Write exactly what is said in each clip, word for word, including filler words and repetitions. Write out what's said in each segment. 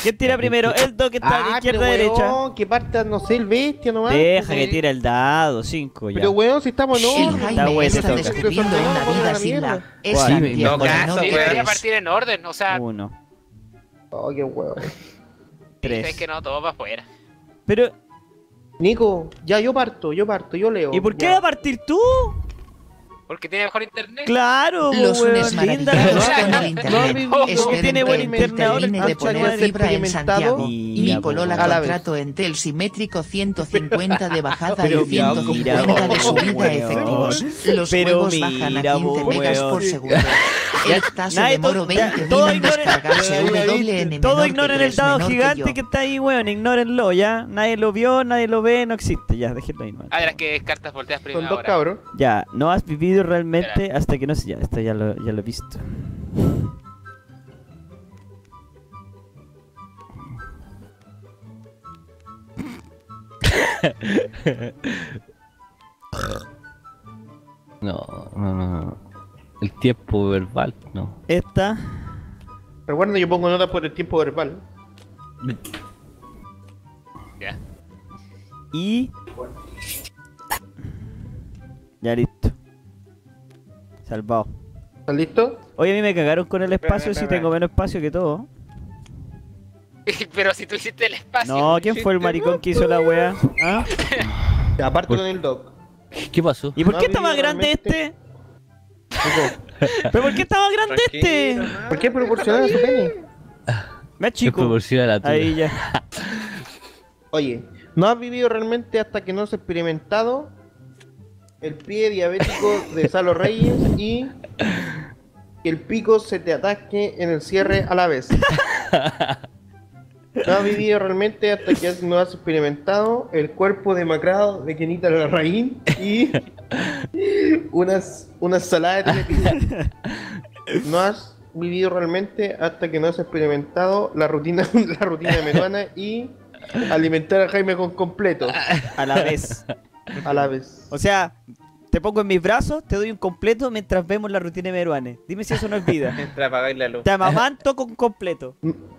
¿Quién tira primero? El Doc está de Ah, izquierda pero a derecha. weón, que parta, no sé, el bestia nomás. Deja porque- que tira el dado, cinco ya. Pero weón, si estamos en El orden. Está Jaime bueno, está toca. descubriendo una vida sin la... Es ¿Cuál? Santiago No, caso, Norte weón. Debería tres. partir en orden, o sea, Uno, Oh, qué weón. dices tres. que no, todo va afuera. Pero, Nico, ya yo parto, yo parto, yo leo. ¿y por qué ya. va a partir tú? Porque tiene mejor internet. Claro, Los weón, unes linda maravillosos la con cosa. el internet. no, Esperen tiene que buen Entel internet ahora, termine de hasta poner no fibra en experimentado. Santiago. Y Mi a polola la vez. contrato Entel simétrico ciento cincuenta de bajada Pero y ciento cincuenta mira, de subida weón. efectivos. Los Pero juegos bajan a mira, quince megas weón. por segundo. El tazo Nadie demoró to- veinte todo mil en ignore- descargarse W N Todo menor que ignoren el tres dado menor que gigante yo. que, está ahí, weón. Ignórenlo, ya. Nadie lo vio, nadie lo ve, no existe. Ya, déjenlo ahí, no. Ah, de las que cartas volteas primero Con dos ahora. cabros. Ya, no has vivido realmente hasta que no sé. Ya, esto ya lo, ya lo he visto. No, no, no. El tiempo verbal, no. Esta. Recuerda, yo pongo nota por el tiempo verbal. Ya. Y. Ya listo. Salvado. ¿Estás listo? Oye, a mí me cagaron con el espacio espera, si espera. tengo menos espacio que todo. Pero si tú hiciste el espacio. No, ¿quién fue el maricón que hizo la wea? ¿Ah? Ya, aparte con el doc. ¿Qué pasó? ¿Y por No qué ha está más vivido grande realmente- este? ¿Pero por qué está más grande este? ¿Por qué proporcionar a su pene? Me ¿Qué chico. proporciona la tuya? Ahí ya. Oye, no has vivido realmente hasta que no has experimentado el pie diabético de Salo Reyes y que el pico se te ataque en el cierre a la vez. No has vivido realmente hasta que no has experimentado el cuerpo demacrado de Kenita Larraín y unas, una ensalada de telepizza. No has vivido realmente hasta que no has experimentado la rutina, la rutina de Meruana y alimentar a Jaime con completo A la vez. a la vez. O sea, te pongo en mis brazos, te doy un completo mientras vemos la rutina de Meruane. Dime si eso no es vida. Mientras apagáis la luz. Te amamanto con completo.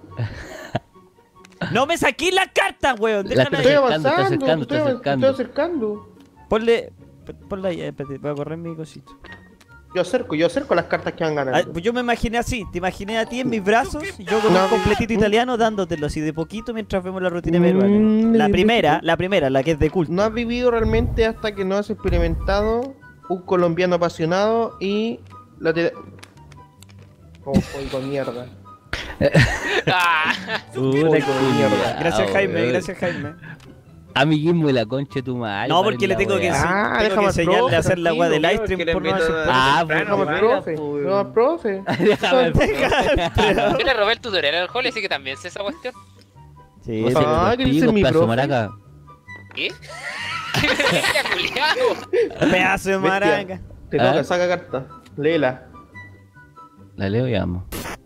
No me saquís las cartas, weón. La Déjala Estoy ahí. acercando, avanzando, está acercando, estoy, está avan- acercando. estoy acercando. Ponle. Ponle ahí, espérate, voy a correr mi cosito. Yo acerco, yo acerco las cartas que van Ah, ganando. pues yo me imaginé así, te imaginé a ti en mis brazos y yo con No, un completito mm. italiano dándotelo así de poquito mientras vemos la rutina de Meruane. Mm, La de primera, poquito. la primera, la que es de culto. No has vivido realmente hasta que no has experimentado un colombiano apasionado y la te... Oh, con mierda. Ah, Puta Uy, que mierda. Gracias ah, Jaime, weón. gracias Jaime. Amiguismo de la concha de tu madre. No, porque le tengo que, enseñar. ense- Ah, tengo que déjame al enseñarle profe, a hacer la agua del tranquilo, live stream que le por no meto- hacer. Ah, temprano, Déjame al vaya, profe, pues. déjame al profe. Déjame. yo le robé el tutorial al Holly, así que también sé esa cuestión. Sí, Vos sí. tenés Ah, los que dice picos, mi pedazo profe. maraca. ¿Qué? ¡Qué culiao! Pedazo de maranga. Te ¿Ah? toca, saca carta. Léela. La leo y vamos.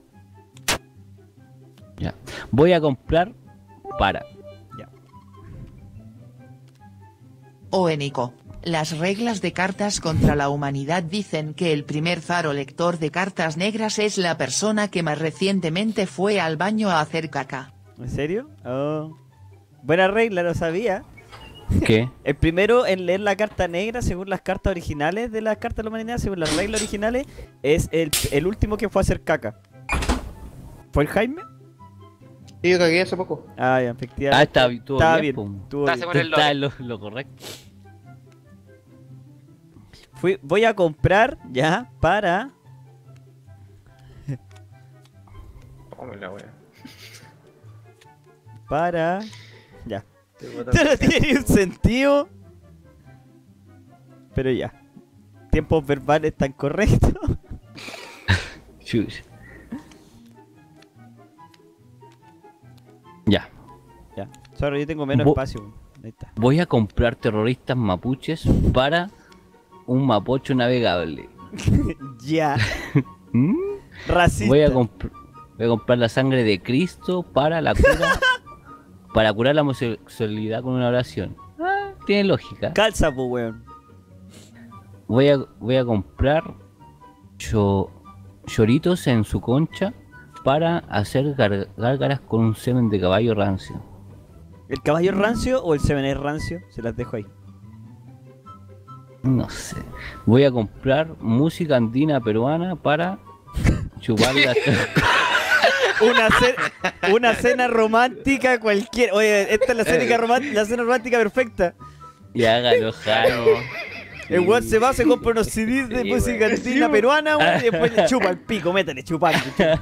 Ya. Voy a comprar para. Oenico. Las reglas de cartas contra la humanidad dicen que el primer zaro lector de cartas negras es la persona que más recientemente fue al baño a hacer caca. ¿En serio? Oh. Buena regla, lo sabía. ¿Qué? El primero en leer la carta negra, según las cartas originales de las cartas de la humanidad, según las reglas originales, es el, el último que fue a hacer caca. ¿Fue el Jaime? Sí, yo cagué hace poco. Ah, ya, Ah, efectivamente. está, estuvo Estaba bien. bien. pum. estuvo Está bien. según el Está lore. en lo, lo correcto. Fui, voy a comprar ya para. Come la wea. Para. Ya. Esto no tiene ni un sentido. Pero ya. Tiempos verbales tan correctos. Chuch. Ya. Ya. Sorry, yo tengo menos Vo- espacio. Ahí está. Voy a comprar terroristas mapuches para un mapocho navegable. Ya. ¿Mm? Racista. Voy a, comp- voy a comprar la sangre de Cristo para la cura. Para curar la homosexualidad con una oración. Ah, tiene lógica. Calza, pues, weón. Voy a, voy a comprar cho- choritos en su concha para hacer gar- gárgaras con un semen de caballo rancio. ¿El caballo rancio o el semen es rancio? Se las dejo ahí. No sé. Voy a comprar música andina peruana para chuparla. Una, ce- una cena romántica cualquiera. Oye, esta es la cena, romántica, la cena romántica perfecta. Y hágalo, Jaime. El weón se va, se compra unos C Ds de Sí, música weón. andina peruana, weón, y después le chupa el pico, métale, chupando.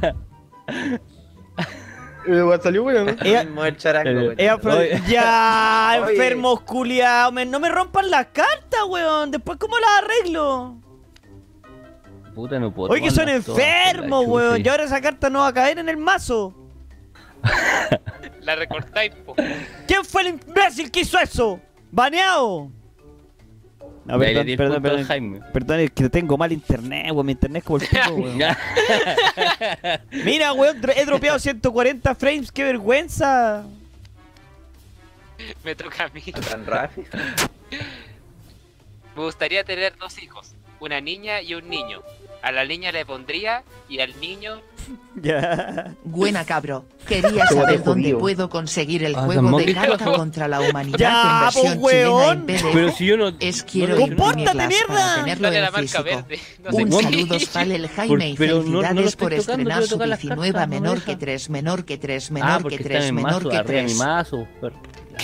Eh, weón, salió bueno, ¿no? Ella- Mismo el charango, Eh, weón. Es afro- Oye. Ya, Oye. enfermos culiados, men, no me rompan las cartas, weón. Después, ¿cómo las arreglo? Puta, no puedo. Oye, que son tomarlas todas, enfermos, la weón. chucha. Y ahora esa carta no va a caer en el mazo. La recortáis, po. ¿Quién fue el imbécil que hizo eso? ¡Baneado! No, Y ahí le perdón, di el perdón, punto al perdón. Jaime. Perdón, es que tengo mal internet, weón. Mi internet es como el pico, weón. Mira, weón, dro- he dropeado ciento cuarenta frames. ¡Qué vergüenza! Me toca a mí. Tan rápido. Me gustaría tener dos hijos, una niña y un niño. A la niña le pondría y al niño Ya. Buena cabro, quería Como saber te dónde judío. puedo conseguir el Ah, juego Monkey de carta Kong. contra la humanidad Ya, en versión po, chilena weón. en P D Pero F. si yo no. Es no quiero lo ¡Compórtate, imprimirlas mierda! para tenerlo dale en la marca físico. verde. No sé Un qué. saludo para el Jaime y pero no- no lo felicidades estoy por tocando, estrenar quiero su tocar las diecinueve cartas, no menor deja. que tres, menor que tres, menor Ah, que porque está tres, en mi menor mazo, que arriba de mi tres. mazo. Pero...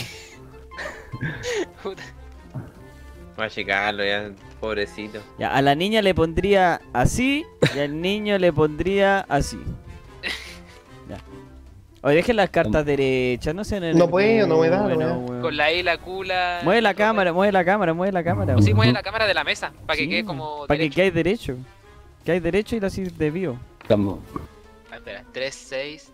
Puta. Voy a checarlo ya, pobrecito. Ya, a la niña le pondría así y al niño le pondría así. Ya. Oye, dejen las cartas derechas, no sean en No el- puedo, no me da, no me da. weón. Con la E, la Q, la... Mueve la cámara, mueve la cámara, mueve la cámara. O sí, weón. mueve la cámara de la mesa, para que Sí, quede como para que derecho. quede derecho. Que hay derecho y así debió. Cambio. Ah, espera, tres, seis...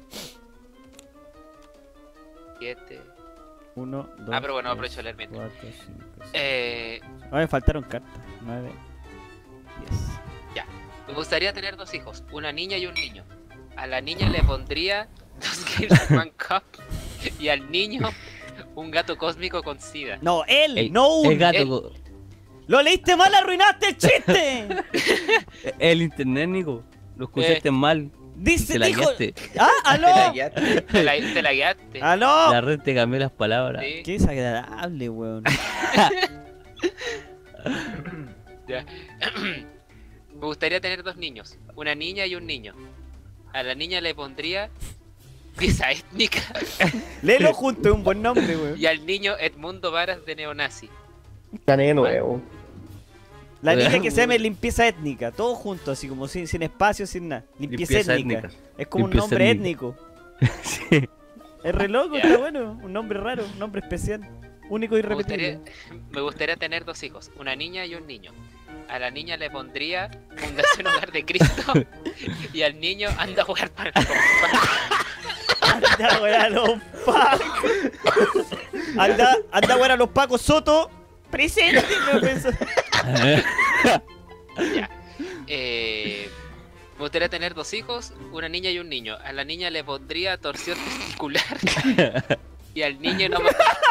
siete... Uno, dos. Ah, pero bueno, tres, aprovecho de leer mientras. cuatro, cinco, seis. Eh... Ah, me faltaron cartas. Nueve, diez. Me gustaría tener dos hijos, una niña y un niño. A la niña le pondría dos Girls One Cup y al niño un gato cósmico con sida. No, él, El, no un. el gato. él. co- ¡Lo leíste mal, arruinaste el chiste! El internet, Nico. Lo escuchaste mal. Dice, Te la dijo. guiaste. ¡Ah, Te la aló! guiaste. Te la, te la guiaste. ¡Aló! La red te cambió las palabras. Sí, Qué desagradable, weón. ya. Me gustaría tener dos niños, una niña y un niño. A la niña le pondría pieza étnica Léelo junto, es un buen nombre, weón. y al niño Edmundo Varas de neonazi. Gané de nuevo. La niña que se llame limpieza étnica, todo junto, así como sin, sin espacio, sin nada. Limpieza, Limpieza étnica. étnica. Es como Limpieza un nombre étnica. étnico. Sí. Es re loco, Ya. está bueno. Un nombre raro, un nombre especial. Único y Me gustaría, irrepetible. me gustaría tener dos hijos, una niña y un niño. A la niña le pondría Fundación Hogar de Cristo y al niño anda a jugar para el Anda, weón, a los pacos. Anda, anda, weón, a los pacos Soto. Presente, me pensó. Ya. Eh, me gustaría tener dos hijos, una niña y un niño. A la niña le pondría torsión testicular y al niño no me...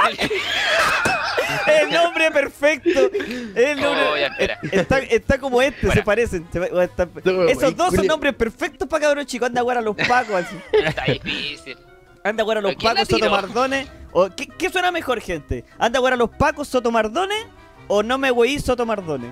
El nombre perfecto. El nombre. Oh, ya, espera. Está, está como este, Fuera. se parecen. se pa- o está- No, Esos wey, dos son culia- nombres perfectos para cabros chicos. Anda, weón, a los pacos. Así. Está difícil. Anda, weón, a los ¿Pero quién la pacos Soto tiró? Mardones. O, ¿qué, ¿Qué suena mejor, gente? Anda, weón, a los pacos Soto Mardones. O no me weí Soto Mardones.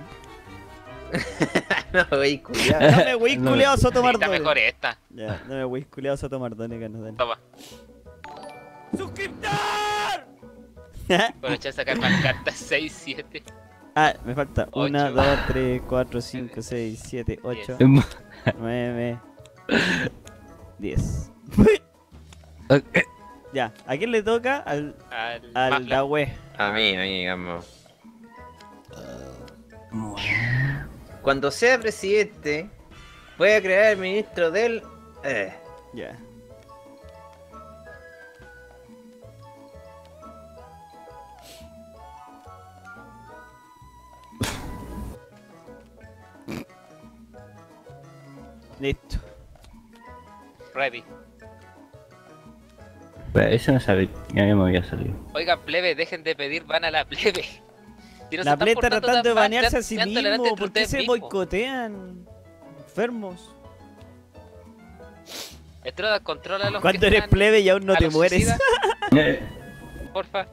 No, wey, culiado. No me weí No. culeado Soto Sí, está Mardones. mejor esta. Ya, no me weí culeado Soto Mardones, que nos den. Toma. ¡Suscriptor! Aprovecha de sacar más cartas seis, siete. Ah, me falta Ocho. uno, dos, tres, cuatro, cinco, seis, siete, ocho, Em, nueve, diez. Ok. Ya, ¿a quién le toca? Al, Al, al Mafla. Dahue. A mí, a mí, digamos. Cuando sea presidente, voy a crear el ministro del... Eh. Ya. Listo. Ready. Espera, eso no sabe. Ya me había salido. Oiga, plebe, dejen de pedir, van a la plebe. Si no se La están plebe está portando tratando tan de mal, banearse sean- a sí sean tolerantes mismo. entre ¿Por qué ustedes se mismos. boicotean? Enfermos. Estrada, controla a los Cuando que eres están- plebe y aún no a te los mueres. suicidas, porfa.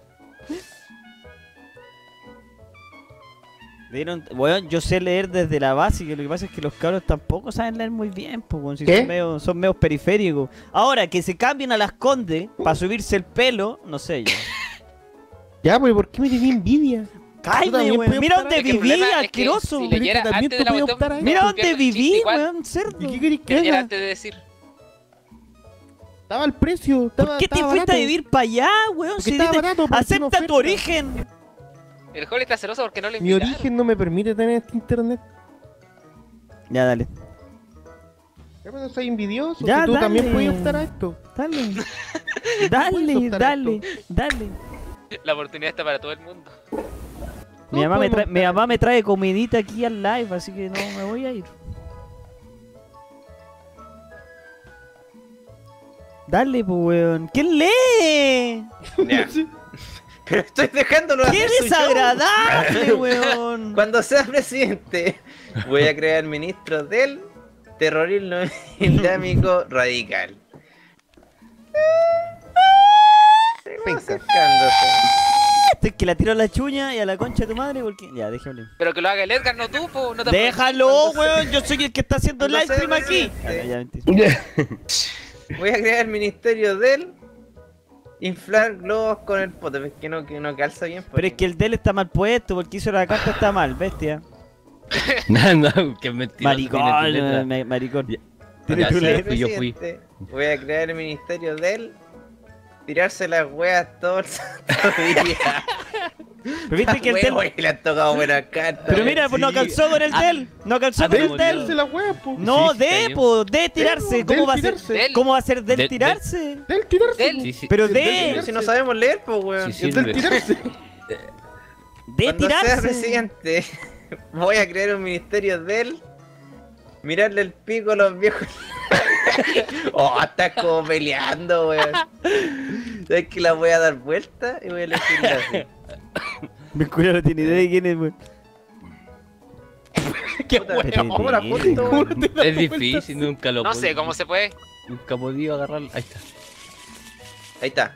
¿Vieron? Weón, yo sé leer desde la básica, lo que pasa es que los cabros tampoco saben leer muy bien, pues, weón, si ¿Qué? son medio, son medio periféricos. Ahora, que se cambien a las Condes para subirse el pelo, no sé yo. Ya, pues, ¿por qué me tenía envidia? ¡Cállate, también weón! puedes ¡Mira optar dónde a- Es que el viví, problema es que asqueroso! si Pero es leyera que también antes tú de la puedes cuestión, optar ahí. ¡Mira tú dónde pierdes el chiste viví, igual. weón, cerdo! ¿Y qué querés que Que leyera haga? antes de decir. Estaba al precio. Estaba, ¿Por qué te estaba fuiste a barato. vivir para allá, weón? Porque Si estaba dite- barato, apareció una ¡Acepta tu oferta. origen! El Holly está celoso porque no le Mi invitaron. origen no me permite tener este internet. Ya, dale. Ya, pero soy envidioso. Ya, si tú dale. también puedes optar a esto. Dale. Puedes Dale, optar a dale, esto. dale. La oportunidad está para todo el mundo. Mi No mamá, me podemos trae, mi optar. mamá me trae comidita aquí al live, así que no me voy a ir. Dale, pues, weón. ¿Quién lee? Ya. Pero estoy dejándolo ¡Qué hacer su show. desagradable, weón! Cuando sea presidente, voy a crear ministro del terrorismo islámico radical. Estoy acercándose. Este que la tiro a la chuña y a la concha de tu madre, porque. Ya, déjalo. Pero que lo haga el Edgar, no tú, po. No te Déjalo, weón. Yo soy el que está haciendo el live Cuando sea stream aquí. presidente. Ya, ya, mentira. Voy a crear el ministerio del inflar globos con el pote, es que no, que no calza bien. Pero es que el del está mal puesto, porque hizo la carta está mal, bestia. No, no, que mentira. Maricón, eh, ma- maricón. Ya. Tiene Ya, tu sí, letra. fui, yo fui. Voy a crear el ministerio del tirarse las weas todo el santo día. Pero viste que el del. Weón, le han tocado buenas cartas. Pero mira, pues no Sí. calzó con el Ah. del. No calzó Ah, con el pero del. Tirarse la wea, po. No, Sí, está de, bien. po, de tirarse. Del ¿Cómo va a ser? tirarse. Del. ¿Cómo va a ser del Del- tirarse? Del tirarse. Del. po. Sí, sí. Pero Del de. tirarse. Si no sabemos leer, pues weón. Sí, Es del sirve. tirarse. De Cuando sea tirarse. presidente, voy a crear un ministerio del mirarle el pico a los viejos. Oh, estás como peleando, weón. ¿Sabes que la voy a dar vuelta y voy a elegirla así? Mi culo no tiene idea de quién es, weón. Qué Puta, wea, pero ahora, te- ponte, ¿cómo no te das Es vuelta? difícil, nunca lo No puedo- sé cómo se puede. Nunca he podido agarrar. Ahí está. Ahí está.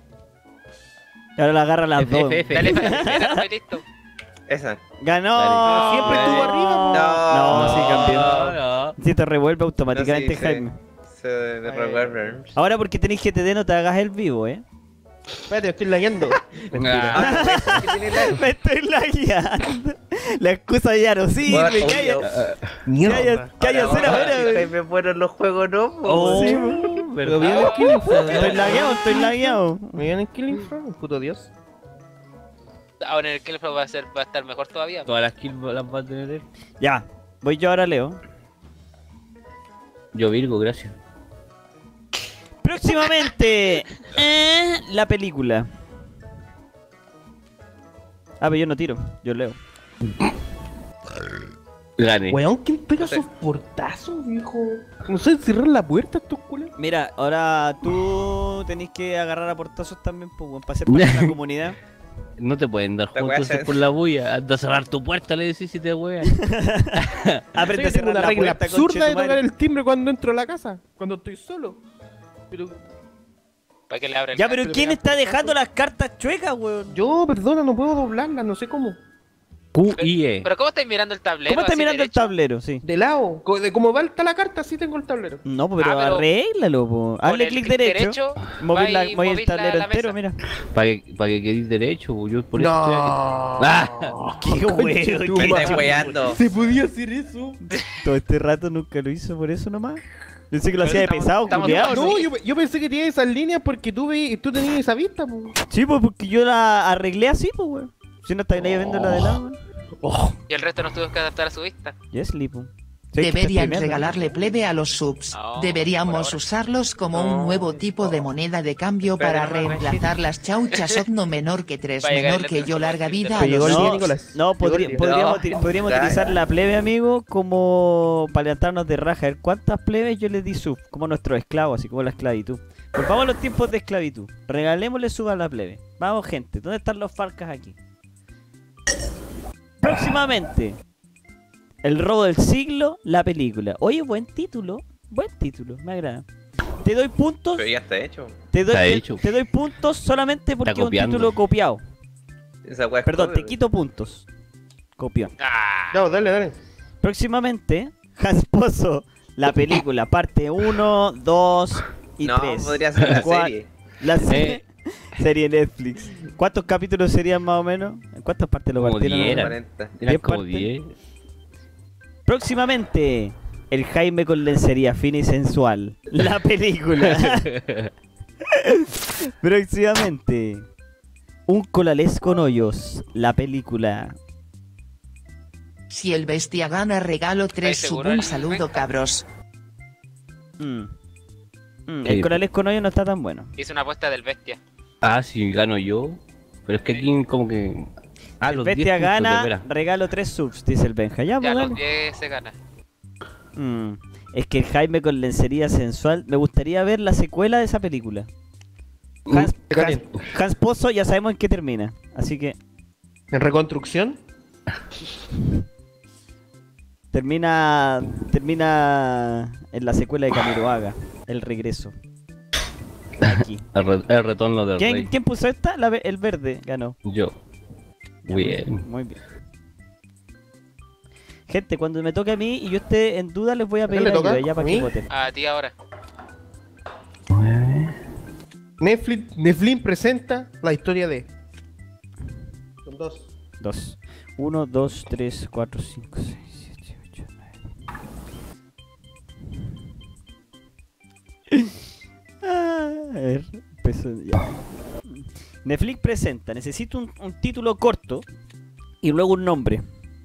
Y ahora la agarra las F, dos. F, F. Dale, espera, estoy listo. Esa. Ganó. Dale. Siempre estuvo arriba, po. No, No, sí cambió. No, no. Si te revuelve automáticamente, No, sí, sí. Jaime. Se de recuerda. Ahora porque tenés G T D no te hagas el vivo, eh. Espérate, estoy lagueando. Ah, ¿Qué tiene la- Me estoy lagueando. La excusa ya no sirve. Bueno, Calla, obvio. calla, calla, Ahora, cera, ahora, ahora, si güey. Jaime fueron los juegos, no, po, Oh, weón. sí, oh, Pero ¿verdad? bien el Killing Floor. Estoy lagueado, estoy lagueado. ¿Me viene el Killing Floor? Puto Dios. Ahora en el Killflow va a ser, va a estar mejor todavía. Todas las kills las va a tener él. Ya, voy yo ahora, Leo. Yo Virgo, gracias. Próximamente, eh, la película. Ah, pero yo no tiro, yo leo. Gané. Weón, ¿quién pega No sé. esos portazos, viejo? No sé cerrar la puerta estos culos. Mira, ahora tú tenés que agarrar a portazos también, pues, weón, para ser parte de la comunidad. No te pueden dar La juego wea entonces se- por la bulla. Anda a cerrar tu puerta, le decís si te wean. Aprende a tengo cerrar una la regla puerta, absurda de conchetumare. tocar el timbre cuando entro a la casa, cuando estoy solo. Pero Para que le abra el Ya, pero Pero ¿quién me está da dejando las cartas chuecas, weón? yo, perdona, no puedo doblarlas, no sé cómo. Q I E. Pero ¿cómo estáis mirando el tablero? ¿Cómo está así mirando el derecho? tablero? Sí. De lado, co- de cómo va está la carta, sí tengo el tablero. No, pues, pero, Ah, pero- arréglalo, po. Con Hazle el clic derecho. Moví, la, vais- moví el movís la- tablero la entero, mesa. mira. Para que, pa' que quedéis derecho, pues, yo por eso No. estoy aquí. Ah, Qué Concha weón, tu Me qué está madre. weando. ¿Se podía hacer eso? Todo este rato nunca lo hizo por eso nomás. Pensé que lo Pero hacía de estamos- pesado, estamos- culiao, ¿no? No, yo, yo pensé que tenías esas líneas porque tú, ve, tú tenías esa vista, po. Sí, pues porque yo la arreglé así, pues, weón. Si no estáis ahí viendo la de lado, weón. Y el resto nos tuvimos que adaptar a su vista. Yesli, pues. Sí, que Deberían estás tremendo. regalarle plebe a los subs. No, por Deberíamos ahora. usarlos como No. un nuevo tipo de moneda de cambio Pero para no me reemplazar las chauchas ogno menor que tres Va a llegar menor el que yo otro larga momento. vida a Pero llegó los el día, No, subs. Nicolás. no podría- Llegó el día. podríamos, No, uti- podríamos ya, utilizar ya. la plebe, amigo, como para levantarnos de raja. A ver cuántas plebes yo les di sub, como nuestros esclavos, así como la esclavitud. Volvamos a los tiempos de esclavitud. Regalémosle sub a la plebe. Vamos, gente. ¿Dónde están los farcas aquí? Próximamente, el robo del siglo, la película. Oye, buen título. Buen título, me agrada. te doy puntos, Pero ya está hecho. te doy, Está te, hecho. te doy puntos solamente porque es un copiando. título copiado. Esa weá es Perdón, cover, te quito puntos. Copión. Ah, No, dale, dale. Próximamente, Hans Pozo, la película, parte uno, dos y No, tres. podría ser la Cua- serie. La serie, Eh. serie Netflix. ¿Cuántos capítulos serían más o menos? ¿En cuántas partes lo Como partieron? diez eran. cuarenta. Eran diez como partes. diez. Próximamente, el Jaime con lencería fina y sensual. La película. Próximamente, un colalés con hoyos. La película. Si el bestia gana regalo tres ¿Estáis sub seguro, un el saludo Benja? cabros. Mm. Mm, Sí. el colalés con hoyos no está tan bueno. hice una apuesta del bestia. Ah, si gano yo. Pero es que aquí como que... Ah, El los diez bestia puntos, de gana, veras. regalo tres subs, dice el Benja. Ya, Ya, pues, los dale. diez se gana. Mm, Es que el Jaime con lencería sensual. Me gustaría ver la secuela de esa película. Hans, Mm, Hans, Hans Pozo ya sabemos en qué termina. Así que En reconstrucción. termina termina en la secuela de Camiroaga, el regreso. Aquí. El, re- el retorno del ¿Quién, rey. quién puso esta? La ve- el verde ganó. Yo. Ya, Bien. Muy bien. Gente, cuando me toque a mí y yo esté en duda, les voy a quién pedir le toca? ayuda ya ¿A para mí? que voten. A ti ahora. Netflix, Netflix presenta la historia de. Son dos. Dos. Uno, dos, tres, cuatro, cinco, seis, siete, ocho, nueve. Ah, a ver, empezó ya. Netflix presenta, necesito un, un título corto y luego un nombre.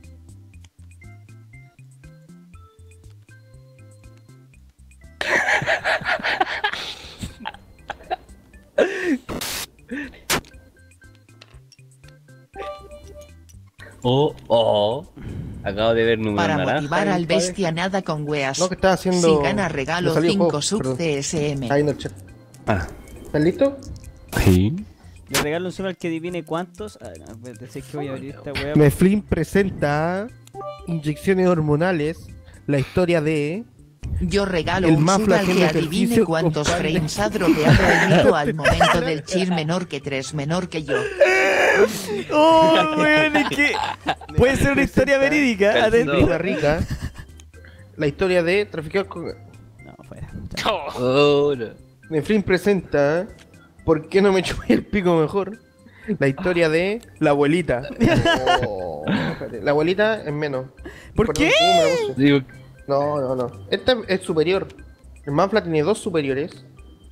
Oh, oh. Acabo de ver número Para naranja. motivar al bestia nada con weas. No, que estaba haciendo. Si gana regalo me salió cinco juego, sub perdón. C S M. Ahí en el chat. Ah, ¿Están listos? sí. Le regalo un sub al que adivine cuántos. A ver, no, espérate, sé que voy a abrir esta wea. Netflix presenta inyecciones hormonales, la historia de. Yo regalo El un más sub al que flagelo adivine ejercicio, cuántos compadre. frames ha dropeado el mito al momento del chir menor que tres menor que yo. ¡Oh, weón! Es que puede ser una historia verídica. Perdón. Atento. Costa Rica, la historia de traficar con. No, fuera. Oh, Oh, no. Netflix presenta ¿Por qué no me chupé el pico mejor? La historia de la abuelita. Oh, espérate, la abuelita es menos. ¿Por Perdón, qué? ¿cómo me la puse? Digo, No, no, no. Esta es superior. El Manfla tiene dos superiores.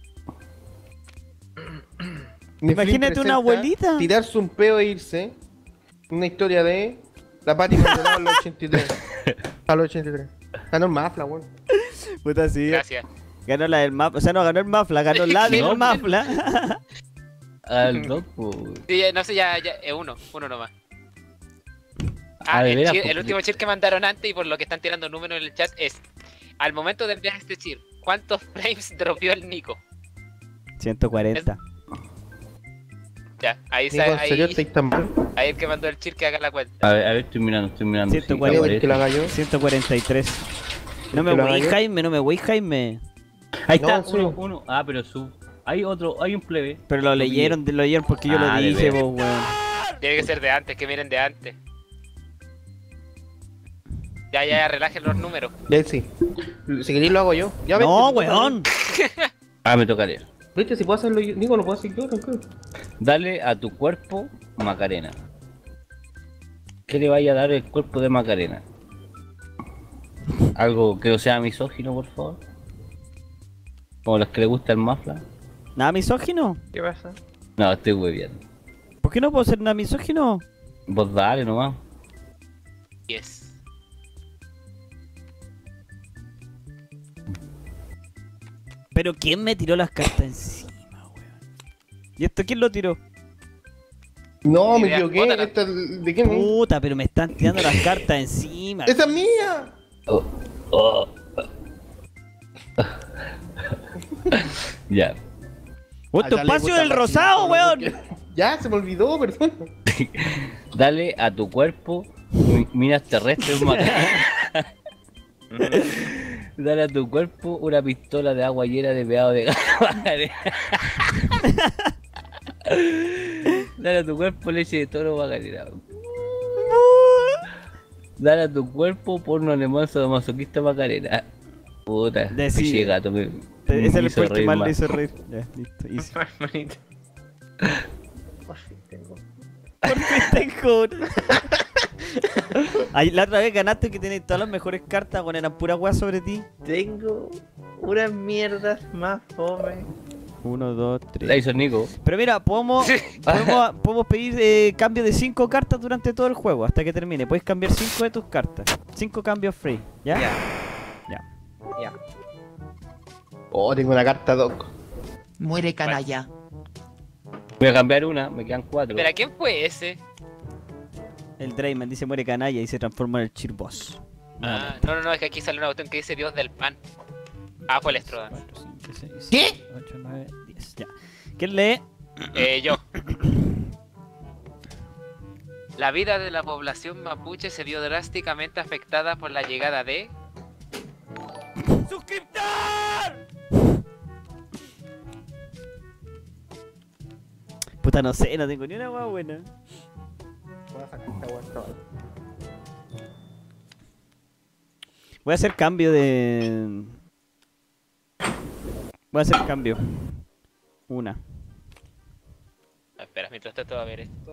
Netflix Imagínate una presenta abuelita. Tirarse un peo e irse. Una historia de la Pati Maldonado a los ochenta y tres. A los ochenta y tres. Ganó el Mafla, weón. Puta, sí. gracias. Ganó la del Mafla. O sea, no ganó el Mafla, ganó la del No. Mafla. al loco. Sí, ya- no sé, ya, ya, es uno, uno nomás. Ah, Ah, de el, veras, cheer- porque- el último cheer que mandaron antes y por lo que están tirando números en el chat es: al momento de enviar este cheer, ¿cuántos frames dropeó el Nico? ciento cuarenta. Ya, ahí Nico, está, ¿en serio ahí, estáis tan mal? ahí el que mandó el cheer que haga la cuenta. A ver, a ver, estoy mirando, estoy mirando. ciento sí, cuarenta. ¿Quieres que lo haga yo? ciento cuarenta y tres. No me ¿Que lo voy, haga yo? Jaime, no me voy, Jaime. Ahí No, está, en serio. uno, uno. Ah, pero su. Hay otro, hay un plebe. Pero lo leyeron, lo leyeron porque yo Ah, lo de dije, veras. vos, weón. Tiene que ser de antes, que miren de antes. Ya, ya, ya, relajen los números. Ya sí. Si queréis lo hago yo. Ya ves, No, si puedo weón. Ah, me toca leer. hacerlo. Viste, si puedo hacerlo yo. Digo, lo puedo hacer yo, tranquilo. Dale a tu cuerpo Macarena. ¿Qué le vaya a dar el cuerpo de Macarena? Algo que no sea misógino, por favor. Como los que le gusta el mafla. ¿Nada misógino? ¿Qué pasa? No, estoy muy bien. ¿Por qué no puedo ser nada misógino? Vos dale nomás. Yes. Pero ¿quién me tiró las cartas encima, weón? ¿Y esto quién lo tiró? No, me Idea, equivoqué. bótala. Esta, ¿de quién es? Puta, pero me están tirando las cartas encima. ¡Esa es mía! Oh, oh. Ya. ¡Oh, tu Ah, ya le espacio gusta del la rosado, china, weón! porque- Ya, se me olvidó, perdón. Dale a tu cuerpo mi- minas terrestres Macarena. Dale a tu cuerpo una pistola de agua llena de peado de gato Macarena. Dale a tu cuerpo leche de toro Macarena. Dale a tu cuerpo porno alemán sadomasoquista Macarena. Puta, Decí- ese gato me, me Ese hizo fue el que reír más más. le hizo reír. Ya, listo. Easy. Hermanito. Por fin tengo. ¿Por qué tengo una? Ay, la otra vez ganaste que tenés todas las mejores cartas, bueno, eran pura weá sobre ti. Tengo unas mierdas más fome. Uno, dos, La tres. hizo Nico. Pero mira, podemos, podemos, podemos pedir eh, cambio de cinco cartas durante todo el juego, hasta que termine. Puedes cambiar cinco de tus cartas. Cinco cambios free, ¿ya? Ya, Ya. ya. Oh, tengo una carta Doc. Muere canalla. Voy a cambiar una, me quedan cuatro. Espera, ¿quién fue ese? El Drayman dice muere canalla y se transforma en el Cheer Boss. Ah, no, no, no, es que aquí sale una cuestión que dice Dios del pan. Ah, fue el Strodan. cuatro, cinco, seis, ¿Qué? siete, ocho, nueve, diez. Ya. ¿Quién lee? Eh, yo. La vida de la población mapuche se vio drásticamente afectada por la llegada de... Puta, no sé, no tengo ni una hueá buena. Voy a hacer cambio de... Voy a hacer cambio. Una. Ah, espera, mientras trato de ver esto.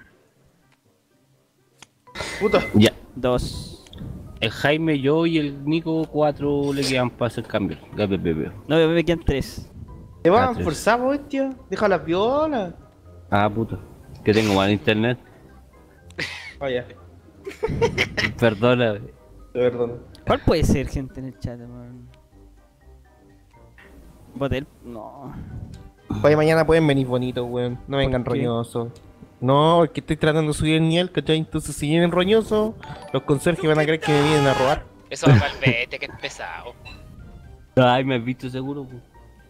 Puta. Ya. Dos. El Jaime, yo y el Nico, cuatro le quedan para hacer cambio. G P P. No, me quedan tres. Te Ah, van a tres. forzar, hostia. Deja las violas. Ah, puta. Que tengo mal internet. Vaya, Perdona. perdón. ¿Cuál puede ser, gente, en el chat, man? Botel. No. Oye, mañana pueden venir bonitos, weón. No vengan ¿Por qué? roñosos. No, es que estoy tratando de subir el nivel, ¿cachai? Entonces, si vienen roñosos, los conserjes van a creer que me vienen a robar. Eso va al vete, que es pesado. Ay, me has visto seguro. pu.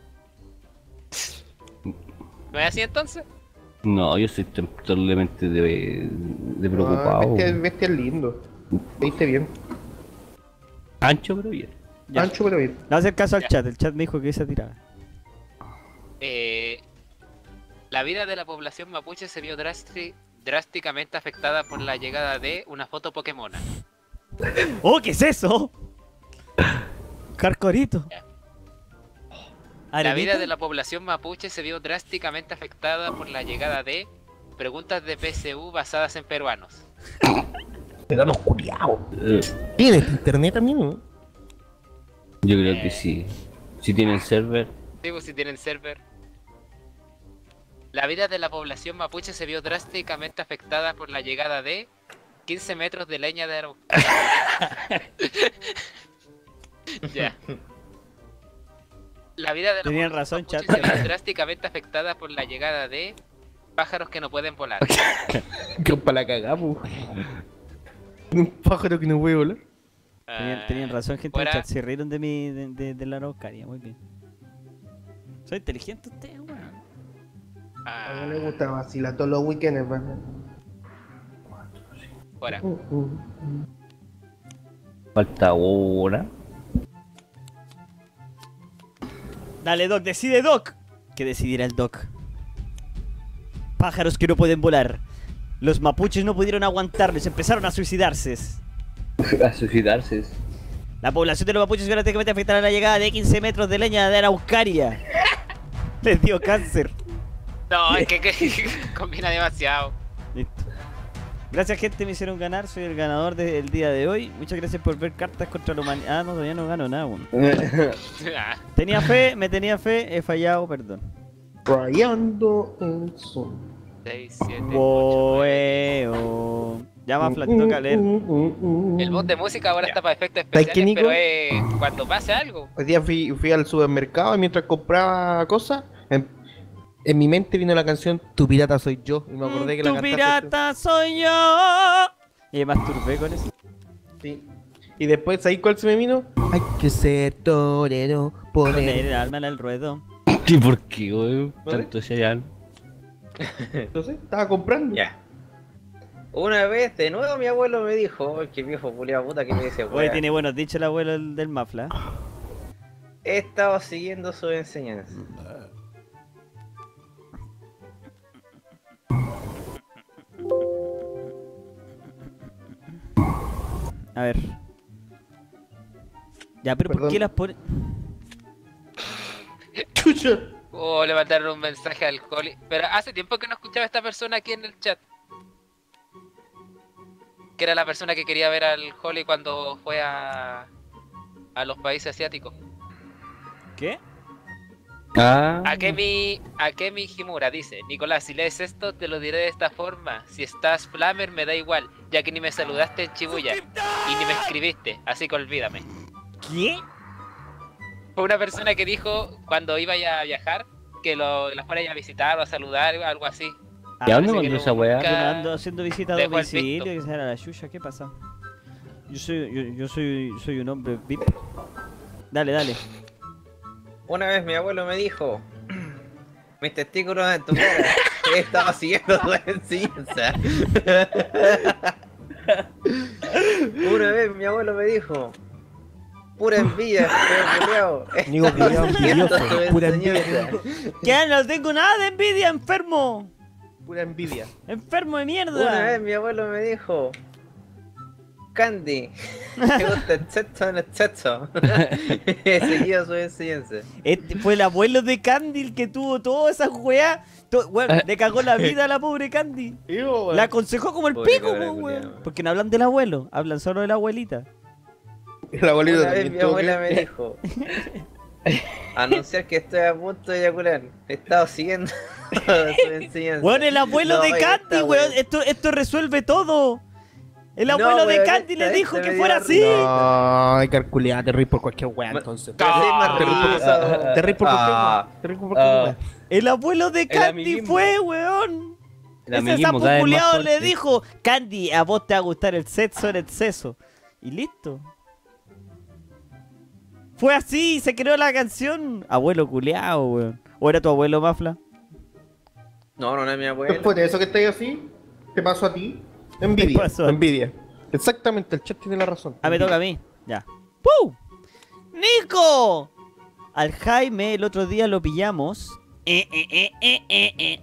¿No es así entonces? No, yo soy totalmente de, de Ah, preocupado. bestia, bestia es lindo. Viste bien. Ancho, pero bien. Ya. Ancho, pero bien. No voy a hacer caso al Ya. chat. El chat me dijo que esa tiraba. Eh, la vida de la población mapuche se vio drasti- drásticamente afectada por la llegada de una foto Pokémona. ¡Oh, qué es eso! Carcorito. Ya. La ¿Arenita? vida de la población mapuche se vio drásticamente afectada por la llegada de preguntas de P S U basadas en peruanos. Peruanos culiados. Eh, ¿Tienes internet también? ¿No? yo creo que sí. Si tienen server. Digo, si tienen server. La vida de la población mapuche se vio drásticamente afectada por la llegada de quince metros de leña de Araucaria. Ya. La vida de la Tenían población razón, mapuche chat. se vio drásticamente afectada por la llegada de pájaros que no pueden volar. Que para la cagamos. Un pájaro que no puede volar. Tenían, tenían razón, gente fuera- del chat. Se rieron de mi, de, de, de la araucaria. Muy bien. Soy inteligente usted, weón. Ah, A mí me gusta vacilar todos los weekends, weón. fuera. Uh, uh. Falta una. Dale, Doc, decide, Doc. ¿Qué decidirá el Doc? Pájaros que no pueden volar. Los mapuches no pudieron aguantarles, empezaron a suicidarse. A suicidarse. La población de los mapuches se vio drásticamente afectada a la llegada de quince metros de leña de Araucaria. Les dio cáncer. No, es que, que combina demasiado. Listo. Gracias, gente, me hicieron ganar. Soy el ganador del día de hoy. Muchas gracias por ver cartas contra la humanidad. Ah, no, todavía no gano nada, weón. Ah, Tenía fe, me tenía fe, he fallado, perdón. Rayando el sol. seis, siete, ocho, nueve. Boeo. Ya más flat, toca leer. El bot de música ahora está para efectos ¿Sabes qué, especiales, Nico? pero es cuando pase algo. Hoy día fui, fui al supermercado y mientras compraba cosas, en, en mi mente vino la canción Tu pirata soy yo. Y me acordé que la Tu cantaste pirata soy yo. Y me masturbé con eso. tú. Sí. Y después, ¿ahí cuál se me vino? Hay que ser torero, Poner poner. el alma en el ruedo. ¿Y por qué, weón? ¿Vale? Tanto Cheyenne. Entonces, estaba comprando. Ya. Una vez, de nuevo, mi abuelo me dijo, "Ay, qué viejo culiao puta que me dice, Hoy weá. tiene buenos dichos el abuelo del, del Mafla. He estado siguiendo sus enseñanzas. A ver. Ya, pero ¿por Perdón. qué las pone...? Chucha. Oh, le mandaron un mensaje al Holly. Pero hace tiempo que no escuchaba a esta persona aquí en el chat. Que era la persona que quería ver al Holly cuando fue a, a los países asiáticos. ¿Qué? Ah, Akemi, Akemi Himura dice: Nicolás, si lees esto, te lo diré de esta forma. Si estás Flamer, me da igual, ya que ni me saludaste en Shibuya y ni me escribiste, así que olvídame. ¿Qué? Fue una persona que dijo cuando iba a viajar que lo, las fuera a visitar o a saludar o algo así. Ah, ¿y a parece dónde que encontró no- esa weá? nunca- yo no ando haciendo visita a Dejo el domicilio, visto. que sea la yuya, ¿qué pasa? Yo soy, yo, yo soy, soy un hombre V I P. Dale, dale. Una vez mi abuelo me dijo, mis testículos en tu cara, he estado siguiendo tu enseñanza. Una vez mi abuelo me dijo, pura envidia, feo culiao, he Nico, estado culiao siguiendo envidioso, tu pura enseñanza. ¿Qué? No tengo nada de envidia, enfermo. Pura envidia. Enfermo de Una mierda. vez mi abuelo me dijo, Candy, me gusta el sexo en el sexo. He seguido su enseñanza. Este fue el abuelo de Candy el que tuvo todas esas weas. To- weón, le cagó la vida a la pobre Candy. Digo, weón. La aconsejó como el Pobre pico, cabra po, culiao, weón. weón. Porque no hablan del abuelo, hablan solo de la abuelita. El abuelito Una vez también mi tuvo abuela que- me dijo, anunciar que estoy a punto de eyacular. He estado siguiendo su enseñanza. Weón, el abuelo No, de ahí Candy, está, weón. Esto, esto resuelve todo. El No, abuelo de weón, Candy esta- le dijo esta que me fuera dio así. No, hay calculada, te ríes por cualquier weá Ma- entonces. Pero sí, más Te ríes por- risa. Te ríes por cualquier Ah. weá. Te ríes por cualquier Ah. weá. El abuelo de Candy amiguismo. fue, weón. el Ese amiguismo sapo cada vez más culiao le fuerte. dijo, Candy, a vos te va a gustar el sexo en exceso. Y listo. Fue así, se creó la canción. Abuelo culiao, weón. ¿O era tu abuelo, Mafla? No, no, no es mi abuelo. Después de eso que estáis así, ¿te pasó a ti? Envidia. ¿Qué pasó? Envidia. Exactamente, el chat tiene la razón. Ah, me toca a mí. Ya. ¡Pum! ¡Nico! Al Jaime el otro día lo pillamos. Eh, eh, eh, eh, eh, eh.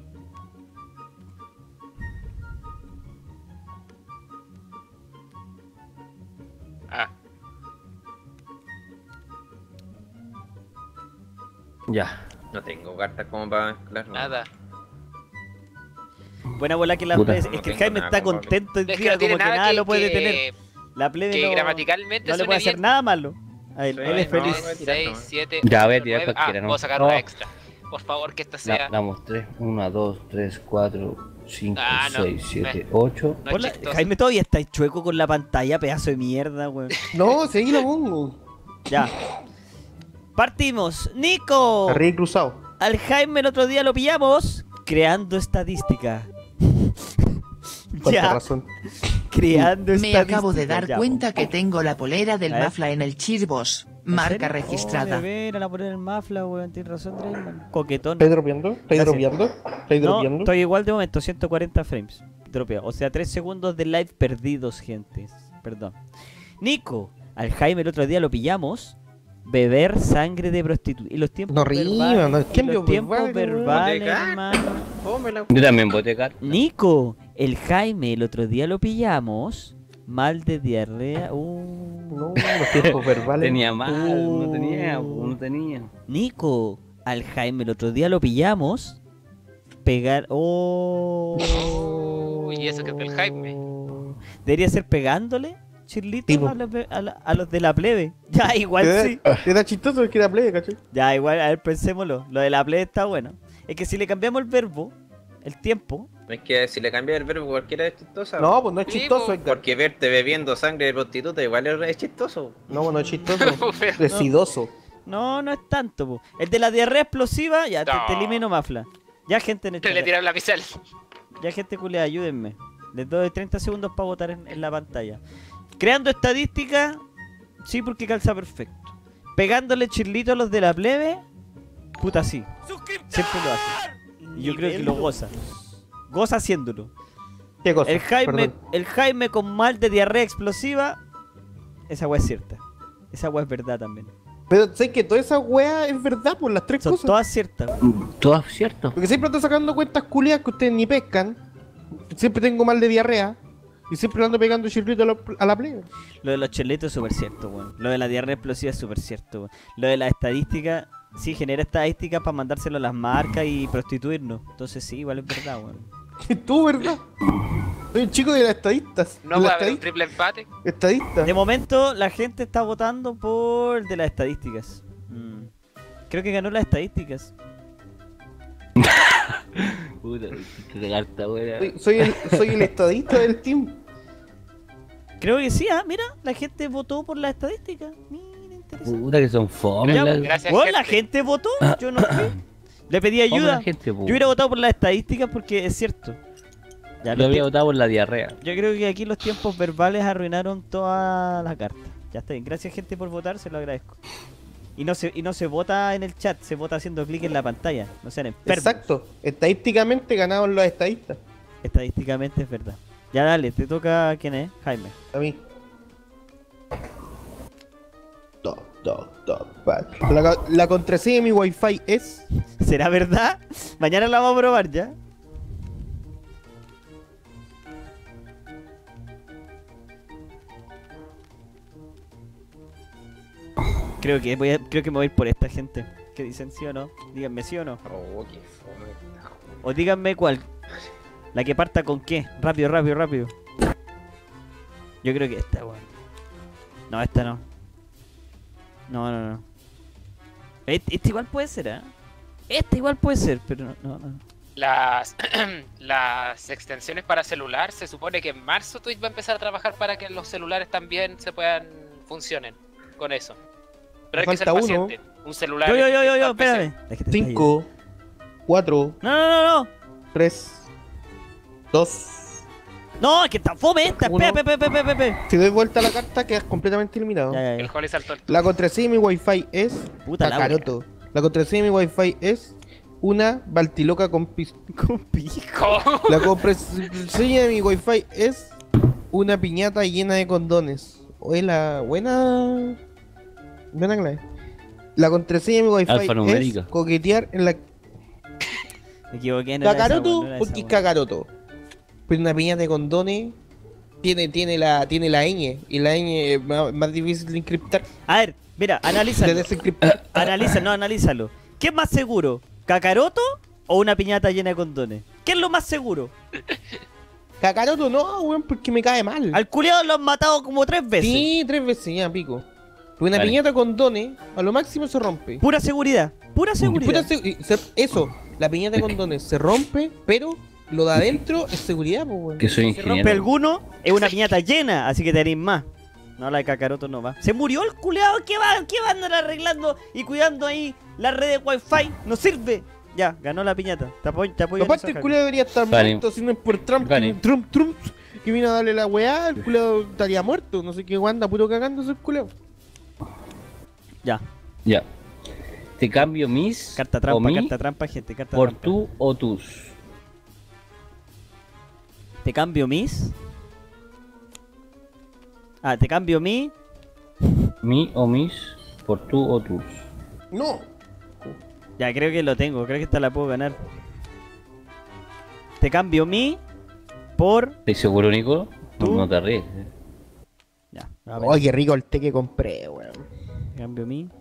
Ah, Ya. No tengo cartas como para mezclar. nada. Buena bola que la Puta. plebe- No Es que el tengo Jaime nada está con contento hoy Es que día, no tiene como que nada nada que, lo puede que- detener. La plebe que no, gramaticalmente no le suene puede hacer bien. nada malo. A él, Sí, él es no, feliz. no, tirar seis, nomás. siete, Ya, voy a ocho, tirar nueve. cualquiera, Ah, ¿no? puedo sacar No. una extra. Por favor, que esta Da- sea. damos tres. uno, dos, tres, cuatro, cinco, Ah, no. seis, siete, Me- ocho. No es Hola, chistoso. Jaime todavía está chueco con la pantalla, pedazo de mierda, weón. No, seguí la pongo. Ya. Partimos. Nico. Arriba y cruzado. Al Jaime el otro día lo pillamos creando estadística. Con ya. razón. Creando Me estadística. acabo de dar ya, cuenta que tengo la polera del A ver. Mafla en el Chirboss, ¿En marca serio? registrada. Oh, de veras, la poner el Mafla, weón. Tienes razón, Dreyman. Coquetón. ¿Estáis dropeando? ¿Estáis Gracias. dropeando? ¿Estáis No, dropeando? estoy igual de momento, ciento cuarenta frames. Dropeo. O sea, tres segundos de live perdidos, gente. Perdón. Nico, al Jaime el otro día lo pillamos. Beber sangre de prostituta. Y los tiempos No rima, verbales. no, y tiempos los tiempos verbales, weón. verbales, Botecar. hermano. Pómela. Yo también voté carta. Nico, el Jaime el otro día lo pillamos. Mal de diarrea. Uh. No, los tiempos verbales. Tenía mal, no Uh. tenía, no tenía. Nico, al Jaime el otro día lo pillamos. Pegar. Oh. Y eso que es del Jaime. Debería ser pegándole, chirlito, Tipo. a, los, a la- a los de la plebe. Ya, igual Te sí. da, te da chistoso que era plebe, ¿cachai? Ya, igual, a ver, pensémoslo. Lo de la plebe está bueno. Es que si le cambiamos el verbo, el tiempo. Es que si le cambias el verbo cualquiera es chistosa. No, pues no es Sí, chistoso, pues, Edgar. Porque verte bebiendo sangre de prostituta igual es es chistoso. No, pues no es chistoso. Pero- Es sidoso. No, no es tanto, po. El de la diarrea explosiva, ya, te, No. te elimino Mafla. Ya, gente en el Le chat. tiraron la pizarra. Ya, gente culea, ayúdenme. Les doy treinta segundos para votar en, en la pantalla. Creando estadística, sí, porque calza perfecto. Pegándole chirlito a los de la plebe, puta, sí. Siempre lo hace. Y yo creo que lo goza. Goza haciéndolo. ¿Qué cosa? El Jaime, Perdón. el Jaime con mal de diarrea explosiva. Esa weá es cierta. Esa weá es verdad también. Pero sé que toda esa weá es verdad por las tres Son cosas. todas ciertas. Todo cierto. Porque siempre ando sacando cuentas culiadas que ustedes ni pescan. Siempre tengo mal de diarrea. Y siempre le ando pegando chirrito a la, a la plebe. Lo de los chelitos es súper cierto, weón. Lo de la diarrea explosiva es súper cierto, weón. Lo de la estadística, sí, genera estadísticas para mandárselo a las marcas y prostituirnos. Entonces sí, igual es verdad, weón. Tú, ¿verdad? Soy un chico de las estadistas. No de va las a haber un estadistas. triple empate. Estadista. De momento, la gente está votando por el de las estadísticas. Mm. Creo que ganó las estadísticas. Puta, qué carta, weón. Soy, soy el, soy el estadista del team. Creo que sí, ah, mira, la gente votó por las estadísticas. Mira, interesante. Puta que son fome. Ya, la- Gracias, Weón, gente. la gente votó, yo no fui. Le pedí fome ayuda. la gente, po. Yo hubiera votado por las estadísticas porque es cierto. Ya, Yo los habría tie- votado por la diarrea. Yo creo que aquí los tiempos verbales arruinaron toda la carta. Ya está bien. Gracias, gente, por votar, se lo agradezco. Y no se, y no se vota en el chat, se vota haciendo clic en la pantalla. No sean enfermos. Exacto. Estadísticamente ganaron los estadistas. Estadísticamente es verdad. Ya dale, te toca quién es, Jaime. A mí. Dog, dog, dog, back. La, la contraseña de mi wifi es. ¿Será verdad? Mañana la vamos a probar ya. Creo que voy a, creo que me voy a ir por esta gente. ¿Qué dicen sí o no? Díganme sí o no. Oh, qué fome esta wea. O díganme cuál. La que parta con qué. Rápido, rápido, rápido. Yo creo que esta, weón. No, esta no. No, no, no. Este, este igual puede ser, ¿eh? Este igual puede ser, pero no, no, no. Las, las extensiones para celular, se supone que en marzo Twitch va a empezar a trabajar para que los celulares también se puedan funcionen con eso. Pero hay que ser Falta uno. paciente. Un celular. Yo, yo, yo, yo, yo, es P C. espérame. La gente está cinco, cuatro, ahí. No, no, no, no. tres, dos. No, es que está fome esta. Uno. Espera, espera, espera, espera, espera. Si doy vuelta a la carta, quedas completamente eliminado. Ya, ya, El ya. Holly saltó el La contraseña de mi wifi es. Puta la Kakaroto. La contraseña de mi wifi es. Una baltiloca con pis. Con pico. ¿Cómo? La contraseña de mi wifi es. Una piñata llena de condones. Oye, la buena. Buena clave. La contraseña de mi wifi es Alfanumérica. coquetear en la. Me equivoqué, no era esa, Kakaroto, weón, no era esa, porque es weón. Kakaroto. Pero una piñata de condones. Tiene, tiene la tiene la ñ. Y la ñ es más, más difícil de encriptar. A ver, mira, De analízalo. desencriptar. Analiza, no, analízalo. ¿Qué es más seguro? ¿Kakaroto o una piñata llena de condones? ¿Qué es lo más seguro? Kakaroto no, weón, porque me cae mal. Al culiado lo han matado como tres veces. Sí, tres veces ya, pico. Pero una Vale. piñata con dones, a lo máximo se rompe. Pura seguridad, pura seguridad. Puta se- y se- eso, la piñata con dones se rompe, pero lo de adentro es seguridad, pues, weón. Que soy Si rompe ingeniero. alguno, es una piñata llena, así que te haréis más. No, la de Kakaroto no va. Se murió el culeado, ¿qué va? ¿Qué va a andar arreglando y cuidando ahí la red de wifi? No sirve. Ya, ganó la piñata. Te apoyo, te apoyo en Aparte, eso, el Jaime. culiado debería estar Vale. muerto, si no es por Trump, Vale. que, Trump, Trump, que vino a darle la weá, el culiado estaría muerto. No sé qué anda puro cagándose el culiado. Ya, Ya. Te cambio mis carta o trampa, mi carta trampa, gente, carta por trampa. tú o tus. Te cambio mis. Ah, te cambio mi. Mi o mis por tú o tus. No. Ya, creo que lo tengo, creo que esta la puedo ganar. Te cambio mi por. ¿Estás seguro, Nico? No, ¿Tú? no te arriesgues. eh. Ya, a ver, Ay, qué rico el té que compré, weón. te cambio mi.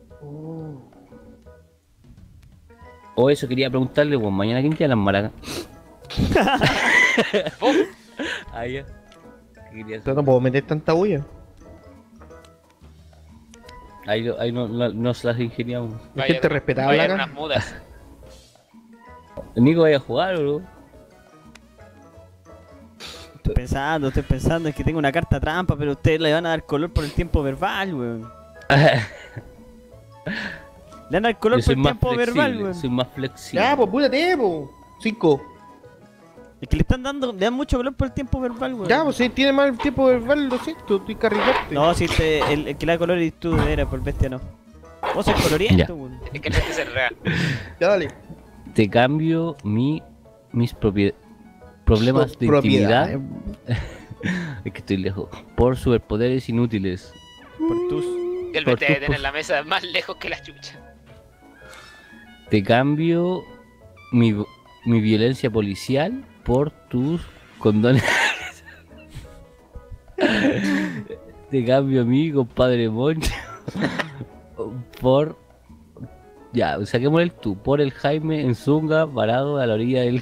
O eso quería preguntarle, pues mañana quién tiene las maracas. Ah, ya. ¿Qué quería Pero hacer? no puedo meter tanta bulla. Ahí, lo- ahí no, no, nos las ingeniamos. Es Vaya, gente respetable vayan acá. unas mudas. Nico, vaya a jugar, bro. Estoy pensando, estoy pensando, es que tengo una carta trampa, pero ustedes le van a dar color por el tiempo verbal, weón. Le van a dar color Yo por soy el más tiempo verbal, flexible. weón. Soy más flexible. Ya, pues púdate, po. Cinco. Es que le están dando, le dan mucho color por el tiempo verbal, weón. Ya, pues si tiene mal tiempo verbal, lo siento, estoy carricarte. No, si te, el, el que le da color eres tú, era por bestia no. Vos sos coloriento, Ya. weón. Es que no es que ser real. Ya, dale. Te cambio mi mis propiedades. problemas Por de propiedad, intimidad. Es que estoy lejos. Por superpoderes inútiles. Por tus. El Por vete de tu- tener la mesa más lejos que la chucha. Te cambio mi, mi violencia policial por tus condones. Te cambio a mí, compadre Moncho. Por. Ya, saquemos el tú. Por el Jaime en Zunga, parado a la orilla del.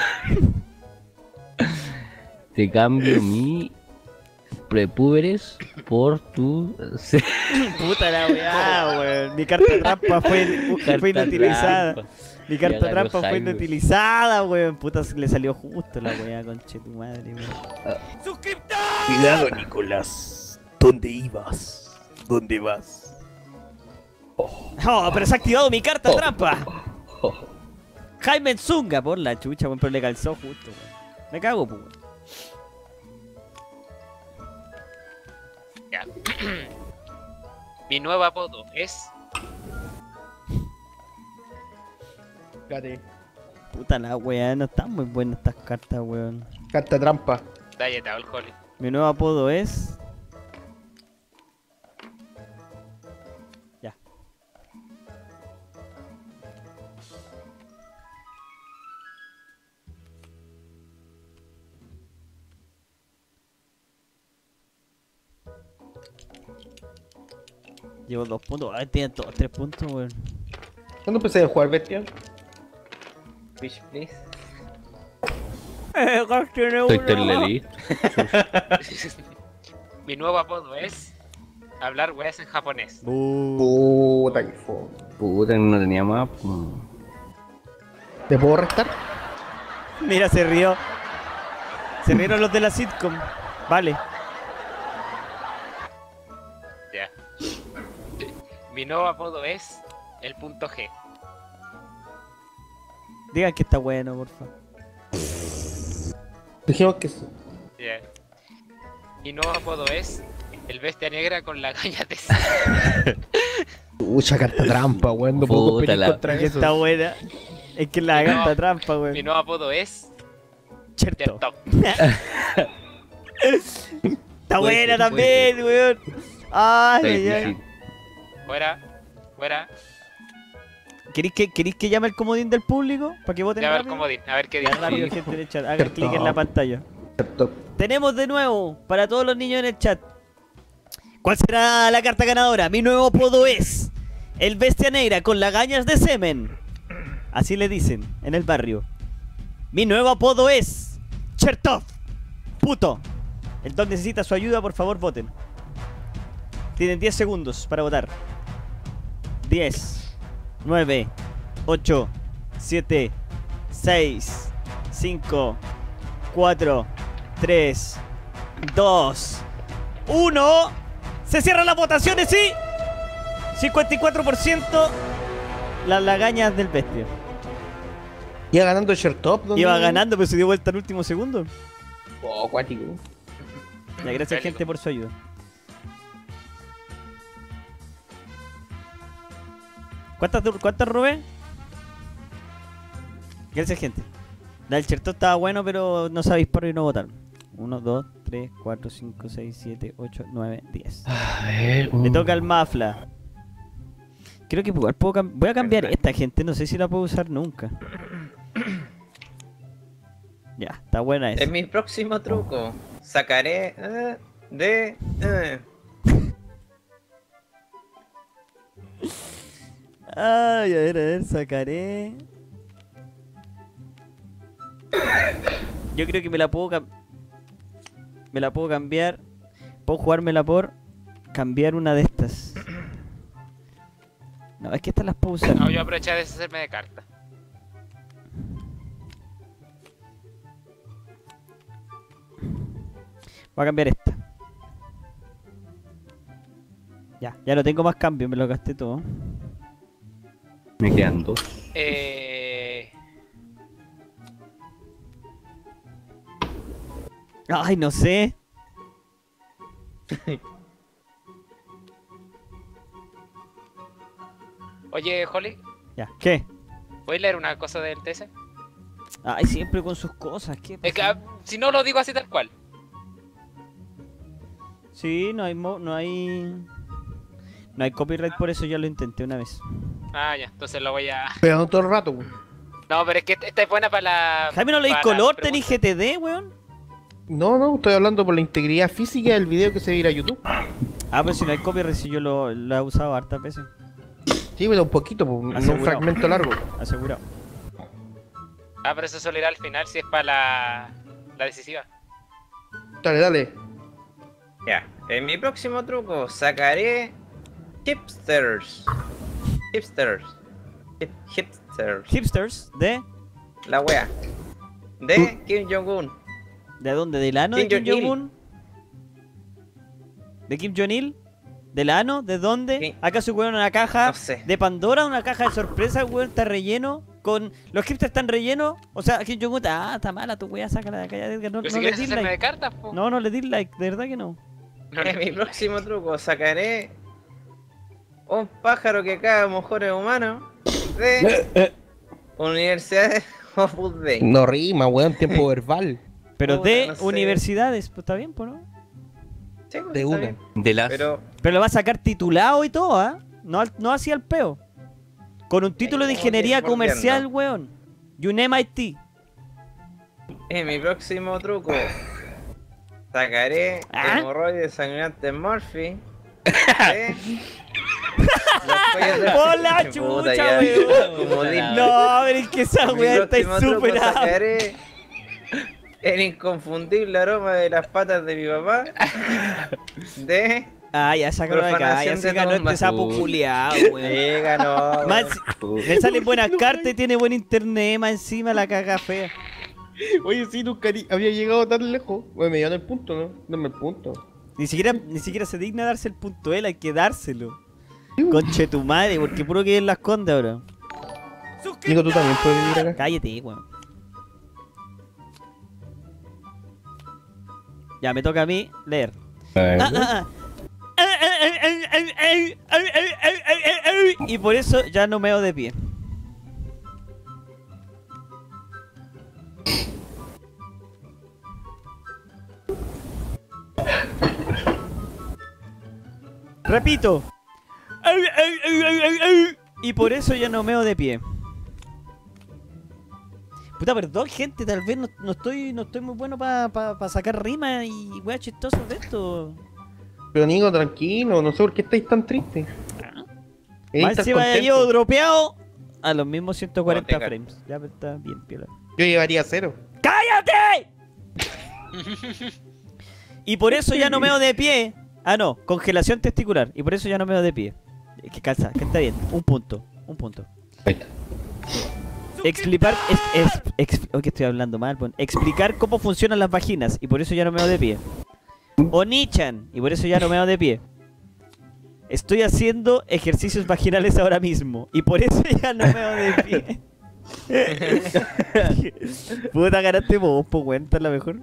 Te cambio mi prepúberes por tu. Puta la weá, weón. Mi carta trampa fue, fue inutilizada. Mi carta Ya ganó trampa fue Jaime. inutilizada, weón. Puta, le salió justo la weá, conche tu madre, weón. Cuidado, Nicolás. ¿Dónde ibas? ¿Dónde vas? Oh, pero se ha activado mi carta trampa. Jaime Zunga, por la chucha, weón, pero le calzó justo, weón. Me cago, pues, weón. Ya. Mi nuevo apodo es. Fíjate, Puta la weá, no están muy buenas estas cartas, weón. carta trampa. Dayeta, el Holly. Mi nuevo apodo es. Ya. Llevo dos puntos. Ay, tiene todos tres puntos, weón. ¿Cuándo empecé a jugar bestia? Fish, please. Eh, Gas tiene Soy uno. Terlelí. Mi nuevo apodo es. Hablar weas en japonés. Bu. Puta que fue. Puta, no tenía más. pues. ¿Te puedo restar? Mira, se rió. Se rieron los de la sitcom. Vale. Ya. Mi nuevo apodo es. El punto G. Digan que está bueno, porfa. Dijimos que sí. Ya. Mi nuevo apodo es. El bestia negra con la caña de. Mucha carta trampa, weón. No puedo Puta competir la- contra Que eso. está buena. Es que la Mi nuevo- carta trampa, Mi weón. nuevo apodo es. Cherto. Chertop. Está Puede buena ser, también, weón. Ay, Está ay, ay. difícil. Fuera. Fuera. ¿Queréis que, ¿Queréis que llame el comodín del público? Para que voten Ya a ver rápido. comodín. A ver qué Ya dice. rápido, gente en el chat. Hagan clic en la pantalla. Cierto. Tenemos de nuevo, para todos los niños en el chat. ¿Cuál será la carta ganadora? Mi nuevo apodo es el bestia negra con lagañas de semen. Así le dicen en el barrio. Mi nuevo apodo es Chertov. Puto. El don necesita su ayuda, por favor voten. Tienen diez segundos para votar. diez, nueve, ocho, siete, seis, cinco, cuatro, tres, dos, uno. Se cierran las votaciones y cincuenta y cuatro por ciento las lagañas del bestia. Iba ganando Chertop. ¿dónde? Iba ganando, pero se dio vuelta al último segundo. Oh, acuático. Ya, gracias gente por su ayuda. ¿Cuántas, cuántas robé? Gracias gente. La del Chertop estaba bueno, pero no sabéis por y no votaron. uno, dos, tres, cuatro, cinco, seis, siete, ocho, nueve, diez. A ver. Le un- toca al Mafla. Creo que igual puedo cam- voy a cambiar esta, gente. No sé si la puedo usar nunca. Ya, está buena esa. Es mi próximo truco. Sacaré eh, de. eh. Ay, a ver, a ver, sacaré. Yo creo que me la puedo cam- Me la puedo cambiar. Puedo jugármela por cambiar una de estas. No, es que estas las puedo usar. No, yo aproveché de deshacerme de cartas. Voy a cambiar esta. Ya, ya no tengo más cambio, me lo gasté todo. Me quedan dos. Eh. Ay, no sé. Oye, Holly, Ya, ¿qué? ¿puedes leer una cosa del T S? Ay, siempre con sus cosas, ¿qué Es que pasa? ah, si no lo digo así tal cual. Sí, no hay mo no hay no hay copyright, por eso ya lo intenté una vez. Ah, ya, entonces lo voy a. Pero todo el rato, weón. No, pero es que esta es buena para la. Jaime, no leí para color, las tenéis preguntas. G T D, weón. No, no, estoy hablando por la integridad física del video que se va a ir a YouTube. Ah, pero si no hay copyright, si yo lo, lo he usado hartas veces. Sí, pero un poquito, pues, no un Asegurado. fragmento largo. Asegurado. Ah, pero eso solo irá al final si es para la. La decisiva. Dale, dale. Ya, en mi próximo truco sacaré hipsters. Hipsters. Hip- hipsters. Hipsters, ¿de? La wea. De Kim Jong-un. ¿De dónde? ¿Del ano de Kim Kim Jong-il. Jong-un? ¿De Kim Jong-il? ¿Del ano? ¿De dónde? Sí. ¿Acaso, weón, una caja No sé. de Pandora? ¿Una caja de sorpresa, weón? ¿Está relleno? Con... ¿Los hipsters están rellenos? O sea, Kim Jong-un, ah, está mala tu weá, sácala de acá, ya, Edgar, no, Pero no si le quieres di hacerme de like. cartas, po. No, no le di like, de verdad que no. No, En mi próximo truco sacaré un pájaro que caga mejores humanos de Universidad de Opus Dei. No rima, weón, tiempo verbal. Pero Puta, de no sé. universidades, pues está bien, pues, ¿no? Sí, pues, De está una. bien. De las. Pero Pero lo va a sacar titulado y todo, ¿ah? No, al- no así al peo. Con un título de como ingeniería que bordeando. comercial, weón. Y un M I T. en mi próximo truco sacaré ¿Ah? hemorroides sangrantes Morphy de los cuellos de- ¡Por la Puta, chucha, ya. weón! Comodín. No, pero es que esa En mi weá está próximo truco insuperable. sacaré el inconfundible aroma de las patas de mi papá de Ah, ya sácalo de acá, ya Profanación se de ganó este tumbas. sapo Uy. culiao, weón. Sí, ganó. Más, weón. le salen buenas cartas y tiene buen internet, más encima la caga fea. Oye, sí, nunca ni- había llegado tan lejos. Bueno, me dieron el punto, ¿no? Dame el punto. Ni siquiera, ni siquiera se digna darse el punto él, hay que dárselo. Conche tu madre, porque puro que él la esconde ahora. Nico, tú también puedes vivir acá. Cállate, weón. Ya, me toca a mí leer. Ah, ah, ah. Y por eso ya no meo de pie. Repito. Y por eso ya no meo de pie. Puta, perdón, gente, tal vez no, no estoy no estoy muy bueno para pa, pa sacar rimas y weas chistosas de esto. Pero Nico, tranquilo, no sé por qué estáis tan tristes. Deberíais Más estar encima ya contento. llevo dropeado a los mismos ciento cuarenta No, tenga- frames. Ya está bien, piola. Yo llevaría cero. ¡Cállate! Y por eso ya no meo de pie. Ah, no, congelación testicular. Y por eso ya no meo de pie. Es que calza, que está bien. Un punto, un punto. Ahí está. Explicar, es, es, ex- oh, que estoy hablando mal, pon. Explicar cómo funcionan las vaginas y por eso ya no meo de pie. Onichan y por eso ya no meo de pie. Estoy haciendo ejercicios vaginales ahora mismo y por eso ya no meo de pie. Puta, ganaste vos, po, weón, esta es la mejor.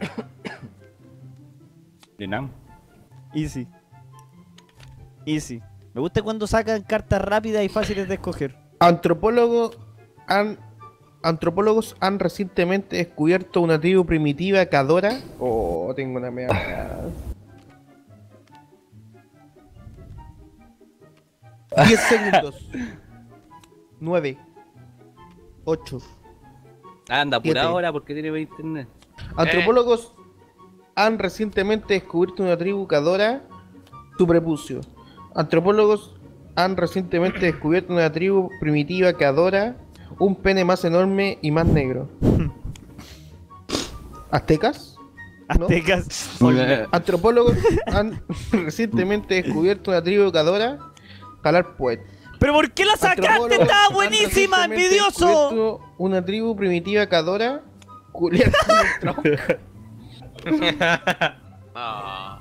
De Nam. Easy. Easy. Me gusta cuando sacan cartas rápidas y fáciles de escoger. Antropólogos han, antropólogos han recientemente descubierto una tribu primitiva que adora. Oh, tengo una mea. diez segundos. nueve. ocho. Ah, anda Siete. apurado ahora porque tiene buen internet. Antropólogos han recientemente descubierto una tribu que adora su prepucio. Antropólogos han recientemente descubierto una tribu primitiva que adora un pene más enorme y más negro. ¿Aztecas? ¿No? Aztecas. Antropólogos han recientemente descubierto una tribu que adora jalar puet. ¿Pero por qué la sacaste? Antropólogos ¡Estaba han buenísima, recientemente envidioso! descubierto una tribu primitiva que adora culiar con el tronco. No.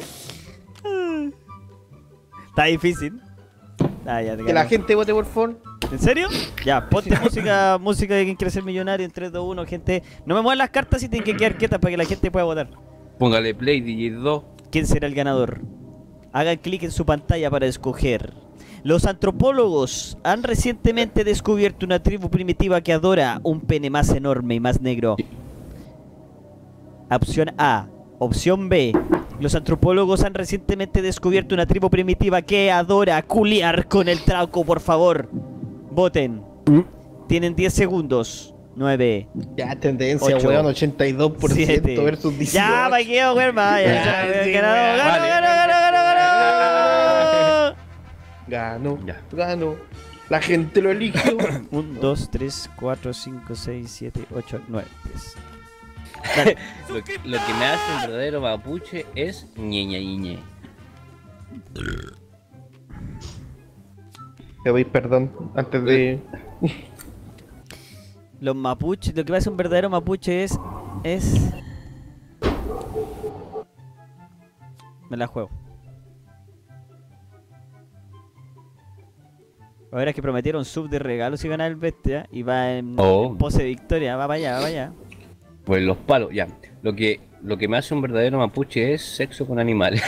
Está difícil. Ah, ya te Que la gané. gente vote por favor. ¿En serio? Ya, ponte música, música de quien quiere ser millonario en tres, dos, uno, gente. No me muevan las cartas y tienen que quedar quietas para que la gente pueda votar. Póngale play, D J dos. ¿Quién será el ganador? Hagan clic en su pantalla para escoger. Los antropólogos han recientemente descubierto una tribu primitiva que adora un pene más enorme y más negro. Opción A. Opción B. Los antropólogos han recientemente descubierto una tribu primitiva que adora culiar con el trauco, por favor. Voten. Tienen diez segundos. nueve. Ya, tendencia, Ocho. weón, ochenta y dos por ciento siete. versus dieciocho. Ya, vaqueo, weón, vaya. Ya, Ya, sí, ganó, weón, ganó, vale. ganó, ganó, ganó, ganó. Ganó, Ya. ganó. La gente lo eligió. uno, dos, tres, cuatro, cinco, seis, siete, ocho, nueve, diez. Lo, lo que me hace un verdadero mapuche es ñeña ñe. Te doy perdón antes de. Los mapuches, lo que me hace un verdadero mapuche es. Es. Me la juego. Ahora es que prometieron sub de regalo si gana el bestia y va en, Oh. en pose de victoria, va para allá, va para allá. Pues los palos, ya. Lo que, lo que me hace un verdadero mapuche es sexo con animales.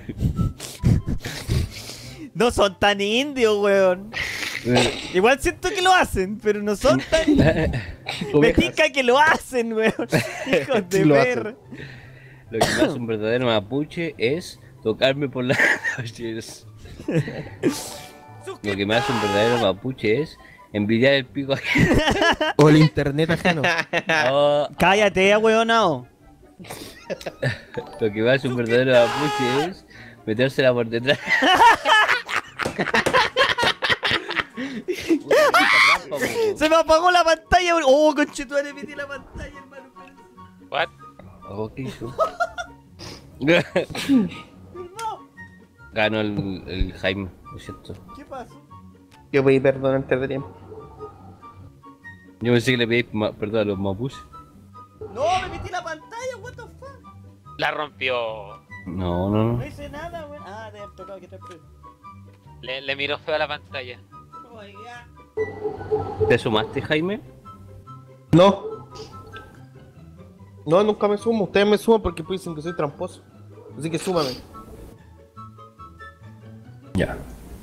No son tan indios, weón. Igual siento que lo hacen, pero no son tan. Me pica que lo hacen, weón. Hijos de Sí lo perra. Lo que me hace un verdadero mapuche es tocarme por las noches. Lo que me hace un verdadero mapuche es envidiar el pico ajeno. O el internet ajeno. Oh, Cállate, weonao. lo que me hace un verdadero mapuche es metérsela por detrás. Puta, trampa, po. Se me apagó la pantalla, weón. Oh, conchetuare, metí la pantalla, hermano. What? Oh, ¿qué hizo? Ganó el, el Jaime, lo siento. ¿Qué pasó? Yo pedí perdón antes de tiempo. Yo pensé que le pedí ma- perdón a los mapuches. No, me metí la pantalla, what the fuck. La rompió. No, no, No no. hice nada, weón. Ah, de haber tocado que te Le, le miró feo a la pantalla. Oiga. ¿Te sumaste, Jaime? No. No, nunca me sumo. Ustedes me suman porque pues dicen que soy tramposo. Así que súmame. Ya.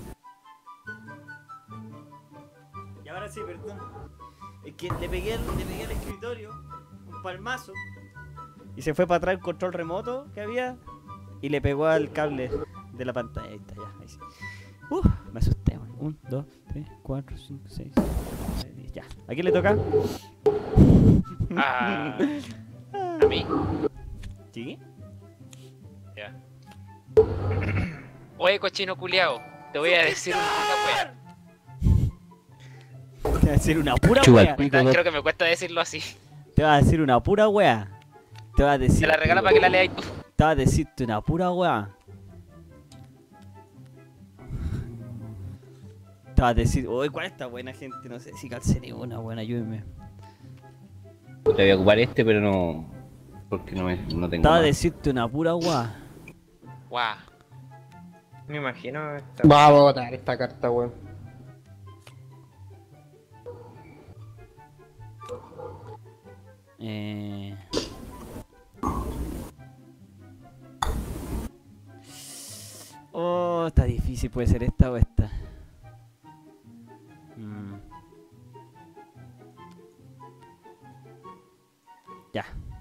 Y ahora sí, perdón. Es que le pegué, al- le pegué al escritorio un palmazo y se fue para atrás el control remoto que había y le pegó al cable de la pantalla. Ahí está, ya, ahí sí. Uf, me asusté, man. uno, dos, tres, cuatro, cinco, seis, siete, nueve, diez. Ya. ¿A quién le toca? Ah, a mí. ¿Sí? Ya. Oye, cochino culiao, te voy a decir una wea. Te va a decir una pura Chupa el wea. pico. Creo que me cuesta decirlo así. Te va a decir una pura wea. Te va a decir. Te la regala para que la leáis tú. Te va a decirte una pura wea. Te va a decir, uy, ¿cuál está buena gente? No sé si calcé ni una buena, ayúdenme. Te voy a ocupar este, pero no. Porque no, me, no tengo. Te va a más. decirte una pura wea. Guau. Me imagino. esta- Vamos a botar esta carta, weón. Eh... Oh, está difícil, puede ser esta o esta. Mm. Ya.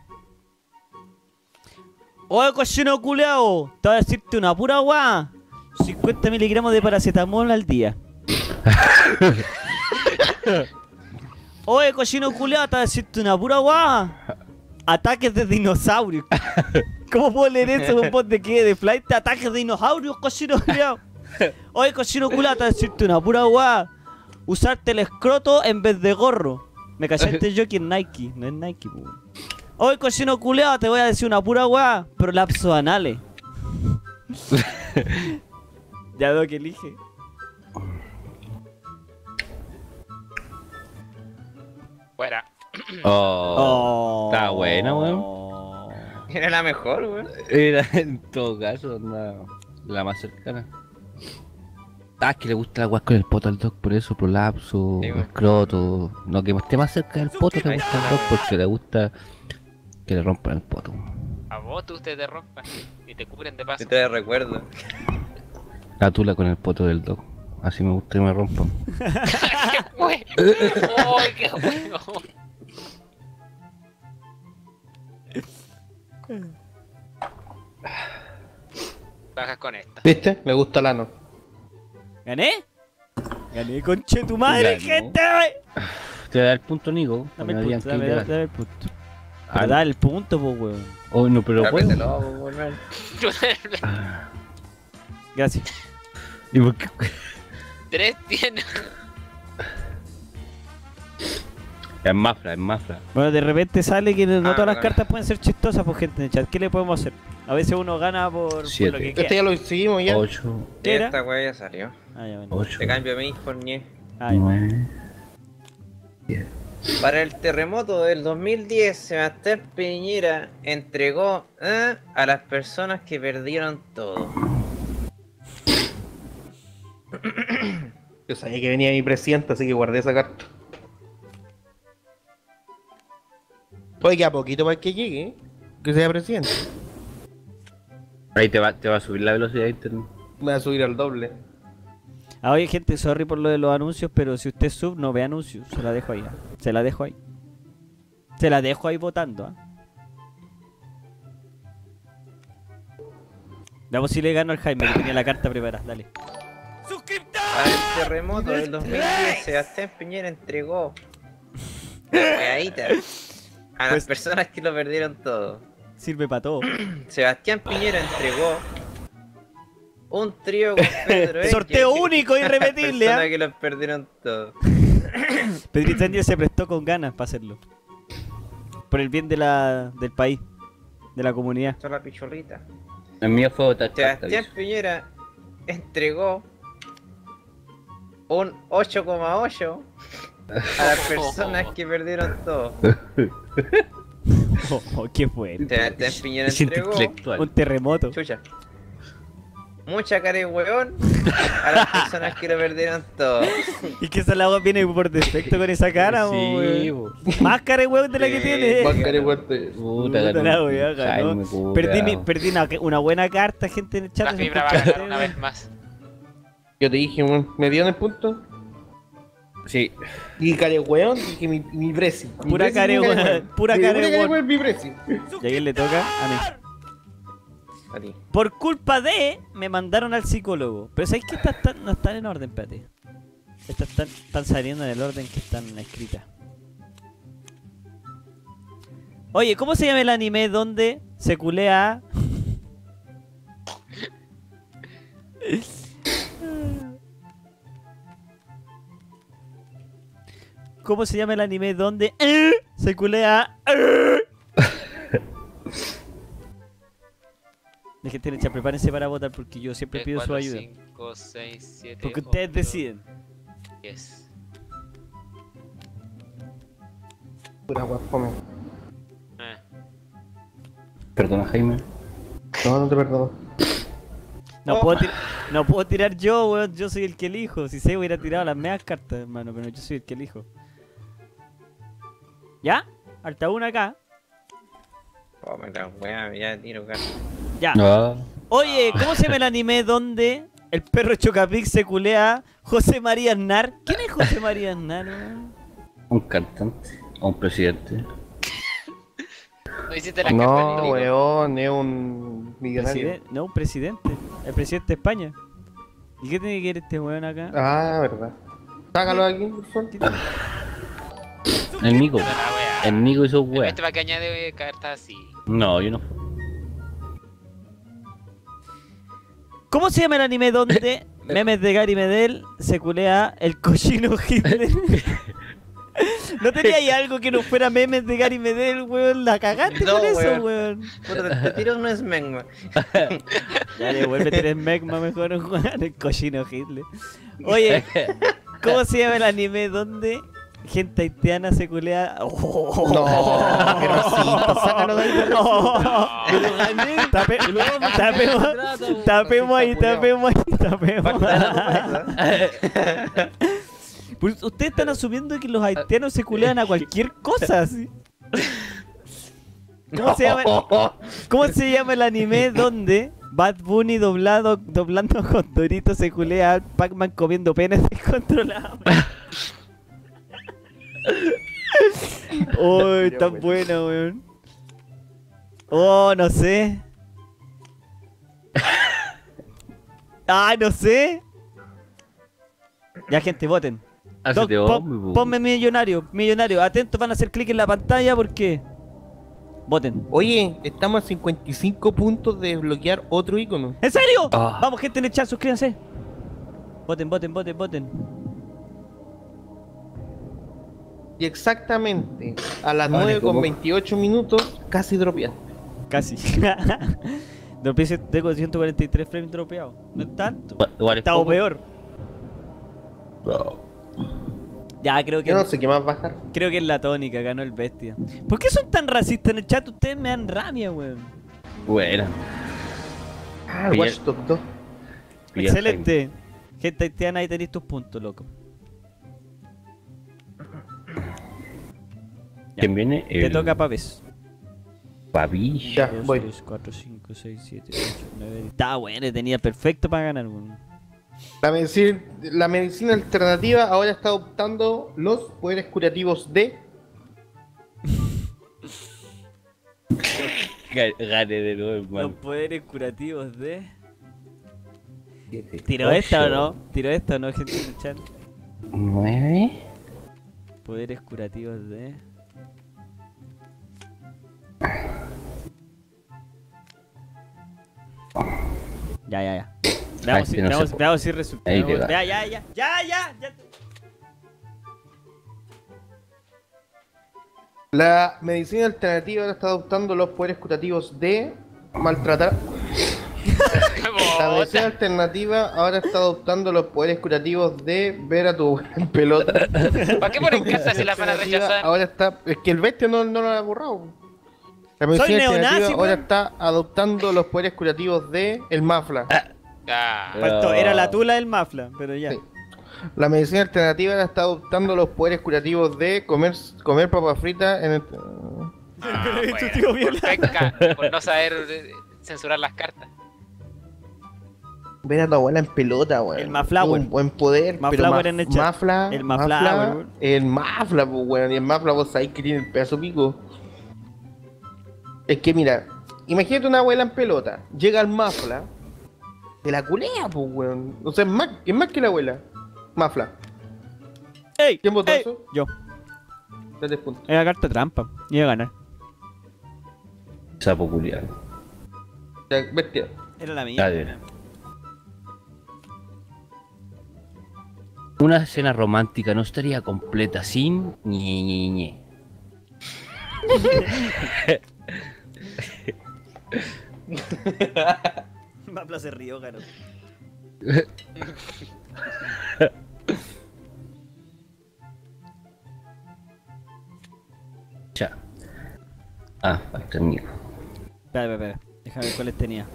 Oye, cochino culeado, te voy a decirte una pura guá. cincuenta miligramos de paracetamol al día. Oye, cochino culeado, te voy a decirte una pura guá. Ataques de dinosaurios. ¿Cómo puedo leer eso con voz de qué? ¿De flight? Ataques de dinosaurios, cochino culeado. Oye, cochino culeado, te voy a decirte una pura guá. Usarte el escroto en vez de gorro. Me callaste yo que es Nike, no es Nike, po. Oye, cochino culeado, te voy a decir una pura weá, pero lapsos anales. Ya veo que elige. Fuera. Oh. Está buena, weón. Era la mejor, weón. Era en todo caso la, la más cercana. Ah, es que le gusta la guas con el poto al doc, por eso, prolapso, Sí, bueno. escroto. No, que esté más cerca del poto le gusta al doc porque le gusta que le rompan el poto. A vos tú te rompan y te cubren de paso. Yo te recuerdo. La tula con el poto del doc. Así me gusta que me rompan. ¡Uy! ¡Uy, qué bueno! Bajas con esta. ¿Viste? Me gusta el ano. ¿Gané? Gané, conche tu madre, Ganó. gente. Te da el punto, Nico. Dame Me el digan punto, que dame, le dame, da. dame el punto. Ah, Pero da el punto, po, weón. Oh, no, pero puedo. Repételo, po, hermano. Gracias. ¿Y por qué? Tres tiene. Es mafra, es mafra. Bueno, de repente sale que no Ah, todas las bacán. cartas pueden ser chistosas por gente en el chat. ¿Qué le podemos hacer? A veces uno gana por, por Siete. lo que Este queda. ya lo seguimos ya. ocho, ¿Qué era? Esta weá ya salió. Ah, ya, bueno. ocho, Te cambio mi por ñe. Ah, ya. nueve. Para el terremoto del dos mil diez, Sebastián Piñera entregó ¿eh? a las personas que perdieron todo. Yo sabía que venía mi presidente, así que guardé esa carta. Oye, a poquito para que llegue, ¿eh? Que sea presidente. Ahí te va, te va a subir la velocidad de internet. Me va a subir al doble. Ah, oye, gente, sorry por lo de los anuncios, pero si usted sub, no ve anuncios. Se la dejo ahí. ¿ah? Se la dejo ahí. Se la dejo ahí votando. ¿ah? Vamos si le gano al Jaime, que tenía la carta preparada. Dale. Para el terremoto del dos mil diez, Sebastián Piñera entregó weaditas a las Pues- personas que lo perdieron todo. Sirve para todo. Sebastián Piñera entregó un trío con Pedro X, Sorteo que- único, a las irrepetible. personas ¿ah? que los perdieron todo. Pedrito Ángel se prestó con ganas para hacerlo. Por el bien de la, del país, de la comunidad. Son la pichurrita. El mío fue otra carta. Sebastián Piñera entregó un ocho coma ocho a las personas que perdieron todo. Oh, oh, qué fuerte. Sebastián Piñera Es entregó intelectual. Un terremoto. chucha mucha cara de hueón a las personas que lo perdieron todo. Y que esa lagua viene por defecto con esa cara, Sí, weón. bo. Más cara de weón de la que Sí, tiene. más Bancaré fuerte. Puta, Puta ganó. la wea, ganó. Jaime, puta. Perdí, mi- perdí una, una buena carta, gente en el chat. La ese fibra va a podcast, ganar una weón. vez más. Yo te dije, weón, me dieron el punto. Sí. Y care weón, dije mi, mi presi. Mi Pura presi, care mi weón, pura Sí, care weón. weón, mi presi. Y a quién le toca, a mí. A ti. Por culpa de, me mandaron al psicólogo. Pero ¿sabéis que estas están- no están en orden, espérate? Estas están, están saliendo en el orden que están escritas. Oye, ¿cómo se llama el anime donde se culea a... ¿Cómo se llama el anime donde eh, se culea a... eh? La gente en el chat, prepárense para votar porque yo siempre pido su ayuda. cinco, seis, siete, Porque ustedes deciden. diez. Pura weón, fome. Eh. Perdona, Jaime. No, no te perdono. No, Oh. puedo tir- no puedo tirar yo, weón. Yo soy el que elijo. Si sé, hubiera tirado las medias cartas, hermano. Pero yo soy el que elijo. ¿Ya? Alta una acá. Oh, me la wea, ya tiro cara. Ya. Ah, Oye, ¿cómo se llama el anime donde el perro Chocapic se culea a José María Aznar? ¿Quién es José María Aznar, weón? un cantante. O un presidente. No hiciste la carta, No, Nico. weón, es un millonario. Presiden- No, un presidente. El presidente de España. ¿Y qué tiene que ver este weón acá? Ah, verdad. Sácalo aquí, por favor. El Nico. La wea. El Nico hizo wea. Este va que añade cartas así. No, yo no. ¿Cómo se llama el anime donde memes de Gary Medel se culea el cochino Hitler? ¿No tenía ahí algo que no fuera memes de Gary Medel, weón? La cagaste No, con eso, weón. weón. Puta, te tiro un smegma. Ya le vuelve a tener Megma mejor, weón. El cochino Hitler. Oye, ¿cómo se llama el anime donde gente haitiana se culea? Oh. No, qué racista, sácalo de ahí, qué No. Tape- tapemos, tapemos ahí, tapemos ahí, tapemos. Pues ustedes están asumiendo que los haitianos se culean a cualquier cosa, ¿sí? ¿Cómo se llama, ¿Cómo se llama el anime donde Bad Bunny doblado, doblando con Doritos se culea al Pac-Man comiendo penes descontrolados. Oh, tan bueno, weón. Oh, no sé. Ah, no sé. Ya, gente, voten. Hacete Doc, pon- hombre, po. ponme millonario, millonario. Atentos, van a hacer clic en la pantalla porque... Voten. Oye, estamos a cincuenta y cinco puntos de desbloquear otro icono. ¿En serio? Ah. Vamos, gente en el chat, suscríbanse. Voten, voten, voten, voten. Y exactamente a las Vale, nueve con ¿cómo? veintiocho minutos casi dropeaste. Casi. Dropeé, tengo ciento cuarenta y tres frames dropeados. No es tanto. Igual- igual es Estaba poco. peor. Ya, creo que Yo no sé qué más bajar. creo que es la tónica, ganó el bestia. ¿Por qué son tan racistas en el chat? Ustedes me dan rabia, weón. Buena. Ah, Pilla- Watch Dogs dos. Pilla Excelente. Gente haitiana, ahí tenéis tus puntos, loco. Ya. ¿Quién viene? Te El toca Paves. Papi. Ya, dos, voy. tres, cuatro, cinco, seis, siete, ocho, nueve. Está bueno, tenía perfecto para ganar, weón. La medicina, la medicina alternativa ahora está adoptando los poderes curativos de... Ga- Gane de nuevo, Los hermano. poderes curativos de... Siete, ¿Tiro esta o ocho, no? ¿Tiro esta o no, gente en el chat? Nueve. Poderes curativos de... Ya, ya, ya. Veamos si, este no veamos, se puede. veamos si resulta. Ahí Veamos- te va. Ya, ya, ya, ya, ya, ya. La medicina alternativa ahora está adoptando los poderes curativos de maltratar. La medicina Bota. alternativa ahora está adoptando los poderes curativos de ver a tu en pelota. ¿Para qué ponen casas si las van a Alternativa rechazar? Ahora está, es que el bestia no, no lo ha borrado. La medicina neonazi, alternativa ahora weón. está adoptando los poderes curativos de el mafla. Ah, Faltó, No. era la tula del mafla, pero ya. Sí. La medicina alternativa ahora está adoptando los poderes curativos de comer comer papas fritas en el... ah, Tu tío bueno, viola. por pesca, por no saber eh, censurar las cartas. Ver a tu abuela en pelota, weón. El Maflower. Un buen poder, Maflower pero ma- en el chat. Mafla, El Maflower, Mafla, weón. el Mafla, pues, weón. Y el Mafla, vos sabés que tiene el pedazo pico. Es que mira, imagínate una abuela en pelota. Llega el Mafla, te la culea, pues, weón. O sea, es más, es más que la abuela. Mafla. ¡Ey! ¿Quién votó ey. eso? Yo. Tres puntos. Era carta trampa. Iba a ganar. Sapo culiado. Ya, bestia. Era la Ya, mía. de veras. Una escena romántica no estaría completa sin ñe, ñe, ñe. Mafla se rió, caro. Ya. Ah, falta el mío. Espera, espera, espera. Déjame ver cuáles tenía.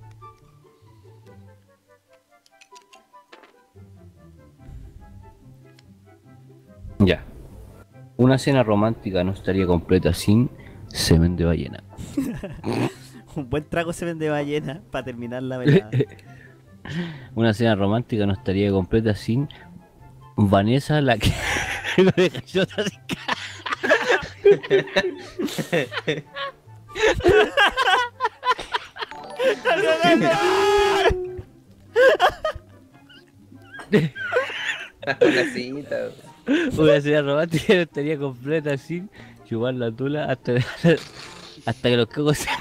Ya. Una escena romántica no estaría completa sin semen de ballena. Un buen trago se vende ballena para terminar la velada. Una escena romántica no estaría completa sin Vanessa, la que no deja chota sin ca- Una cita. Una escena romántica no estaría completa sin chupar la tula hasta, hasta que los cocos se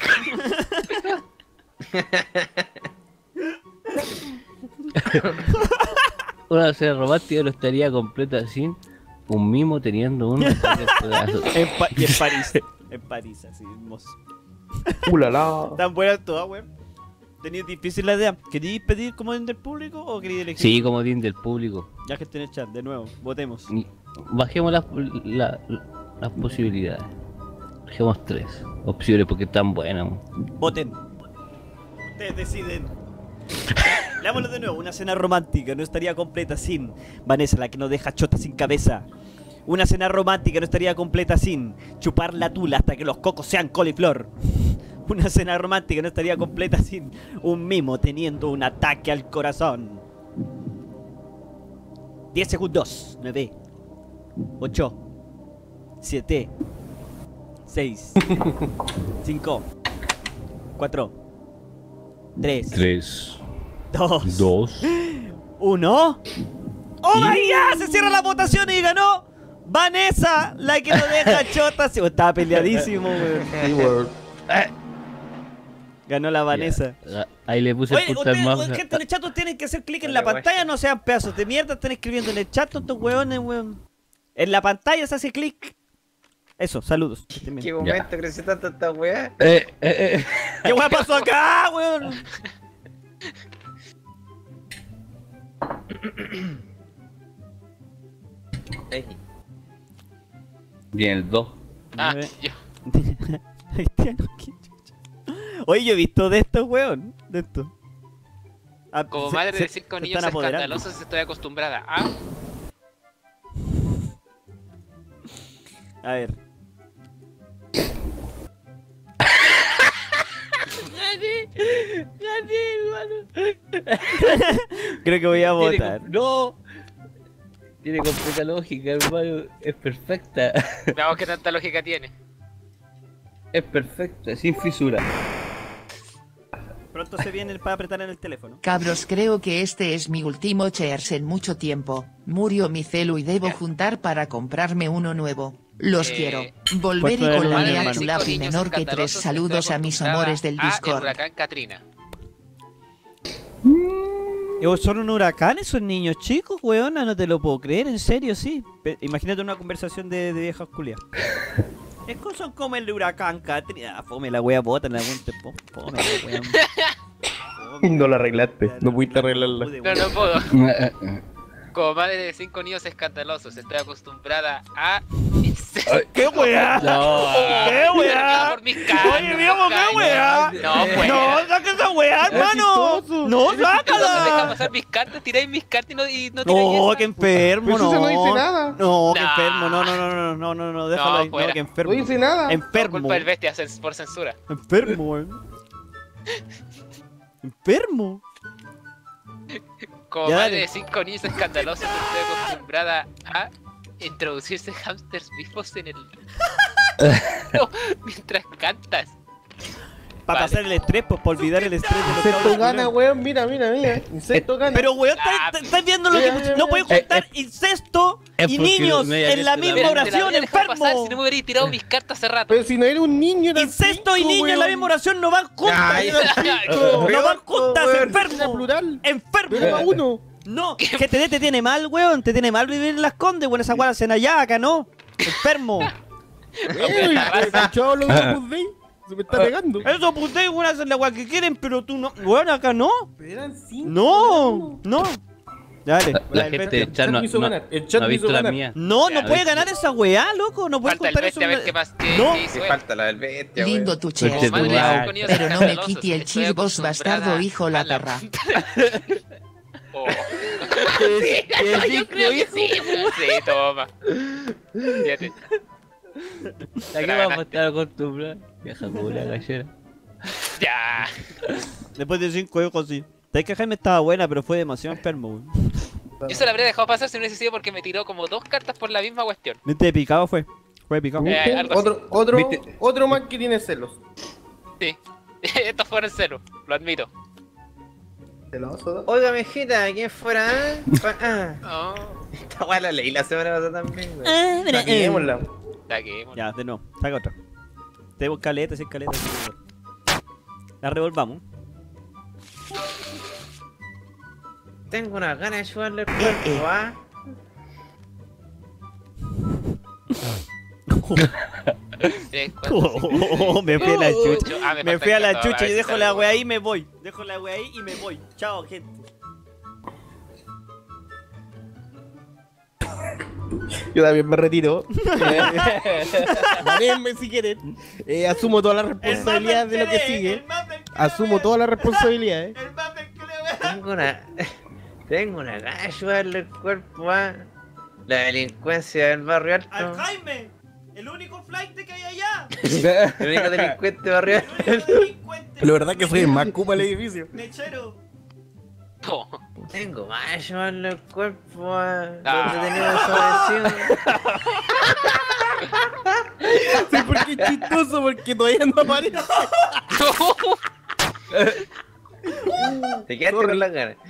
Una escena romántica no estaría completa sin un mimo teniendo un pedazo. En, Pa- y en París. En París, así, hermoso. Ulala. Tan buenas todas, weón. Tenías difícil la idea. ¿Queríais pedir como del público o queríais elegir? Sí, como din del público. Ya que esté en el chat, de nuevo, votemos. Y bajemos las, la- las posibilidades. Bajemos tres opciones porque están buenas. mo. Voten. Ustedes deciden. Leámoslo de nuevo. Una cena romántica no estaría completa sin Vanessa, la que nos deja chota sin cabeza. Una cena romántica no estaría completa sin chupar la tula hasta que los cocos sean coliflor. Una cena romántica no estaría completa sin un mimo teniendo un ataque al corazón. diez segundos. nueve, ocho, siete, seis, cinco, cuatro, tres, tres, dos, dos. uno. ¡Oh my god! Se cierra la votación y ganó Vanessa, la que no deja chota. Sí, estaba peleadísimo, weón. Sí, weón. Ganó la Vanessa. Ya, ahí le puse el Oye, punto al ustedes, mouse. gente en el chat, tienen que hacer clic en Dale, la guay. pantalla, no sean pedazos de mierda, están escribiendo en el chat estos hueones, weón. En la pantalla se hace clic. Eso, saludos. Que estén bien. ¿Qué momento creció tanto esta weá? Eh, eh, eh. ¿Qué weón pasó acá, weón? Ey, Bien, el dos. Ah, Nueve. yo. Haitiano, qué chucha. Oye, yo he visto de estos, weón. De estos. Ah, Como se- madre se- de cinco se niños están apoderando. escandalosos estoy acostumbrada a... A ver. Creo que voy a Tiene votar. com- No. Tiene completa lógica, hermano. Es perfecta. Veamos qué tanta lógica tiene. Es perfecta, sin fisura. Pronto se viene para apretar en el teléfono. Cabros, creo que este es mi último cheers en mucho tiempo. Murió mi celu y debo juntar para comprarme uno nuevo. Los Eh, quiero. Volver y pues, con la hermano, mea hermano. chulapi Cinco niños menor que tres. escandalosos Saludos estoy a mis acostumbrada amores del a el Discord. huracán Katrina. Eh, ¿Son un huracán esos niños chicos, weona? No te lo puedo creer, en serio, sí. Pe- Imagínate una conversación de, de viejas culias. Es que son como el huracán Katrina. Ah, fome la wea, bota en algún tiempo. Fome la wea. Fome. No la arreglaste, no pudiste arreglarla. Pude, No, weón. no puedo. Como madre de cinco niños escandalosos estoy acostumbrada a... ¿Qué wea? No. ¿Qué wea? Por mis carnes, Oye, viejo, ¿qué wea? No, pues. No, saca esa wea, hermano. No, Entonces deja sácala. pasar mis cartas, tiráis mis cartas y no, y no tiráis No, esa. que enfermo, Pero no. eso no dice nada. No, que Nah. enfermo, no, no, no, no, no, no, no, déjalo No, ahí, no, fuera. que enfermo. No dice nada. Por Enfermo. culpa del bestia cens- por censura. Enfermo, weón. Enfermo. Como Ya, madre dale. de cinco niños escandalosos estoy acostumbrada a introducirse hamsters vivos en el... No, mientras cantas. Para Vale. pasar el estrés, pues, para olvidar el estrés de los Insecto cabros gana, culiados. weón. Mira, mira, mira. Insecto gana. Pero, weón, Ah, ¿estás estás viendo lo mira, que... mira, No mira. puedes Eh, juntar incesto es y porque niños no hay en la abierto la misma mente. oración, Te la había dejado pasar enfermo. si no me hubiera tirado mis cartas hace rato. Pero si no eres un niño, eras Incesto y cinco, niños en la weón. misma oración no van juntas. Ay, No Peor, van juntas, weón, enfermo. era plural. Pero Enfermo. va uno. No, G T D te tiene mal, weón. Te tiene mal vivir en las Condes, weón. Esa weá la hacen allá, acá no. Enfermo. Ey, ¿escuchado lo de Opus Dei? Se me está pegando. Eso, pues, ustedes, weón, hacen la weá que quieren, pero tú no. Weón, acá no. Pero eran cinco. No, no. Dale. La, la el gente bestia. del chat no, me hizo no, ganar, el chat no ha me hizo visto la ganar. mía. No, no Ya, puede ves. ganar esa weá, loco. No puede Falta el contar eso. bestia a ver qué, más, qué, No. qué hizo Que él. falta la del bestia, weón. Lindo tu Conche cheers, tu Como madre de madre. cinco niños pero no me escandalosos, quite el estoy chisbos acostumbrada bastardo hijo la a perra. Oh. Sí, yo creo que sí, sí, toma. Fíjate. ¿A qué vamos a estar acostumbrados? Vieja como una gallera. Ya. Después de cinco hijos, sí. Sabes que Jaime estaba buena, pero fue demasiado enfermo, weón. Yo se la habría dejado pasar si no hubiese sido porque me tiró como dos cartas por la misma cuestión. ¿Viste de picado fue? Fue de picado. Eh, algo así. Otro, otro, ¿Viste? otro más que tiene celos. Sí. Estos fueron cero, lo admito. ¿Celoso? Oiga, mijita, ¿quién fuera? eh? Pa- Ah, Oh, esta weá la leí la semana pasada también, weón. Saquémosla. saquemos. Ya, de nuevo. Saca otra. Tenemos caleta, sin caleta. sin caleta. La revolvamos. Tengo unas ganas de ayudarle al eh. cuerpo, ¿ah? Tres, cuatro, cinco, Oh, me fui a la ocho. chucha. Ah, Me falta fui a el la gato, chucha ver y si dejo sale la algo. wea ahí y me voy. Dejo la wea ahí y me voy. Chao, gente. Yo también me retiro. Manéjenme si quieren. Eh, asumo toda la responsabilidad de lo que sigue. Asumo todas las responsabilidades. Tengo una. Tengo una gana de ayudarle al cuerpo, ¿ah? La delincuencia del barrio ¡Al alto. Jaime! El único flight que hay allá. El único delincuente de arriba. El único delincuente. La verdad que soy el más cupa del edificio. Mechero. No. Tengo más en el cuerpo. eh, Ah. Donde tenía eso Sí, porque es chistoso, porque todavía no aparece. Te quedaste con las ganas.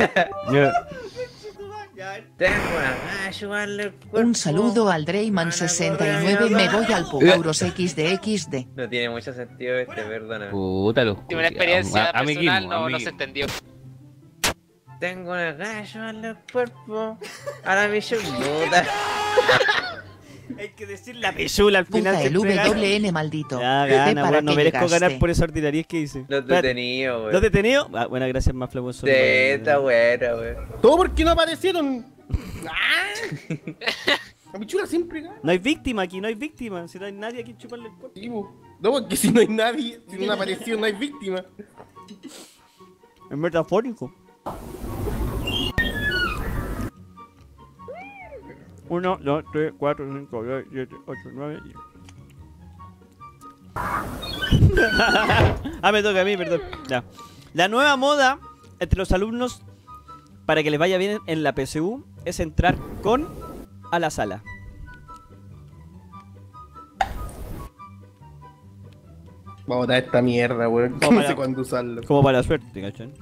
Tengo una gallo en el cuerpo. Un saludo al Dreyman sesenta y nueve, me voy al Pugauros equis de equis de. No tiene mucho sentido este, perdóname. Puta, los Tiene una experiencia a- amiguismo, personal, no, no amiguismo. se entendió. Tengo una gallo en el cuerpo. A la misión puta. Hay que decir la pechula al final. Puta el siempre gana. W N maldito. Ya Ve gana, para weón. No qué merezco llegaste. ganar por esa ordinariedad que hice. Los Espérate. detenidos, wey. ¿Los detenidos? Ah, buena, gracias, más flamoso. Sí, está buena, wey. Todo porque no aparecieron. La pichula siempre gana. No hay víctima aquí, no hay víctima. Si no hay nadie aquí chuparle el cuerpo. Sí, po. No, porque si no hay nadie, si no apareció, no hay víctima. Es metafórico. Uno, dos, tres, cuatro, cinco, seis, siete, ocho, nueve, diez. Ah, me toca a mí, perdón. Ya. La nueva moda entre los alumnos para que les vaya bien en la P S U es entrar con a la sala. Vamos a botar esta mierda, weón. Vamos No para- sé cuándo usarlo. Como para la suerte, ¿cachai?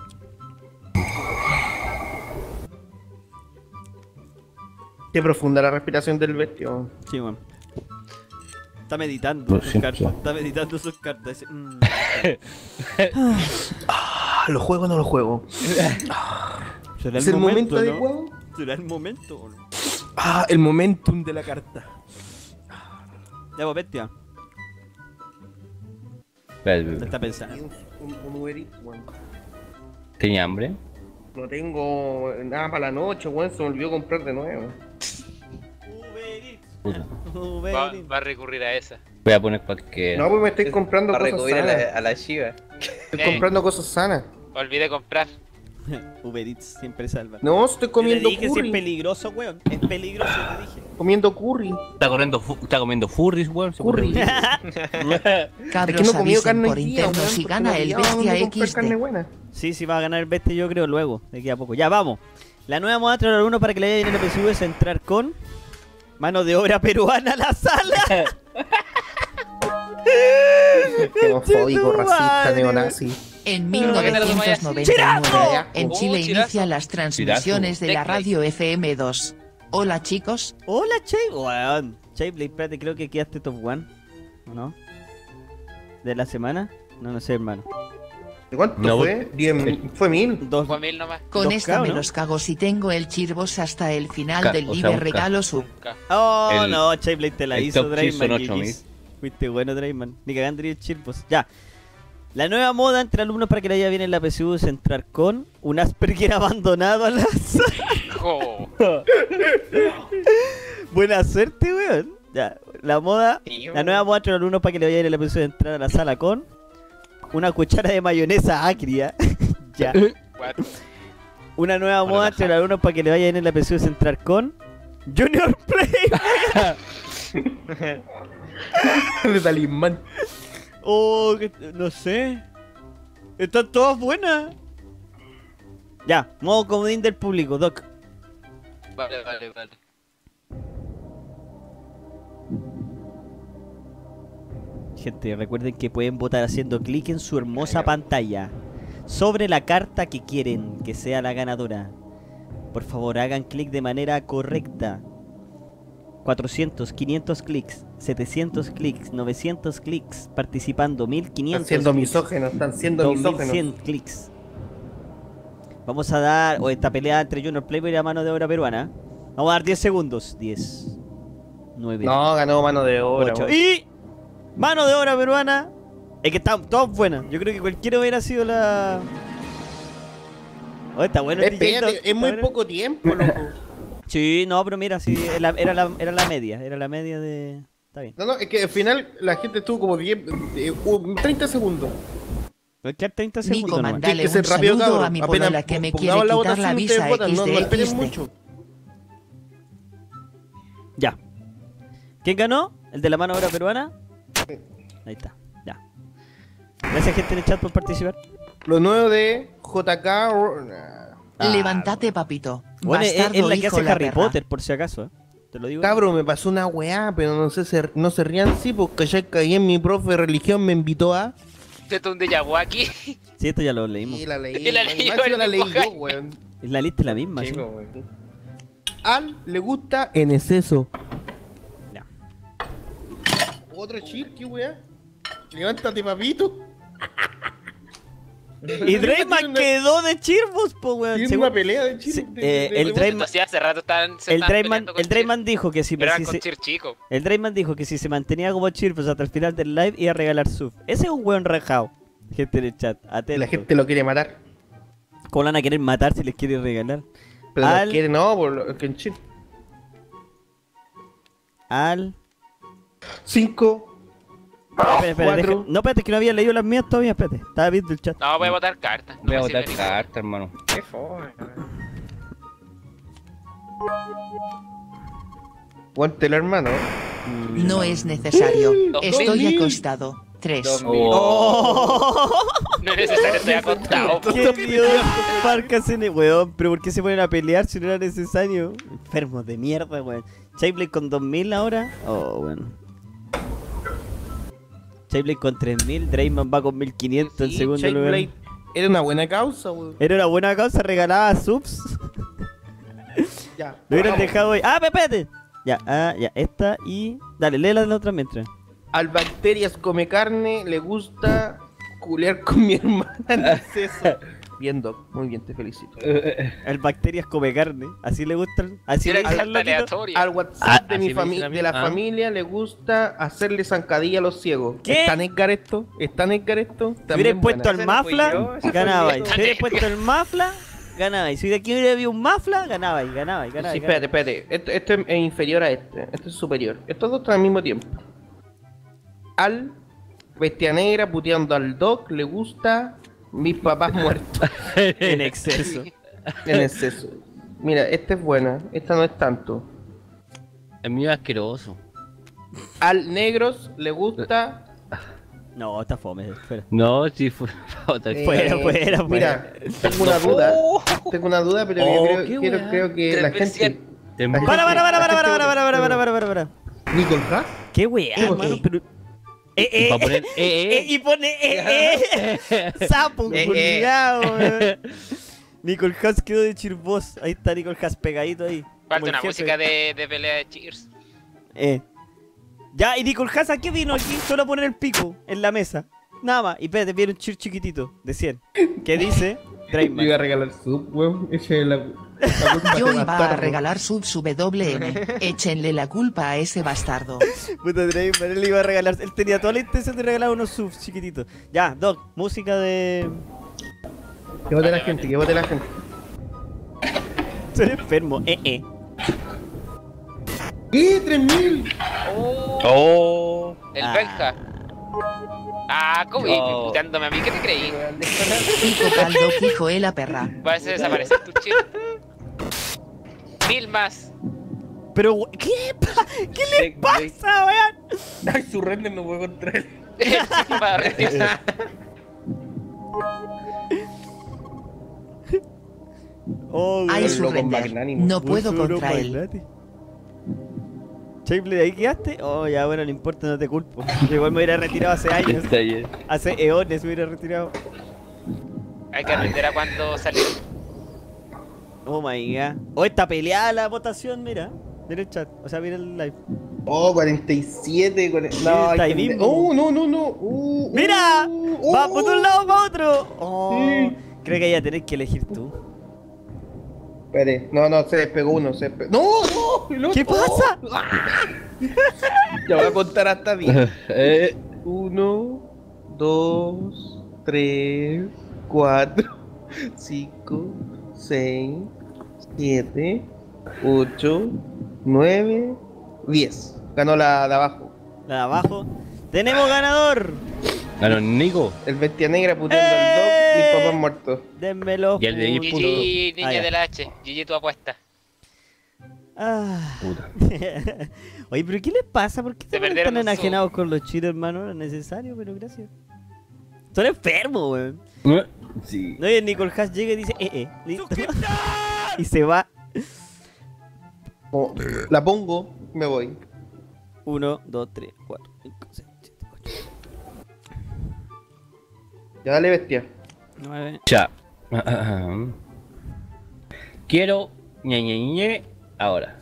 Qué profunda la respiración del bestio. Sí, man. Está meditando Lo sus siento. cartas. Está meditando sus cartas. Dice, mm. Ah, ¿lo juego o no lo juego? ¿Será ¿Es el momento ¿no? adecuado? ¿Será el momento o no? Ah, el momentum de la carta. Ya, pues, bestia. Espérate, ¿Qué espérate. está pensando? Un, un, un Uber Eats, weón. ¿Tenía hambre? No tengo nada para la noche, weón. Se me olvidó comprar de nuevo. Puta. Va, va a recurrir a esa. Voy a poner cualquier. No, pues me estoy comprando Para cosas recubrir a sanas. la, a la chiva. Estoy Ey. comprando cosas sanas. Olvidé comprar. Uber Eats siempre salva. No, estoy comiendo Yo te dije que si es curry. peligroso, weón. Es peligroso, te dije. Comiendo curry. Está, corriendo fu- está comiendo furries, weón. se Curry. puede- Cabros Es que no he comido avisen carne por hoy día, interno weón, si porque gana me el olvidaba bestia dónde comprar equis carne de. buena. Sí, sí, va a ganar el bestia, yo creo, luego. De aquí a poco. Ya, vamos. La nueva moda entre los alumnos para que le vaya bien en el P S U es entrar con mano de obra peruana a la sala. Xenofóbico, racista, madre. neonazi. En mil novecientos noventa y nueve, en ¡Chirazo! Chile ¡Uh, chirazo! inicia las transmisiones de la Tecla. radio F M dos. Hola chicos, Hola, Chay. Weón. Chayblade, espérate, creo que quedaste top one. ¿O no? ¿De la semana? No, no sé, hermano. ¿De cuánto No, fue? Diez, fue mil. Dos. Fue mil nomás. con Dos esta K, me ¿no? los cago si tengo el chirvos hasta el final K, del o sea, libre un K. regalo sub. Nunca. Oh, El- no, Chayblade te la el hizo, top tier son Drayman. ocho mil. Fuiste bueno, Drayman. Ni cagando el chirpos. Ya. La nueva moda entre alumnos para que le vaya bien en la P S U es entrar con un Asperger abandonado a la sala. Oh. Buena suerte, weón. Ya. La moda, la nueva moda entre los alumnos para que le vaya bien en la P S U es entrar a la sala con una cuchara de mayonesa agria. Ya. What? Una nueva Bueno, moda entre los alumnos para que le vaya bien en la P S U es entrar con Junior Play. De talismán. Oh, que- no sé. Están todas buenas. Ya, modo comodín del público, Doc. Vale, vale, vale. Gente, recuerden que pueden votar haciendo clic en su hermosa pantalla sobre la carta que quieren que sea la ganadora. Por favor, hagan clic de manera correcta. cuatrocientos, quinientos clics, setecientos clics, novecientos clics, participando, mil Están quinientos siendo clics. misógenos, están siendo dos mil misógenos. cien clics. Vamos a dar, o esta pelea entre Junior Playboy y la mano de obra peruana. Vamos a dar diez segundos. diez, nueve, No, ganó mano de obra. ocho. weón. Y mano de obra peruana. Es que están todas buenas. Yo creo que cualquiera hubiera sido la. Oh, está bueno. el D J, Espérate, está es muy bueno. poco tiempo, loco. Sí, no, pero mira, sí, era, era la, era la media. Era la media de. Está bien. No, no, es que al final la gente estuvo como diez, eh, uh, treinta segundos. Voy a quedar treinta Nico, segundos nomás. mandale Tiene que un ser rápido, saludo cabrón. a mi Apenas polola que me pongamos quiere la quitar la votación, visa ustedes votan, no, no esperen equis de. mucho. Ya. ¿Quién ganó? ¿El de la mano obra peruana? Ahí está, ya. Gracias, gente en el chat, por participar. Lo nuevo de J K. Ah, Levántate, papito. Bueno, es, Bastardo, es la que hijo hace la Harry perra. Potter, por si acaso, ¿eh? Te lo digo. Cabro, me pasó una weá, pero no sé, se, no se rían sí, porque ya caí en mi profe de religión, me invitó a... ¿Esto es un déjà vu aquí? Sí, esto ya lo leímos. Y la leí, Y la man, leí más con yo el la leí mismo yo, gallo. weón. Es la lista la misma, sí. Chico, weón. Al le gusta en exceso. Ya. Otro chir, qué weá. Levántate, papito. Y Drayman quedó de Chirvos, po, weón. Tiene Según- una pelea de chir. Sí, de- eh, de- el de- Drayman- Entonces hace rato están, se El estaban Drayman, peleando con el Drayman Chir, dijo que si, pero si eran con se- Chir chico. el Drayman dijo que si se mantenía como Chirvos hasta el final del live iba a regalar sub. Ese es un weón rajado. Gente en el chat, atento. La gente lo quiere matar. ¿Cómo lo van a querer matar si les quiere regalar? Pero Al- no quiere, no, por lo que en chir. Al... Cinco. Espera, espera, Cuatro. deja- No, espérate, que no había leído las mías todavía, espérate. Estaba viendo el chat. No, voy a botar cartas. no Voy a me botar sirve carta, hermano. Qué fome, weón. Guántelo, hermano. No es necesario. Dos Estoy mil. acostado. tres. Dos mil. ¡Oh! No es necesario, estoy acostado. ¡Qué Dios! Farcas en el weón, pero ¿por qué se ponen a pelear si no era necesario? Enfermos de mierda, weón. Chayblade con dos mil ahora. Oh, bueno. Chayblade con tres mil, Drayman va con mil quinientos en Sí, segundo Shake lugar. Blade era una buena causa, weón. Era una buena causa, regalaba subs. Ya. Lo hubieran vamos. dejado ahí. ¡Ah, espérate! Ya, ah, ya, esta y... Dale, léela de la otra mientras. Al Bacterias come carne, le gusta culear con mi hermana en exceso. Bien, Doc, muy bien, te felicito. El Bacterias come carne. Así le gustan. Así le Era gustan carta loquito. aleatoria. Al WhatsApp Ah, de, mi así me fami- dicen a mí. de la Ah. familia le gusta hacerle zancadilla a los ciegos. ¿Qué? ¿Está Edgar esto? ¿Está Edgar esto? Si También hubierais puesto buena. al Ese no fui Mafla, yo, ese fue ganaba. Si Diego. hubierais puesto el Mafla, ganaba. Si de aquí hubiera habido un Mafla, ganaba. Ganaba, ganaba. Sí, espérate, espérate. Esto, esto es es inferior a este. Esto es superior. Estos dos están al mismo tiempo. Al Bestia Negra puteando al Doc le gusta mis papás muertos En exceso. en exceso. Mira, esta es buena. Esta no es tanto. El mío es asqueroso. Al Negros le gusta... No, está fome. Fuera. No, si fue otra eh, Fuera, fuera, Mira, tengo una duda. Tengo una duda, pero Oh, yo qué creo, quiero, weá. creo que Tres la mil gente... cien. Te- La Para, para, para, para, para, gente- para, para, para, para, para, para. ¿Nicole Haas? Qué weá, Eh, hermano, eh. pero. Eh, eh, Va a poner, eh, eh, eh. y pone eh, eh. Sapo, Eh, eh. culiao, weón. Nicole Haas quedó de Chirboss. Ahí está Nicole Haas pegadito ahí. como Falta el una jefe. música de, de pelea de Cheers. Eh. Ya, y Nicole Haas, ¿a qué vino aquí? Solo a poner el pico en la mesa. Nada más. Y espérate, viene un chir chiquitito de cien. Que dice Yo iba a Drayman. regalar sub, weón. Eche la, la culpa Yo a ese iba a bastardo. regalar sub su W M. Échenle la culpa a ese bastardo. Puta Drayman, él iba a regalar. Él tenía toda la intención de regalar unos subs chiquititos. Ya, Doc, música de. Que vote la Vale, gente, vale. que vote la gente. Soy enfermo. Eh, eh. ¿Qué? ¿tres mil? Oh. El Ah. Benja. Ah, ¿cómo? Y No. puteándome a mí, ¿qué te creí? Pico caldo, hijo de la perra. Vas a desaparecer tu chip. Mil más. Pero, we- ¿qué, pa- ¿qué le pasa, weón? Ay, su render no puedo contra él. El chip va a rendirse. Oh, Ay, weón. su loco render. magnánimo. No puedo Vos, contra solo él. magnate. Chayble, ¿ahí quedaste? Oh, ya, bueno, no importa, no te culpo. Igual me hubiera retirado hace años. Está bien. Hace eones me hubiera retirado. Hay que aprender a cuándo salir. Oh my god. Oh, está peleada la votación, mira. Mira el chat, o sea, mira el live. Oh, cuarenta y siete. cuarenta... Sí, No, está hay ahí que- mismo. Oh, no, no, no. Uh, ¡Mira! uh, Va uh. por un lado para otro. Oh, Sí. creo que ya tenés que elegir tú. Espere, no, no, se despegó uno. Se despe- ¡No, no! el otro. ¿Qué pasa? Ya voy a contar hasta diez. Eh, Uno, dos, tres, cuatro, cinco, seis, siete, ocho, nueve, diez. Ganó la de abajo. La de abajo. ¡Tenemos ganador! ganó Nico. El bestia negra puteando al dog, mis papás muertos. Denmelo. Y el de diez G puntos. G, niña Ah, ya. de la H. G G, tu apuesta. Ah. Puta. Oye, pero ¿qué les pasa? ¿Por qué Se se están perdieron un enajenados con los chinos, hermano? No es necesario, pero gracias. Son enfermos, weón. Sí. No, y el Nicole Hash llega y dice, eh, eh, listo. Y se va. Como la pongo, me voy. Uno, dos, tres, cuatro, cinco, seis, siete, ocho, Ya dale, bestia. nueve. Ya. Quiero ñe, ñe, ñe, ahora.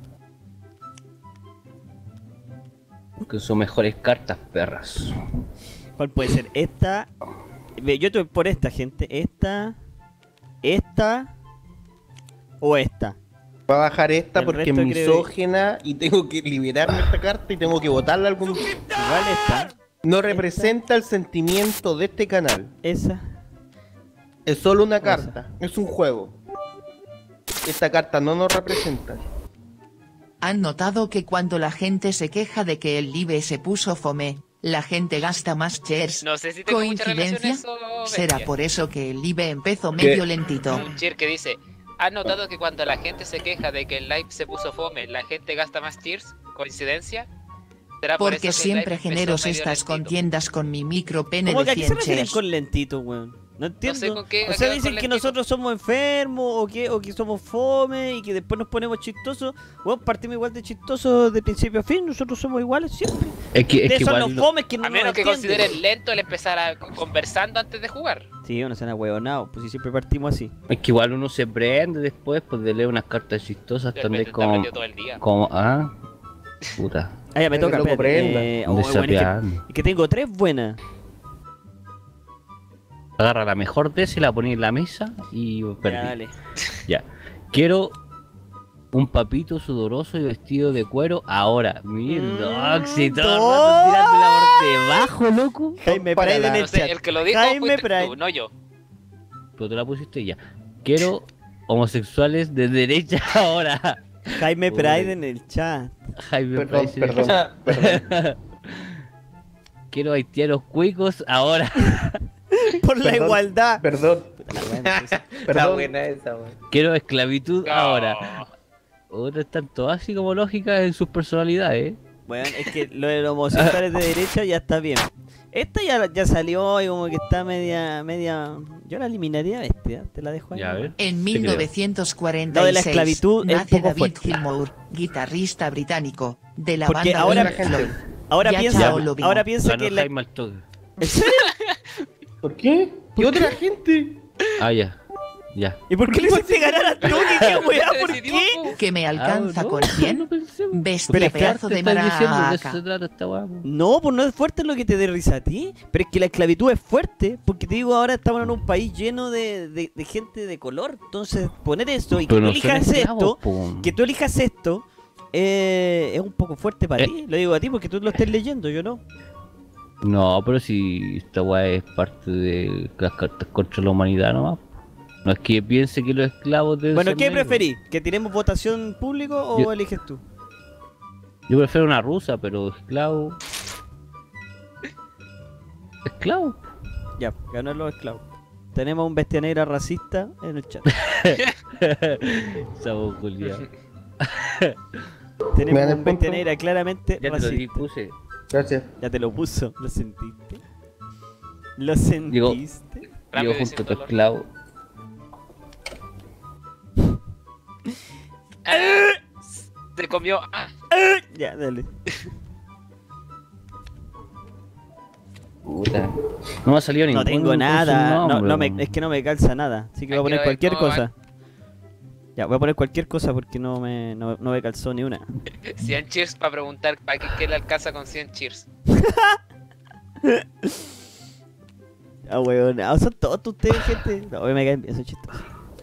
Que son mejores cartas, perras. ¿Cuál puede ser? Esta. Ve, yo estoy por esta, gente. Esta. Esta. O esta. Va a bajar esta El porque es resto creo- misógena y tengo que liberarme esta carta y tengo que botarla algún día. Igual esta. No representa el sentimiento de este canal. Esa. Es solo una Esa. carta, es un juego. Esta carta no nos representa. ¿Han notado que cuando la gente se queja de que el live se puso fome, la gente gasta más shares? No sé si tengo mucha relación ¿Coincidencia? eso. ¿Será bestia. por eso que el live empezó medio lentito? Un cheer que dice: ¿has notado que cuando la gente se queja de que el live se puso fome, la gente gasta más tiers? ¿Coincidencia? ¿Será por eso Porque que el siempre live empezó genero medio estas lentito? contiendas con mi micro pene ¿Cómo de que a qué se cien refieren shares. con lentito, weón? No entiendo. sé con qué- o a sea, qué dicen con que lentito. nosotros somos enfermos o que, o que somos fome y que después nos ponemos chistosos. Weón, partimos igual de chistosos de principio a fin. Nosotros somos iguales siempre. Es que, es que Ustedes son igual. los no- fomes que no A menos nos que entienden. consideren lento el empezar a conversando antes de jugar. Sí, uno se han ahueonado. Pues si siempre partimos así. Es que igual uno se prende después pues, de leer unas cartas chistosas Yo también me como. aprendido todo el día. como ah. Puta. Ah, ya me Pero toca. loco, espérate. prenda. Eh, oh, weón, es, que, Desafiando. es que tengo tres buenas. Agarra la mejor de esa y la pone en la mesa y Ya, perdí. dale. Ya. Quiero un papito sudoroso y vestido de cuero ahora. Mira, Mm, si todo el no. rato tirándola por debajo, loco. Jaime Para Pride en la- el No sé, chat. el que lo dijo Jaime fuiste Pride. tú, no yo. Pero tú la pusiste ya. Quiero homosexuales de derecha ahora. Jaime Pobre. Pride en el chat. Jaime Perdón, Price. perdón, perdón. Quiero haitianos cuicos ahora. Por la Perdón. igualdad. Perdón, Puta la weá, me puse- Está perdón. buena esa, weón. Quiero esclavitud No. ahora. Otras están todas así como lógicas en sus personalidades. Bueno, es que lo de los homosexuales de derecha ya está bien. Esta ya, ya salió y como que está media, media... Yo la eliminaría, bestia, te la dejo ahí. Ya, a ver. En Te creo. mil novecientos cuarenta y Lo de la seis esclavitud es nace poco David fuerte. Gilmour, guitarrista británico, de la Porque banda ahora- Pink Floyd. Ahora Ya, piensa, chao, lo vimos. ahora piensa Ganó que la... Jaime al toque. ¿En serio? ¿Por qué? ¿Y otra gente? Ah, ya. Ya. ¿Y por qué le hiciste ganar a Tony? ¿Qué weá? ¿Por Decidimos, qué? pu. Que me alcanza Ah, no, con no cien. pensemos. Bestia, Pero pedazo te de estoy diciendo que maraca. se trata esta weá, po. No, pues no es fuerte lo que te dé risa a ti. Pero es que la esclavitud es fuerte. Porque te digo, ahora estamos en un país lleno de, de, de gente de color. Entonces, poner eso y que Pero tú no son elijas esclavos, esto, po. que tú elijas esto, eh, es un poco fuerte para Eh. ti. Lo digo a ti porque tú lo estés leyendo, yo no. No, pero si esta weá es parte de las cartas contra la humanidad nomás. No es que piense que los esclavos deben Bueno, ser ¿qué negros. preferís? ¿Que tiremos votación público o Yo- eliges tú? Yo prefiero una rusa, pero esclavo. Esclavo. Ya, ganó los esclavos. Tenemos un bestia negra racista en el chat. Sabo culiao. Tenemos ¿Me dan un bestia punto? negra claramente Ya te lo di, racista. puse. Gracias. Ya te lo puso, ¿lo sentiste? ¿Lo sentiste? Rápido Yo y junto sin a tu dolor. esclavo. Ah, se comió. Ah, Ya, dale. Puta. No me ha salido No ningún tengo con su nada, no, nombre, no me, weón. es que no me calza nada, así que voy a Aquí poner lo cualquier dejo, cosa. Ya, voy a poner cualquier cosa porque no me, no, no me calzó ni una. cien cheers para preguntar para qué, qué le alcanza con cien cheers. Ah, weón, ah, son todos ustedes, gente. No, me caen bien, son chistosos.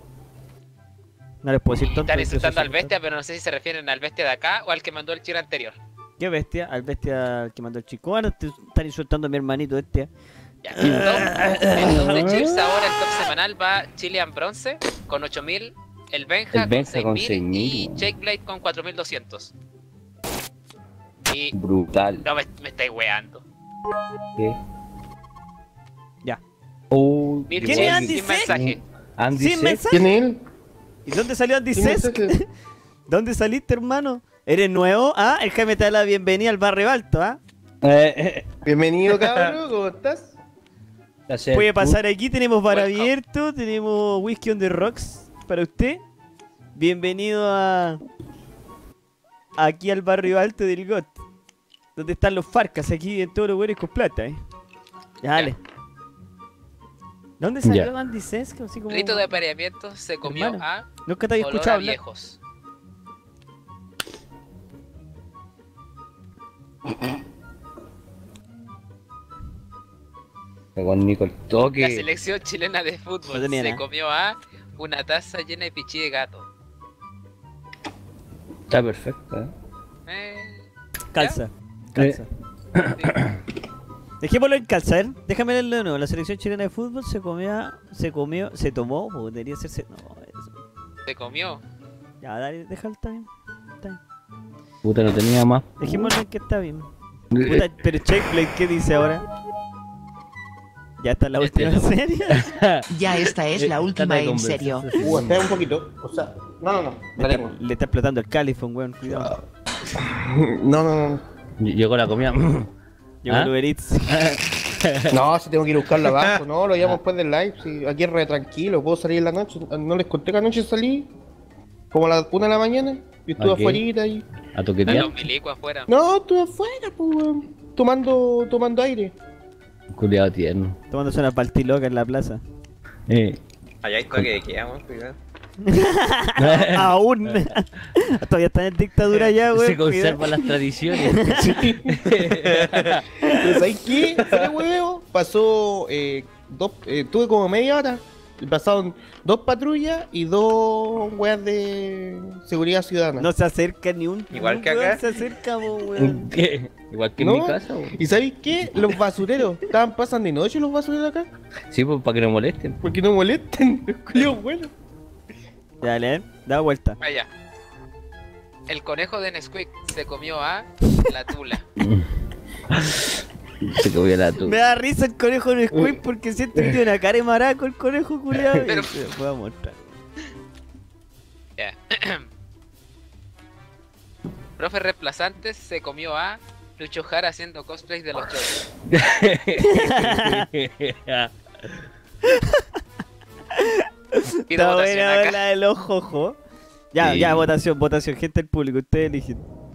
No les puedo decir tonto. Están porque insultando eso al son bestia, pero no sé si se refieren al bestia de acá o al que mandó el cheer anterior. tontos. ¿Qué bestia? Al bestia al que mandó el chico. Ahora te están insultando a mi hermanito este. Ya, el top, el top de cheers ahora, el top semanal va Chilean Bronce con ocho mil, el Benja, El Benja con con seis mil y seis mil. Jake Blade con cuatro mil doscientos. Y Brutal. no me, me estáis weando. ¿Qué? Ya. Oh, Mil ¿Quién cheers es Andy sin Sec? mensaje. Andy Sin Sec. mensaje. ¿Quién es él? ¿Y dónde salió Andy ¿Quién es Sesc? ese? ¿Dónde saliste, hermano? ¿Eres nuevo? Ah, el Jaime te da la bienvenida al barrio alto, ¿ah? Eh, eh, Bienvenido, cabrón, ¿cómo estás? placer. Puede pasar aquí, tenemos bar Welcome. abierto, tenemos whisky on the rocks para usted. Bienvenido a... aquí al barrio alto del Got. Donde están los farcas, aquí en todos los lugares con plata, ¿eh? Ya, dale. ¿Dónde salió Ya. Andy Sesco? Así como... Rito de apareamiento se comió Hermano, a Nunca te había olor escuchado a hablar. viejos. Con Nico el La toque. selección chilena de No fútbol tenía se nada. comió a una taza llena de pichí de gato. Está perfecto, ¿eh? Eh, Calza. Calza. sí. Dejémoslo en calza, ¿eh? Déjame leerlo de nuevo. La selección chilena de fútbol se comió, se comió, se tomó, pues debería ser... Se... No, eso. Se comió. Ya, dale, déjalo, está bien. Está bien. Puta, no tenía más. Dejémoslo en que está bien. Puta, pero Checkblade, ¿qué dice ahora? Ya está la Este última no. serie. Ya esta es la Eh, última tanta en serio. conversación. Uh, espera un poquito. O sea, no, no, no. Le Dale, está, le está explotando el califón, weón, cuidado. No, no, no. Llegó la comida. Llegó ¿Ah? el Uber Eats. No, si tengo que ir a buscarlo abajo. No, lo llamo después del live. Si aquí es re tranquilo, puedo salir en la noche. No les conté que anoche salí como a las una de la mañana. Y estuve Ok. afuera y. A A toquetear. los milicos afuera. No, estuve afuera, pues, weón. Tomando, tomando aire. Culiado tierno. Tomándose una paltiloca en la plaza. Eh. Allá hay toque de queda, weón, cuidado. Aún. Todavía están en dictadura ya, weón. Se conservan las tradiciones. Pero ¿sabes qué? Fuera de huevo, pasó eh, dos, eh, tuve como media hora. Y pasaron dos patrullas y dos weas de seguridad ciudadana. No se acerca ni un. Igual ni que un weón acá. se acerca, po, weón. ¿Qué? Igual que en ¿No? mi casa, weón. ¿Y sabéis qué? Los basureros. Estaban pasando de noche los basureros acá. Sí, pues para que no molesten. Porque no molesten. Los culiados buenos. Dale, eh. Da vuelta. Vaya. El conejo de Nesquik se comió a la tula. Se comió la tu. Me da risa el conejo en el Squid porque siento que tiene una cara de maraco el conejo culiado. Pero- Te voy a mostrar. Ya. Profe reemplazantes se comió a Lucho Jara haciendo cosplay de los choros. Pido Está votación buena acá. la del ojo. Ya, Sí. ya, votación, votación. Gente del público, ustedes eligen.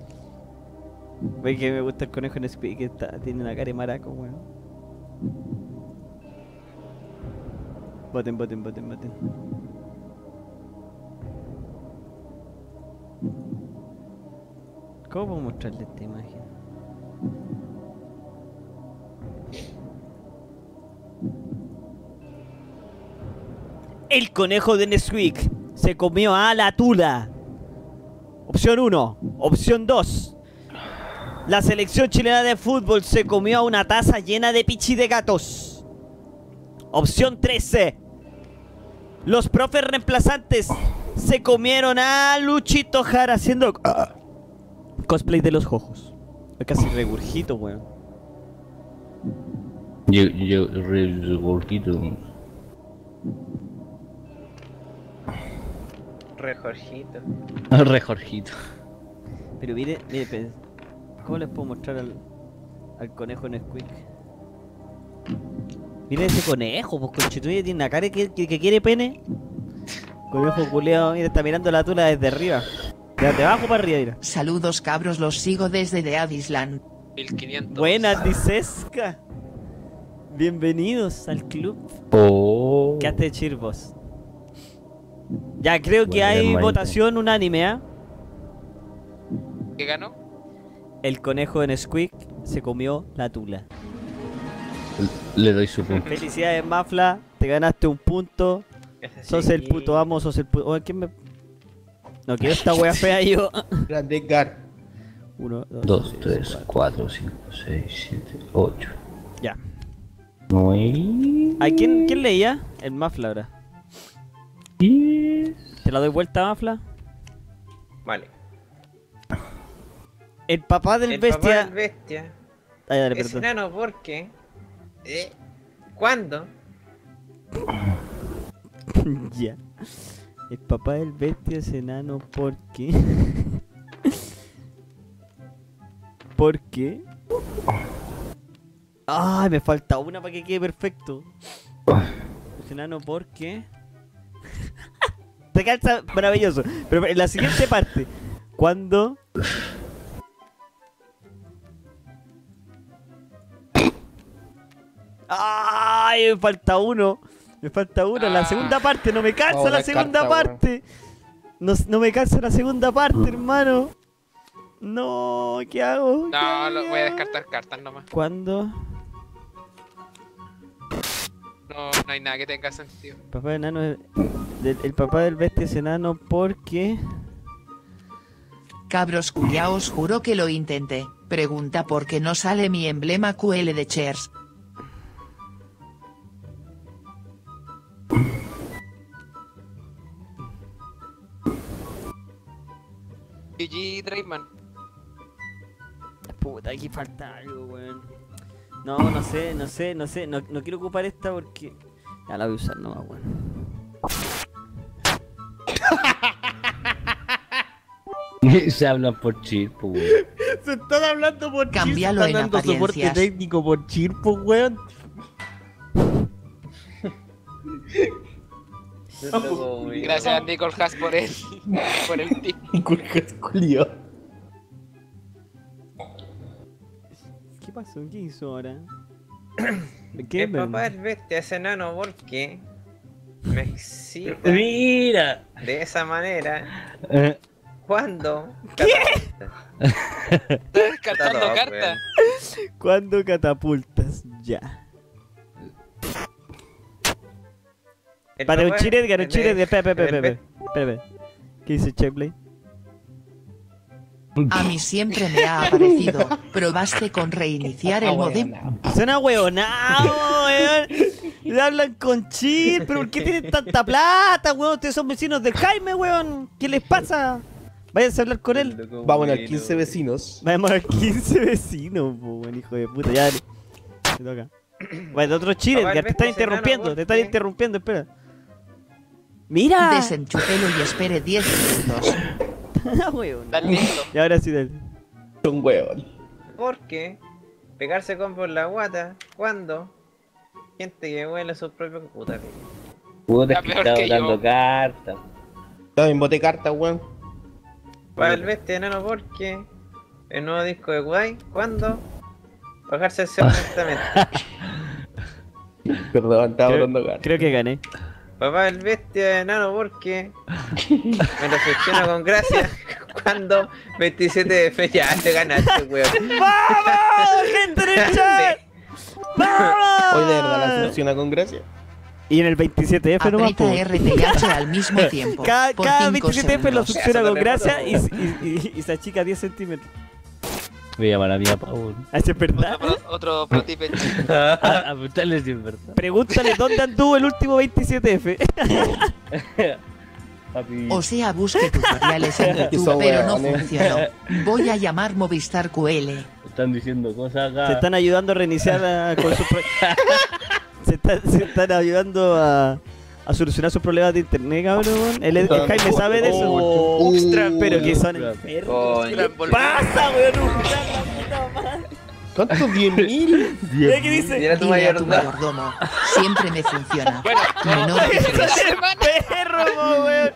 Ve que me gusta el conejo en Squid que está, tiene una cara de maraco, weón. Voten, voten, voten, voten. ¿Cómo puedo mostrarle esta imagen? El conejo de Nesquik se comió a la tula. Opción uno. Opción dos. La selección chilena de fútbol se comió a una taza llena de pichi de gatos. Opción trece. Los profes reemplazantes se comieron a Luchito Jara haciendo cosplay de los jojos. Es casi regurgito, weón. Yo, yo, re, re gordito. Re Jorgito. Re Jorgito. Pero mire, mire, pe- ¿cómo les puedo mostrar al, al conejo en Squeak? Mira ese conejo, pues conchetumare tiene una cara que, que, que quiere pene. Conejo culeado, mira, está mirando la tula desde arriba. De de abajo para arriba, mira. Saludos cabros, los sigo desde The Avisland. mil quinientos. Buenas, Dicesca. Bienvenidos al club. Oh. ¿Qué hace Chirvos? Ya, creo que Bueno, hay hermanito. votación unánime, ¿ah? ¿Qué ganó? El conejo en Squeak se comió la tula. Le doy su punto. Felicidades, Mafla. Te ganaste un punto. Ese sí. Sos el puto amo, sos el puto... Oh, ¿quién me...? No quiero esta wea fea yo. Grande Gar. Uno, dos, dos, tres, cuatro, cinco, seis, siete, ocho. Ya. nueve. ¿A quién, quién leía? El Mafla ahora. diez. ¿Te la doy vuelta, Mafla? Vale. El papá del El bestia... papá del bestia Ay, dale, es perdón. enano porque... Eh, ¿Cuándo? Ya. El papá del bestia es enano porque... ¿Por qué? Ay, me falta una para que quede perfecto. Es enano porque... Te calza maravilloso. Pero en la siguiente parte, cuando... Ay, me falta uno. Me falta uno. La Ah. segunda parte, no me calza Oh, la la segunda carta, weón. parte. No, no me calza la segunda parte, hermano. No, ¿qué hago? ¿Qué No, hago? lo, ¿Qué voy a hago? descartar cartas nomás. ¿Cuándo? No, no hay nada que tenga sentido. Papá de enano es- del- el papá del bestia es enano porque... Cabros culiaos, juro que lo intenté. Pregunta por qué no sale mi emblema Q L de Chairs. G G Drayman. Puta, aquí falta algo, weón. No, no sé, no sé, no sé. No, no quiero ocupar esta porque... Ya la voy a usar nomás, weón. Se hablan por chirpo, weón. Se están hablando por Cámbialo chirpo, en están dando soporte apariencias. técnico por chirpo, weón. Gracias a Nicole Haas por el, por el tip. Culiao. ¿Qué pasó? ¿Qué hizo ahora? ¿Qué? El papá del bestia es enano porque me excita Mira. de esa manera Eh, cuando... ¿Qué? catapulta. Estás descartando Está todo, cartas. ¿Cuándo catapultas? Ya. El Para un papá chile, Edgar, un del- chile de Pepe, del Pepe, be- Pepe. Pepe. ¿Qué dice Chepley? A mí siempre me ha aparecido. Probaste con reiniciar el modem. Suena huevonao, weón. Le hablan con chip, pero ¿por qué tienen tanta plata, weón? Ustedes son vecinos del Jaime, weón. ¿Qué les pasa? Váyanse a hablar con él. Vamos a quince vecinos. Vamos a quince vecinos, po, buen hijo de puta. Ya, dale. Te toca. Bueno, otro chile, Papá, Edgar, te el están bestia es enano, interrumpiendo, te están ¿por qué? interrumpiendo, espera. ¡Mira! Desenchúfelo y espere diez minutos. Weón. Tan lindo. Y ahora sí, dale. Son weón. Porque pegarse con por la guata cuando gente que huele su propio puta. Puta, Está es que peor estaba que dando yo. cartas. También boté carta, weón. Para el bestia enano porque el nuevo disco de Guay cuando bajarse el cerro lentamente. Perdón, estaba Creo, botando carta. creo que gané. Papá el bestia enano porque me reflexiona con gracia cuando veintisiete de fe ya te ganaste, weón. ¡Vamos! ¡Gente en el chat! ¡Vamos! Hoy de verdad la funciona con gracia. Y en el veintisiete F nomás, po. Aprieta R T H al mismo tiempo. Cada, por cada cinco veintisiete F lo segundos. succiona Eso con te gracia y, recuerdo. y, y, y se achica diez centímetros. Voy a llamar a mi papá, weón. ¿Ah, es verdad? Otro, pro- otro pro tip en chile. A, a preguntarle si es verdad. Pregúntale dónde anduvo el último veintisiete F. Papi. O sea, busque tutoriales en Que YouTube, son pero no hueones. funcionó. Voy a llamar Movistar Q L. Están diciendo cosas acá. Se están ayudando a reiniciar a- con sus pro- se, están, se están ayudando a, a solucionar sus problemas de internet, cabrón. El, el Jaime sabe de eso. Oh, Pero que son Ostras. enfermos. Coño. ¿Qué pasa, weón? Usar la puta madre. ¿Cuántos? ¿diez mil? Mira qué dice. Mira tu Dile a tu mayordomo. mayordomo. Siempre me funciona. Bueno, Menor de esta tres. semana. Perro, po, weón.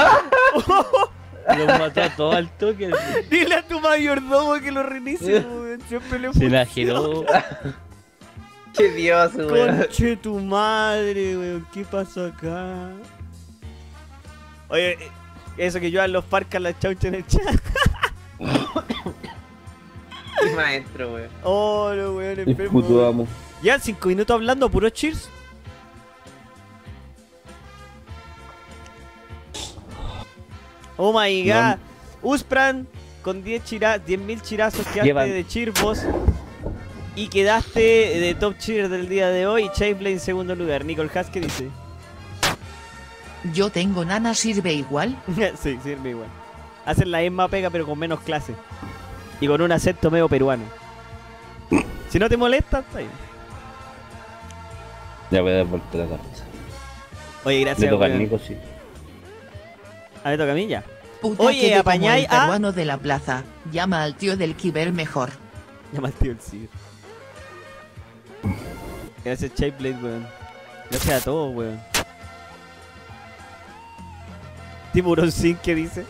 Los mató a todos al toque. Dile a tu mayordomo que lo reinicie, weón. Siempre le Se funciona. enajenó. Qué dios, weón. Conche tu madre, weón. ¿Qué pasó acá? Oye, eh, eso que yo a los farcas la chaucha en el chat. Qué maestro, weón. Oh, no, weón, El enfermo. puto amo. Ya, cinco minutos hablando, puro cheers. Oh my god. Uspran con diez chira- diez mil chirazos quedaste Llevan- de cheer vos. Y quedaste de top cheer del día de hoy. Chaplin en segundo lugar. Nicole Haas, ¿qué dice? Yo tengo nana, ¿sirve igual? Sí, sirve igual. Hacen la misma pega pero con menos clase. Y con un acento medio peruano. Si no te molesta, está bien. Ya voy a dar vuelta la carta. Oye, Le gracias, toca al weón. Nico, sí. A ver, toca a mí ya. Puta Oye, que de como apañáis el a- peruano de la plaza. Llama al tío del Kiber mejor. Llama al tío el ciber. Gracias, Chayblade, weón. Gracias a todos, weón. Tiburón Sin, ¿qué dice?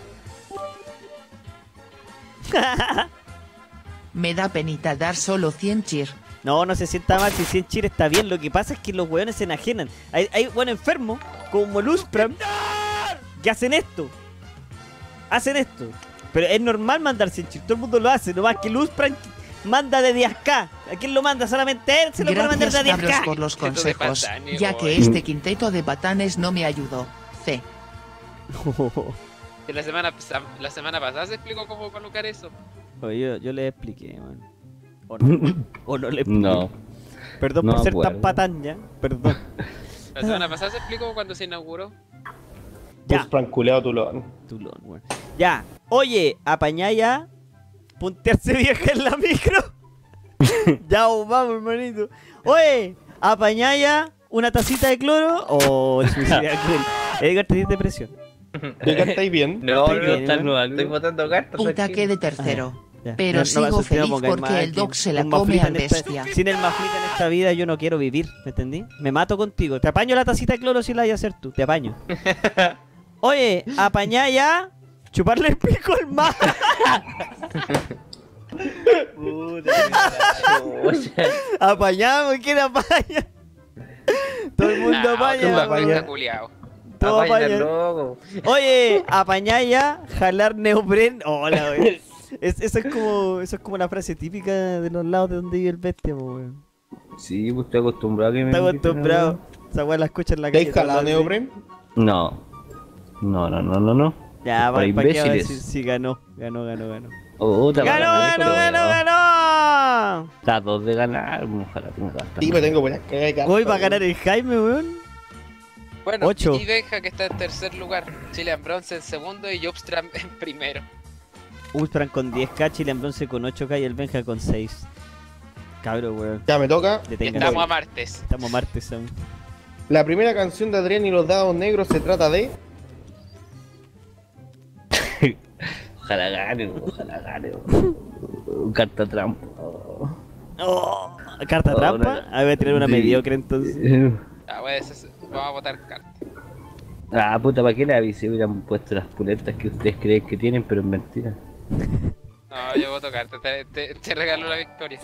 Me da penita dar solo cien chir. No, no se sienta mal, si cien chir está bien. Lo que pasa es que los weones se enajenan. Hay, hay bueno enfermos, como Luzpram, que hacen esto. Hacen esto. Pero es normal mandar cien chir, todo el mundo lo hace. Nomás que Luzpram manda de diez K. ¿A quién lo manda? Solamente él se lo puede mandar Gracias de diez cabros K. por los Quinteto de consejos, patanes, ya que weón. este quinteto de patanes no me ayudó. C. Que La semana, pas- la semana pasada se explicó cómo colocar eso. Oye, yo, yo le expliqué, man. O no, o no le expliqué. No. Perdón no por ser acuerdo. tan patán ya. Perdón. La semana pasada se explicó cuando se inauguró. Ya. Pues franculeado tulón. Tulón, weón. Ya. Oye, apañá ya. Puntearse vieja en la micro. Ya, vamos, hermanito. Oye, apañá ya una tacita de cloro. Oh, suicida cruel. Edgar, te di depresión. Edgar, ¿estáis bien? No, Estoy no, bien, estoy, ¿no? estoy botando cartas. Puta tranquilo. que de tercero. Ya. Pero No- no me sigo asusté, no feliz pongáis porque más el aquí. dog se la Un come maflita al en esta- bestia. Sin el maflita en esta vida yo no quiero vivir, ¿me entendí? Me mato contigo. Te apaño la tacita de cloro si la vas a hacer tú. Te apaño. Oye, apañá ya. Chuparle el pico al mar. Apañamos, ¿quién apaña? Todo el mundo Ah, apaña. otro apaña. maflita culiao. Todo Apaña apaña. el loco. Oye, apañá ya, jalar neopren. Hola, wey. Es, eso es como eso es como la frase típica de los lados de donde vive el bestia, po, weón. Sí, pues estoy acostumbrado a que me Está inviten, acostumbrado. Esa weá la escucha en la ¿Te calle. has jalado todos los días. neopren? No. No, no, no, no, no. Ya, Para ¿para qué va a imbéciles. decir? Sí, ganó, ganó, ganó, ganó. Oh, te ¡Ganó, apagas, ganó, pero ganó, bueno. ganó! Está dos de ganar, ojalá tenga bastante. Sí, me tengo buenas cagadas de cartas. Hoy va a ganar el Jaime, weón. Bueno, Ocho. y Benja que está en tercer lugar. Chilean Bronze en segundo y Jobstram en primero. Ultran con diez K, Chile en bronce con ocho K y el Benja con seis. Cabro, weón. Ya me toca. Y Detengan. estamos a martes. Estamos martes aún. La primera canción de Adrián y los dados negros se trata de... Ojalá gane, ojalá gane. Carta trampa. Oh, ¿carta Oh, trampa? no. Ah, voy a tirar una Sí. mediocre entonces. Ah, bueno, eso es- vamos a votar cartas. Ah, puta, ¿para qué le avisé? Hubieran puesto las puletas que ustedes creen que tienen, pero es mentira. No, yo voto cartas. Te, te, te regalo la victoria.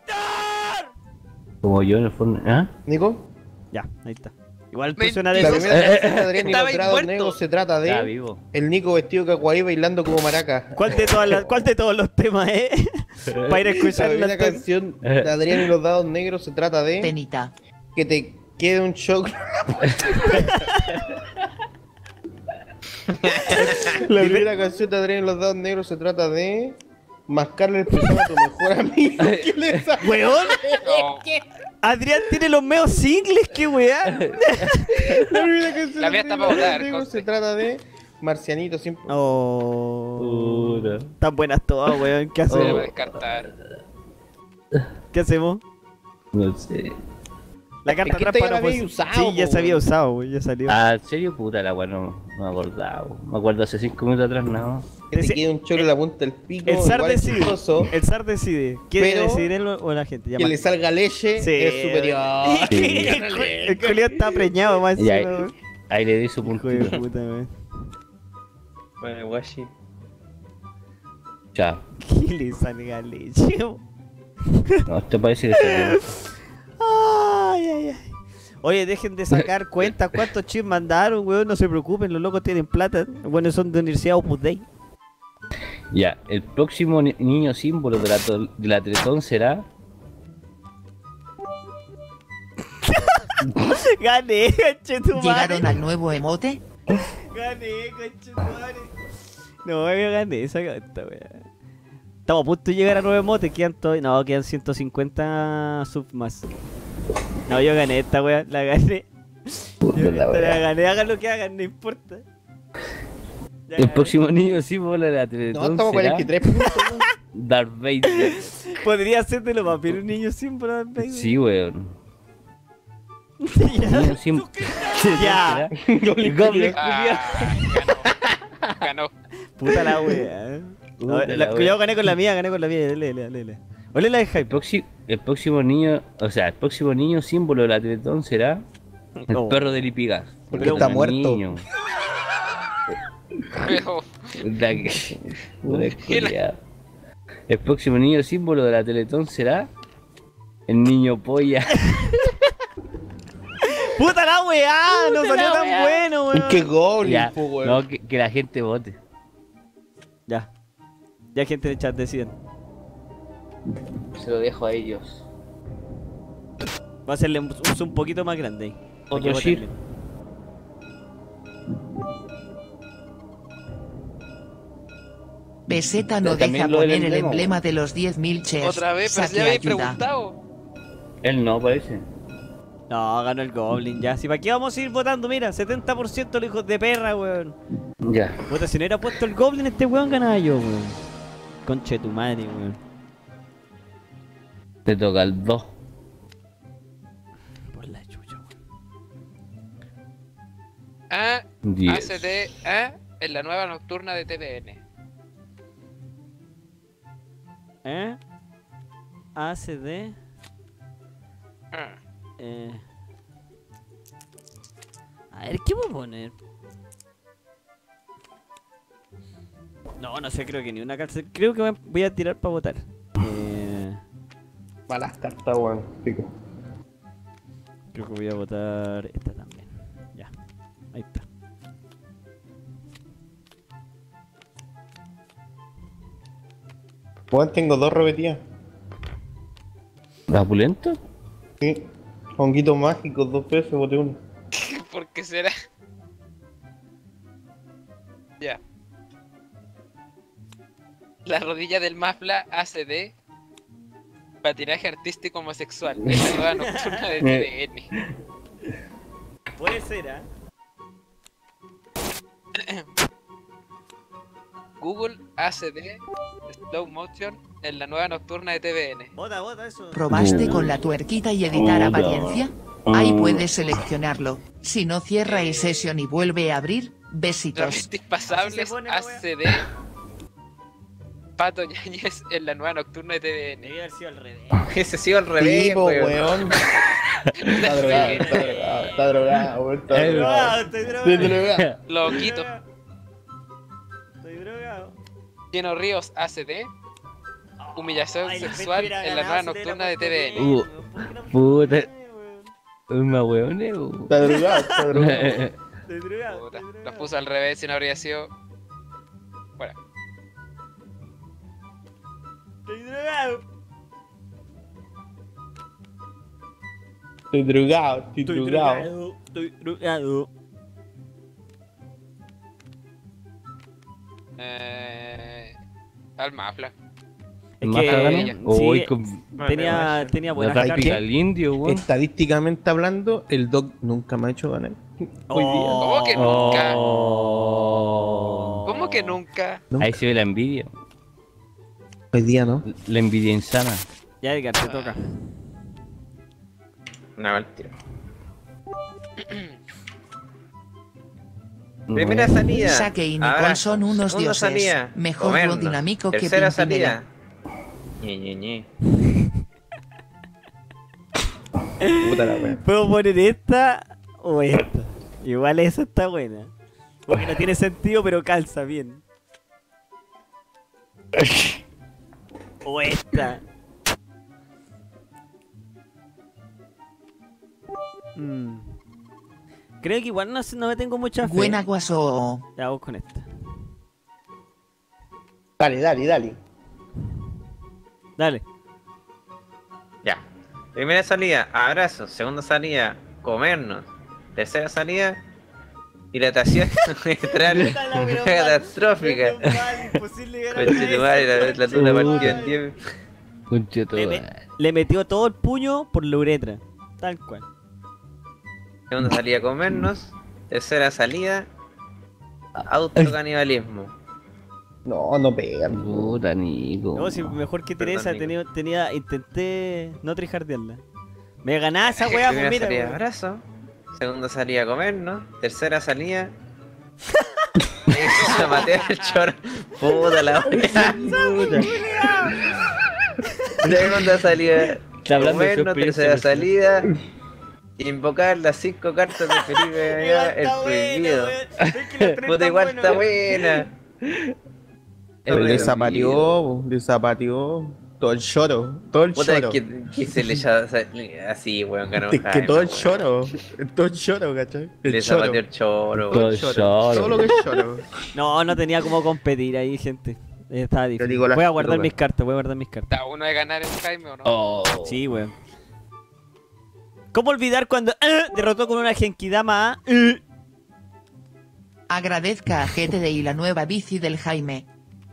Como yo en el fondo. ¿Ah? Nico. Ya, ahí está. Igual Me- puse una de La esas. primera canción de Adrián y los Estabais dados muerto. negros se trata Está de... vivo. El Nico vestido cacuaí bailando como maraca. ¿Cuál de, todas las- ¿Cuál de todos los temas, eh? Para ir a La escuchar primera la canción de Adrián y los dados negros se trata de... Penita. Que te quede un shock. La primera canción de Adrián y los dados negros se trata de... Mascarle el pezón a tu mejor amigo. ¿Qué le sale? ¡Weón! No, Adrián tiene los meos singles, qué weá. La primera canción La de mía Adrián está y para los dados votar, negros conste. se trata de... Marcianito siempre. Oh. Puta. Están buenas todas, weón. ¿Qué se debe hacemos? descartar. ¿Qué hacemos? No sé. La carta Es que trampa esta ya no la fue. había usado, Sí, ya po, se había weón. usado, weón. Ya salió. Ah, ¿en serio? Puta, la weá no, no me acordaba. Me acuerdo hace cinco minutos atrás, no. Que te Ese- quede un choque en la punta del pico. El zar igual es decide. chistoso. El zar decide. ¿Quiere Pero- decidir él o o la gente? Ya Que más. le salga leche Sí. es superior. Sí. el cu- el culiao está preñado más Ya, encima, weón. ahí le di su Hijo puntito. de puta, weón. Bueno, guachi. Chao. ¿Qué le salga leche? weón? No, esto parece que salió. Ay, ay, ay. Oye, dejen de sacar cuentas cuántos chips mandaron, weón. No se preocupen, los locos tienen plata. Bueno, son de Universidad Opus Dei. Ya, el próximo ni- niño símbolo de la, to- de la Teletón será. Gané, conchetumare. ¿Llegaron al nuevo emote? Gané, conchetumare. No, yo gané esa carta, weón. Estamos a punto de llegar a nueve motes, quedan todavía. No, quedan ciento cincuenta sub más. No, yo gané esta weá, la gané. Puta Yo la esta la weá. gané, hagan lo que hagan, no importa. Ya El gané. próximo niño símbolo de la No, Teletón estamos a será cuarenta y tres puntos. ¿no? Darth Vader. Podría ser de lo más, pero un niño símbolo de Vader. Sí, weón. Ya. Niño símbolo. Ya. Goblin Ah, ganó. Ganó. Puta la wea. No, Puta la- la yo wea. gané con la mía, gané con la mía. Dale, dale, dale. Ole la de El, Hype. próximo, el próximo niño, o sea, el próximo niño símbolo de la Teletón será el Oh. perro de Lipigas. Porque está Un muerto. niño. Pero, Puta que- puta culiao. El próximo niño símbolo de la Teletón será el niño polla. Puta la weá, no salió la tan weá. bueno, weón. Qué goblin, Ya, po, weón. no, que, que la gente vote. Ya. Ya gente en el chat deciden. Se lo dejo a ellos. Va a hacerle un un zoom un poquito más grande ahí. para que Otro voten shit. bien. Beseta no Pero también deja lo del poner el emblema, emblema de los diez mil cheers. otra vez, pero si Saque ya habéis ayuda. preguntado. Él no, parece. No, ganó el Goblin ya. Si para qué vamos a ir votando, mira, setenta por ciento los hijos de perra, weón. Ya. Puta, si no hubiera puesto el Goblin, este weón ganaba yo, weón. Conche tu madre, weón. Te toca el dos. Por la chucha, weón. A, diez. A C D A en la nueva nocturna de T V N. ¿Eh? A C D. Ah, Eh... A ver, ¿qué voy a poner? No, no sé, creo que ni una cárcel. Creo que voy a- voy a tirar para votar. Eh... Malas cartas, weón. Pico. Creo que voy a votar esta también. Ya, ahí está. Weón, tengo dos repetidas. ¿La pulento? Sí. Honguitos mágicos, dos veces, boté uno. ¿Por qué será? Ya. La rodilla del Mafla A C D. Patinaje artístico homosexual. Es la nueva nocturna de T V N. Puede ser, ¿ah? Google A C D Slow Motion en la nueva nocturna de T V N. Vota, vota eso. ¿Probaste con la tuerquita y editar Hola. apariencia? Ahí puedes seleccionarlo. Si no, cierra el session y vuelve a abrir. Besitos. Travestis pasables Así se pone la A C D Pato Ñañez en la nueva nocturna de T V N. Debe haber sido al revés. Ese ha sido al revés, Tipo, weón. weón. Está drogado, está drogado, está drogado, weón. Está Es drogado. estoy Estoy drogado. drogado. Lo quito. Estoy drogado. Lleno Ríos A C D. Humillación Ay, sexual hubiera en la ganado nueva si le nocturna de hubiera T V N. puesto Uh, bien, ¿por qué no puta. fue bien, weón? Un más weón, eh. Está drogado, está drogado. Estoy drogado. Puta, estoy los drogado. puso al revés si no habría sido. Bueno, Estoy drogado. Estoy drogado, estoy Estoy drogado. drogado. Estoy drogado. eh, al Mafla. Es ¿Más que ganó? sí, Uy, con tenía, tenía la buenas táctica cartas. del indio, weón. Estadísticamente hablando, el Doc nunca me ha hecho ganar. Hoy día. ¿Cómo que nunca? Oh. ¿Cómo que nunca? Nunca. Ahí se ve la envidia. Hoy día no. La envidia insana. Ya, Edgar, te toca. No, mentira. Primera salida. Saque y Nicole Abrazo. son unos Segunda dioses. salida. Mejor Comernos. lo dinámico que Tercera Pimpinela. salida. Ñe, Ñe, Ñe. Puta la wea. ¿Puedo poner esta o esta? Igual esa está buena. Porque no tiene sentido, pero calza bien. O esta. Mm. Creo que igual no, sé- no me tengo mucha fe. Buena guaso. Ya vamos con esta. Dale, dale, dale. Dale. Ya. Primera salida, abrazo. Segunda salida, comernos. Tercera salida, hidratación menstrual catastrófica. Conche tu madre, la, la tuna partida en diez. Concha todo. Le, me- le metió todo el puño por la uretra. Tal cual. Segunda salida, comernos. Tercera salida, autocanibalismo. No, no pegan. Puta, Nico. No, si mejor que Perdón, Teresa Nico. tenía, tenía, intenté no trijardearla. Me ganaba esa weá, pues Primera mira. salida, weón. abrazo. Segunda salida, comernos. Tercera salida, zapatear el choro. Puta la wea. Segunda salida. Está hablando de su Bueno, experiencia tercera personal. salida. Invocar las cinco cartas de Felipe Avellaneda, el prohibido. Puta, igual está buena. Pero le zapateó, le zapateó todo el choro, todo el Puta, es choro. que, que se le ya, así, weón, ganó. Es que todo el choro, todo el choro, ¿cachai? Le El choro. zapateó el choro. Todo weón. el Choro. choro. Todo lo que es choro. No, no tenía cómo competir ahí, gente. Estaba difícil. digo las Voy a guardar cosas. mis cartas, voy a guardar mis cartas. ¿Está uno de ganar el Jaime o no? Oh. Sí, weón. ¿Cómo olvidar cuando eh, derrotó con una Genkidama a eh? Agradezca a G T D y la nueva bici del Jaime.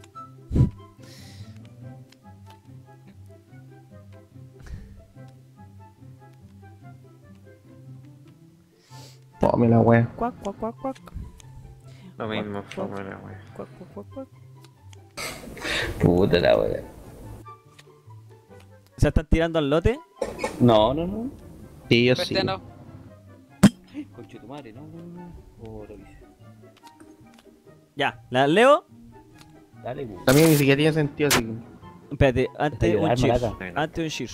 Fome la wea. Cuac, cuac, cuac, cuac. Lo mismo, fue buena, weón. Cuac, cuac, cuac, cuac. Puta la wea. ¿Se están tirando al lote? No, no, no. Sí, yo sí. Cristiano. Conche tu madre, no, no, no. Oh, lo hice. Ya, ¿la leo? Dale, pu. También ni siquiera tiene sentido así. que- Espérate, antes Está un llorando, cheers. Malata. Antes un cheers.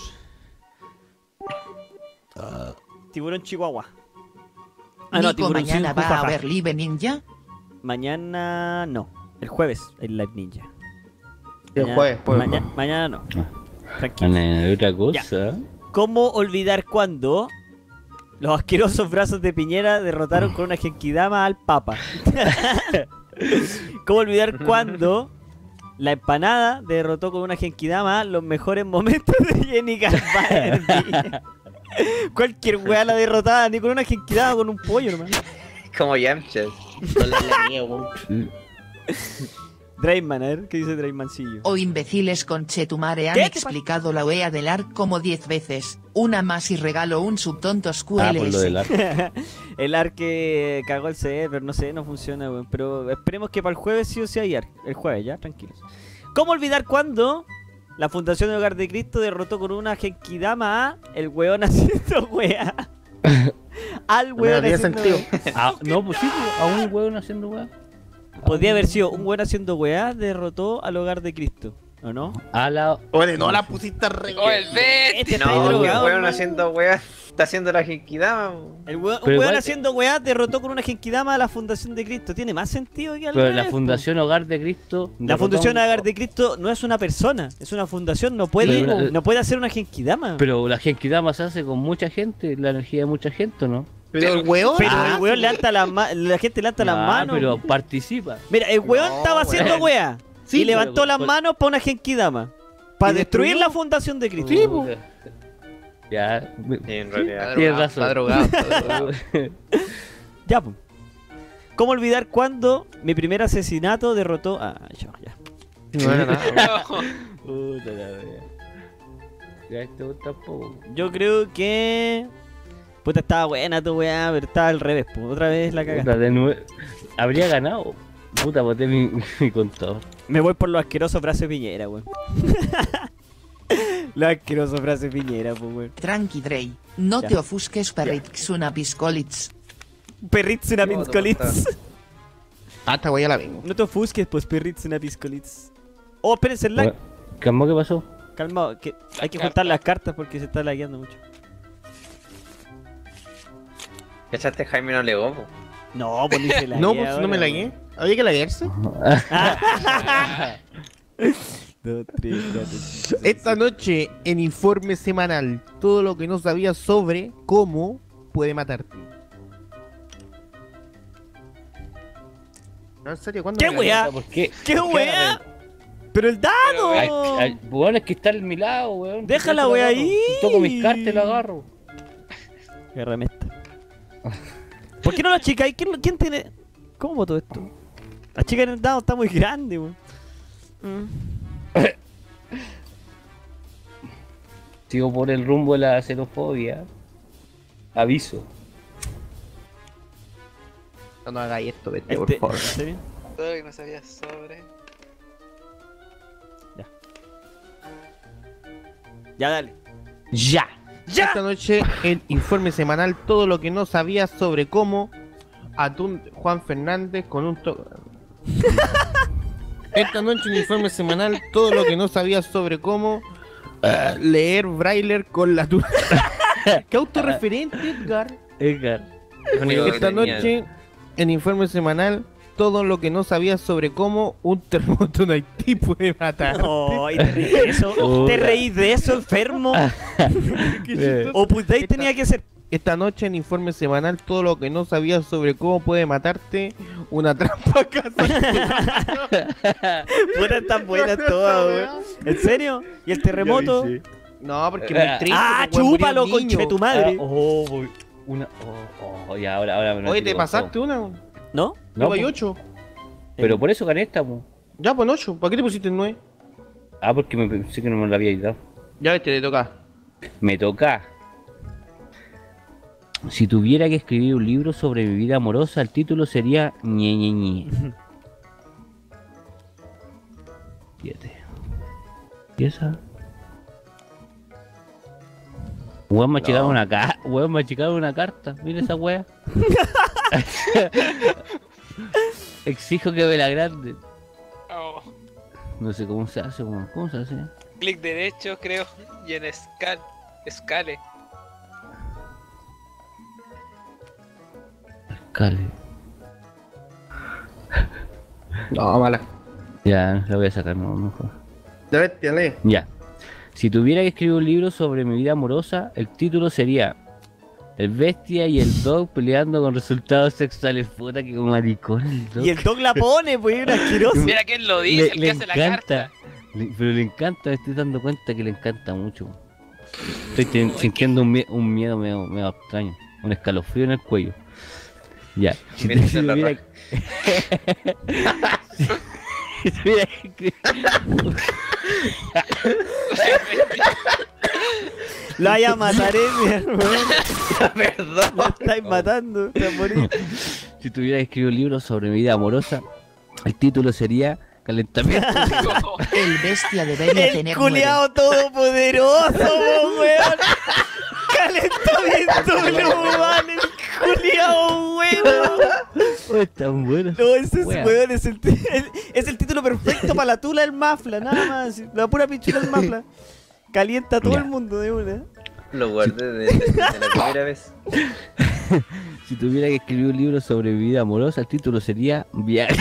Tiburón Chihuahua. Ah, no, Nico tiburón mañana Sin, va a jujaja. ver Live Ninja. Mañana no. El jueves, el Live Ninja. El Mañana- jueves, jueves, maña- jueves. Mañana no. Tranquilo. Ana, otra cosa. ¿Cómo olvidar cuando los asquerosos brazos de Piñera derrotaron con una Genkidama al Papa? ¿Cómo olvidar cuando la empanada derrotó con una Genkidama los mejores momentos de Jenny Calvary? Cualquier weá la derrotaba, ni con una Genkidama, con un pollo nomás. Como Yamchas. Drayman, a ver, ¿qué dice Draymancillo? O imbéciles con Chetumare han ¿Qué te pa- explicado la wea del ARC como diez veces. Una más y regalo un subtontos Q Ah, L por lo del S. arco. El Ark que cagó el server, no sé, no funciona, weón. Pero esperemos que para el jueves sí o sí hay Ark. El jueves, ya, tranquilos. ¿Cómo olvidar cuando la Fundación de Hogar de Cristo derrotó con una Genkidama a el weón haciendo wea? Al No weón tiene haciendo sentido. wea. Ah, no, pues sí, pues, a un hueón haciendo weá. Podría haber sido un weón haciendo wea derrotó al Hogar de Cristo, ¿o no? A la. Oye, no la pusiste a re... ¡Oh, el Betty! Este está No, que drogado, weón hermano. haciendo weas. Está haciendo la Genkidama. El weón, un Pero weón igual- haciendo weá derrotó con una Genkidama a la Fundación de Cristo. Tiene más sentido que al Pero revés, la po. Fundación Hogar de Cristo. La derrotó Fundación a un- Hogar de Cristo no es una persona, es una fundación, no puede, Sí, una- no puede hacer una Genkidama. Pero la Genkidama se hace con mucha gente, la energía de mucha gente, ¿no? Pero el weón... Pero Ah, el weón levanta las manos, la gente levanta las Ah, manos. pero participa. Mira, el weón No, estaba haciendo weón. weá Sí, y levantó pero- las pues- manos para una Genkidama. Para ¿Y destruir destruyó? la Fundación de Cristo. Sí, po. Ya, me- Sí, en realidad. tienes razón. Está drogado, está drogado. Ya, pues. ¿Cómo olvidar cuando mi primer asesinato derrotó a... ya, ya. No era nada. Puta la wea. Ya esto tampoco. Yo creo que... Puta, estaba buena tu weá, pero estaba al revés, pues. Otra vez la cagaste. Puta, de nuevo. Habría ganado. Puta, boté mi, mi contador. Me voy por los asquerosos brazos de Piñera, weón. Los asquerosos brazos de Piñera, pues, weón. Tranqui Drey. No Ya. te ofusques perritsuna piscolits. Perritz una No, no, piscolitz. Ah, esta wea la vengo. No te ofusques, pues, perritz una piscolitz. Oh, espérense el lag. Bueno, ¿Calma qué pasó? Calma, que hay que Carta. juntar las cartas porque se está lagueando mucho. ¿Cachaste? Jaime no legó, po. No, pues ni se laguea No, pues no me ahora, lagué. Había que laguearse. Dos, tres, cuatro, cinco, Esta noche, en informe semanal, todo lo que no sabías sobre cómo puede matarte. No, en serio, ¿cuándo ¿Qué me lagué? weá? ¿Por qué? ¡Qué ¿Por qué weá! ahora ¡Pero el dado! me- Ay, ay, weón, es que está en mi lado, weón. Deja la Yo te lo weá agarro. ahí. Toco mis cartas y lo agarro. Agárrame esta. ¿Por qué no la chica? ¿Quién, ¿Quién tiene...? ¿Cómo votó esto? La chica en el dado está muy grande, weón. Mm. Sigo por el rumbo de la xenofobia. Aviso. No, no hagáis esto, vete, por Este- favor. ¿En serio? Ay, no sabía sobre. Ya, dale. ¡Ya! ¡Ya! Esta noche, en informe semanal, todo lo que no sabías sobre cómo Atún Juan Fernández con un to... Esta noche en informe semanal, todo lo que no sabías sobre cómo ah, leer braille con la tu... ¿Qué autorreferente, Edgar? Edgar. Lo único que Esta tenía. noche en informe semanal, todo lo que no sabías sobre cómo un terremoto en Haití puede matar. Oh, ¿y te reís de eso? Oh. ¿Te reís de eso, enfermo? Eh, O Puday tenía que ser. Esta noche en informe semanal, todo lo que no sabías sobre cómo puede matarte una trampa a casa. Putas tan buenas todas, weón. ¿En serio? ¿Y el terremoto? Ya vi, sí. No, porque es muy triste. Ah, pues, weón, murió chúpalo, un niño. conche tu madre. Ah, oh, voy- una. Oh, oh, ya, ahora, ahora me lo Oye, tiro ¿te con pasaste todo. una? ¿No? No, No, hay po. ocho. Pero por eso gané esta, po. Ya, pues ocho. ¿Para qué te pusiste nueve? Ah, porque me pensé que no me lo había dado. Ya ves, te toca. Me toca. Si tuviera que escribir un libro sobre mi vida amorosa, el título sería ñe ñe ñe. Siete. ¿Y esa? Weón, me achicaron una carta. Weón, me achicaron una carta. Mira esa wea. Exijo que me la grande. Oh, No sé cómo se hace, weón. ¿Cómo se hace? clic derecho, creo, y en escal, escale. Cale. No, mala. Ya, la voy a sacar, no, mejor. Ya ves, te lee. Ya. Si tuviera que escribir un libro sobre mi vida amorosa, el título sería El bestia y el dog peleando con resultados sexuales. Puta que como maricón el dog. Y el dog la pone, pues, era asqueroso. Mira quién lo dice, le, el le que hace la encanta. carta. Le- pero le encanta, me estoy dando cuenta que le encanta mucho. Estoy ten- sintiendo un, mie- un miedo medio, medio extraño. Un escalofrío en el cuello. Ya. Si Mientras si la tuviera- si tuviera que escribir- La vaya a matar, eh, mi hermano. Perdón. La estáis matando, te vas a morir. Si tuviera que escribir un libro sobre mi vida amorosa, el título sería Calentamiento. El bestia debería El tener culiao todopoderoso, po, weón. Calentamiento global, el culiao, weón. Oh, están buenos. No, ese es, Wea. weón, es el, ti- el- es el título perfecto para la tula del mafla, nada más. La pura pichula del mafla. Calienta a todo Ya. el mundo de una. Lo guardé desde desde la primera vez. Si tuviera que escribir un libro sobre mi vida amorosa, el título sería Viaje.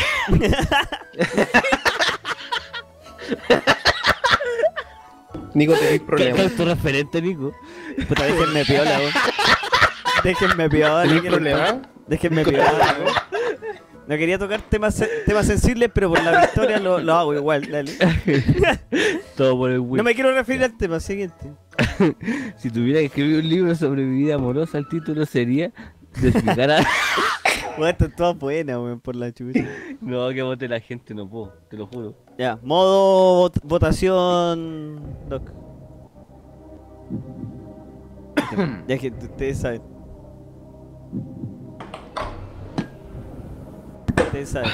Nico, tenéis ¿Qué problemas. autorreferente, Nico? Puta, déjenme piola, weón. Déjenme piola. ¿Tenéis ¿qué le problemas? pasa? Déjenme piola, weón. No quería tocar temas, se- temas sensibles, pero por la victoria lo, lo hago igual, dale. Todo por el Wii. No me quiero referir al tema siguiente. Si tuviera que escribir un libro sobre mi vida amorosa, el título sería Desfijar a... Weón, están todas buenas, weón, por la chucha. No, que vote la gente, no puedo, te lo juro. Ya, modo vot- votación, Doc. Ya que ustedes saben. Ustedes saben.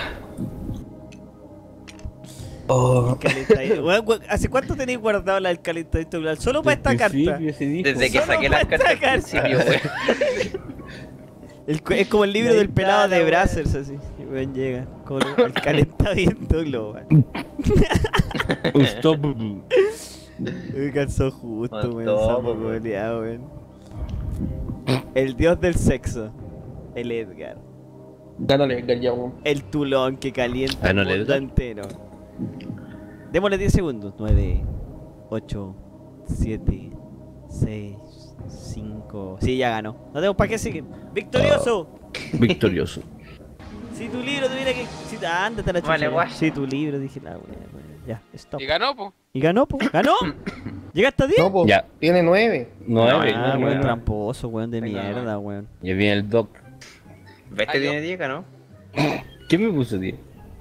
Oh, Calentadito. Weón, weón, ¿hace cuánto tenéis guardado la del calentadito global? Solo para esta Desde el carta. principio se dijo. Desde que Solo saqué las para cartas al esta principio, weón. El cu- es como el libro Ahí del pelado está, de la Brazzers, así. Y weón llega. Como el calentamiento global. Unstoppable. Me calzó justo, weón. Mató, Sapo po, weón. culiao, weón. El dios del sexo. El Edgar. gánale, Edgar, ya, weón. El tulón que calienta Ah, ¿no el le mundo da? entero. Démosle diez segundos. nueve, ocho, siete, seis, cinco. Sí, ya ganó. No tenemos para qué seguir. ¡Victorioso! Victorioso. Si tu libro tuviera que. Si, ah, ándate a la chucha. Vale, ya. guay. Si tu libro, dije la wea, wea. Ya, stop. Y ganó, po. ¿Y ganó, po? ¿Ganó? ¿Llegaste a diez? No, pues, Ya. tiene nueve. No, No, eh, Ah, no, weón, no. tramposo, weón de Venga, mierda, weón. Ya viene el doc. Bestia tiene diez, ¿no? ¿Qué me puso, tío?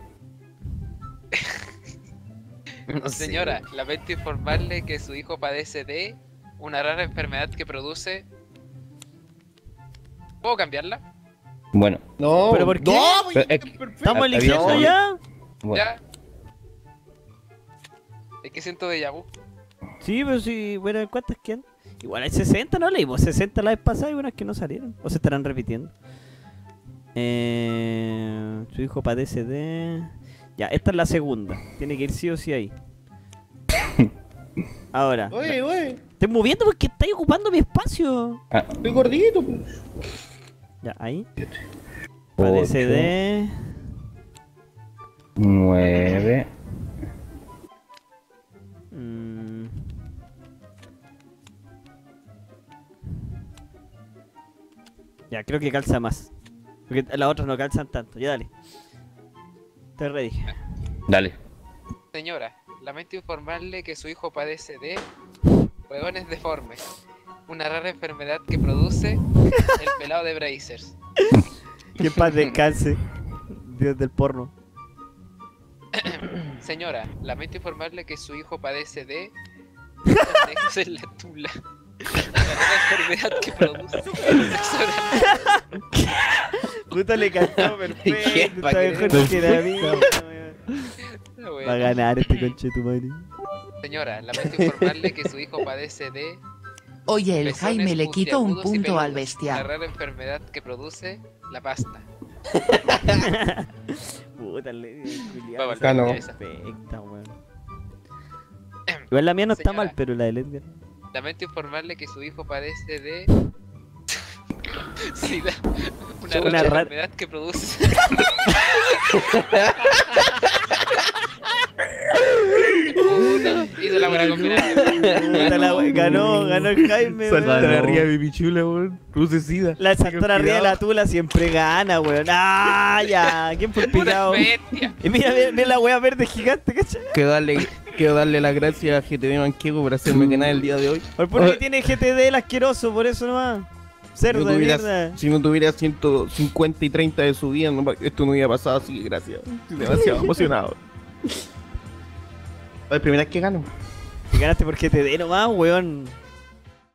No sé. Señora, lamento informarle que su hijo padece de una rara enfermedad que produce. ¿Puedo cambiarla? Bueno, No, ¿Pero por qué? No, pero es que- ¿Estamos había- eligiendo había- ya? bueno. Ya. Es que siento de vu. Sí, pero sí, bueno, ¿cuántas quedan? Igual hay sesenta, ¿no leímos? sesenta la vez pasada y unas que no salieron. ¿O se estarán repitiendo? Eh, su hijo padece de... Ya, esta es la segunda. Tiene que ir sí o sí ahí. Ahora. Oye, oye, Estoy moviendo porque estáis ocupando mi espacio. Ah, estoy gordito, pues. Ya, ahí. Padece ocho, de... nueve. Mm. Ya, creo que calza más. Porque las otras no calzan tanto. Ya, dale. Estoy ready. Dale. Señora, lamento informarle que su hijo padece de huevones deformes, una rara enfermedad que produce el pelado de Brazers. Que en paz descanse. Dios del porno. Señora, lamento informarle que su hijo padece de conejos en la tula, una rara enfermedad que produce el sexo oral. Puta, le cantó ¿Qué? perfecto. ¿Pa' Está qué? mejor que la mía. Ah, bueno. Va a ganar este conchetumare. Señora, lamento informarle que su hijo padece de Oye, el pezones Jaime le quito un puntiagudos y punto al peludos, bestia. una rara enfermedad que produce la pasta. Puta, le Va a valer Ganó. ya esa. perfecta, weón. Igual la mía no está Señora. mal, pero la de Edgar. Lamento informarle que su hijo padece de SIDA, una, Una rara rara- enfermedad que produce Puta, hizo la buena combinación. Puta, la we- ganó, ganó el Jaime, Saltar weón. arriba de mi pichula, weón. Produce sida. La saltar arriba de la tula siempre gana, weón. ¡Ah, ya! ¿Quién fue el Puta picado? Y bestia. mira, mira, mira la wea verde gigante, ¿cachai? Quiero darle, quiero darle las gracias a G T D Manquego por hacerme ganar el día de hoy. Por porque tiene G T D el asqueroso, por eso nomás. Si Cerdo no, de tuviera, mierda. si no tuviera ciento cincuenta y treinta de su vida, no- esto no hubiera pasado así, gracias. Estoy demasiado emocionado. La primera vez que gano. Ganaste por G T D nomás, weón.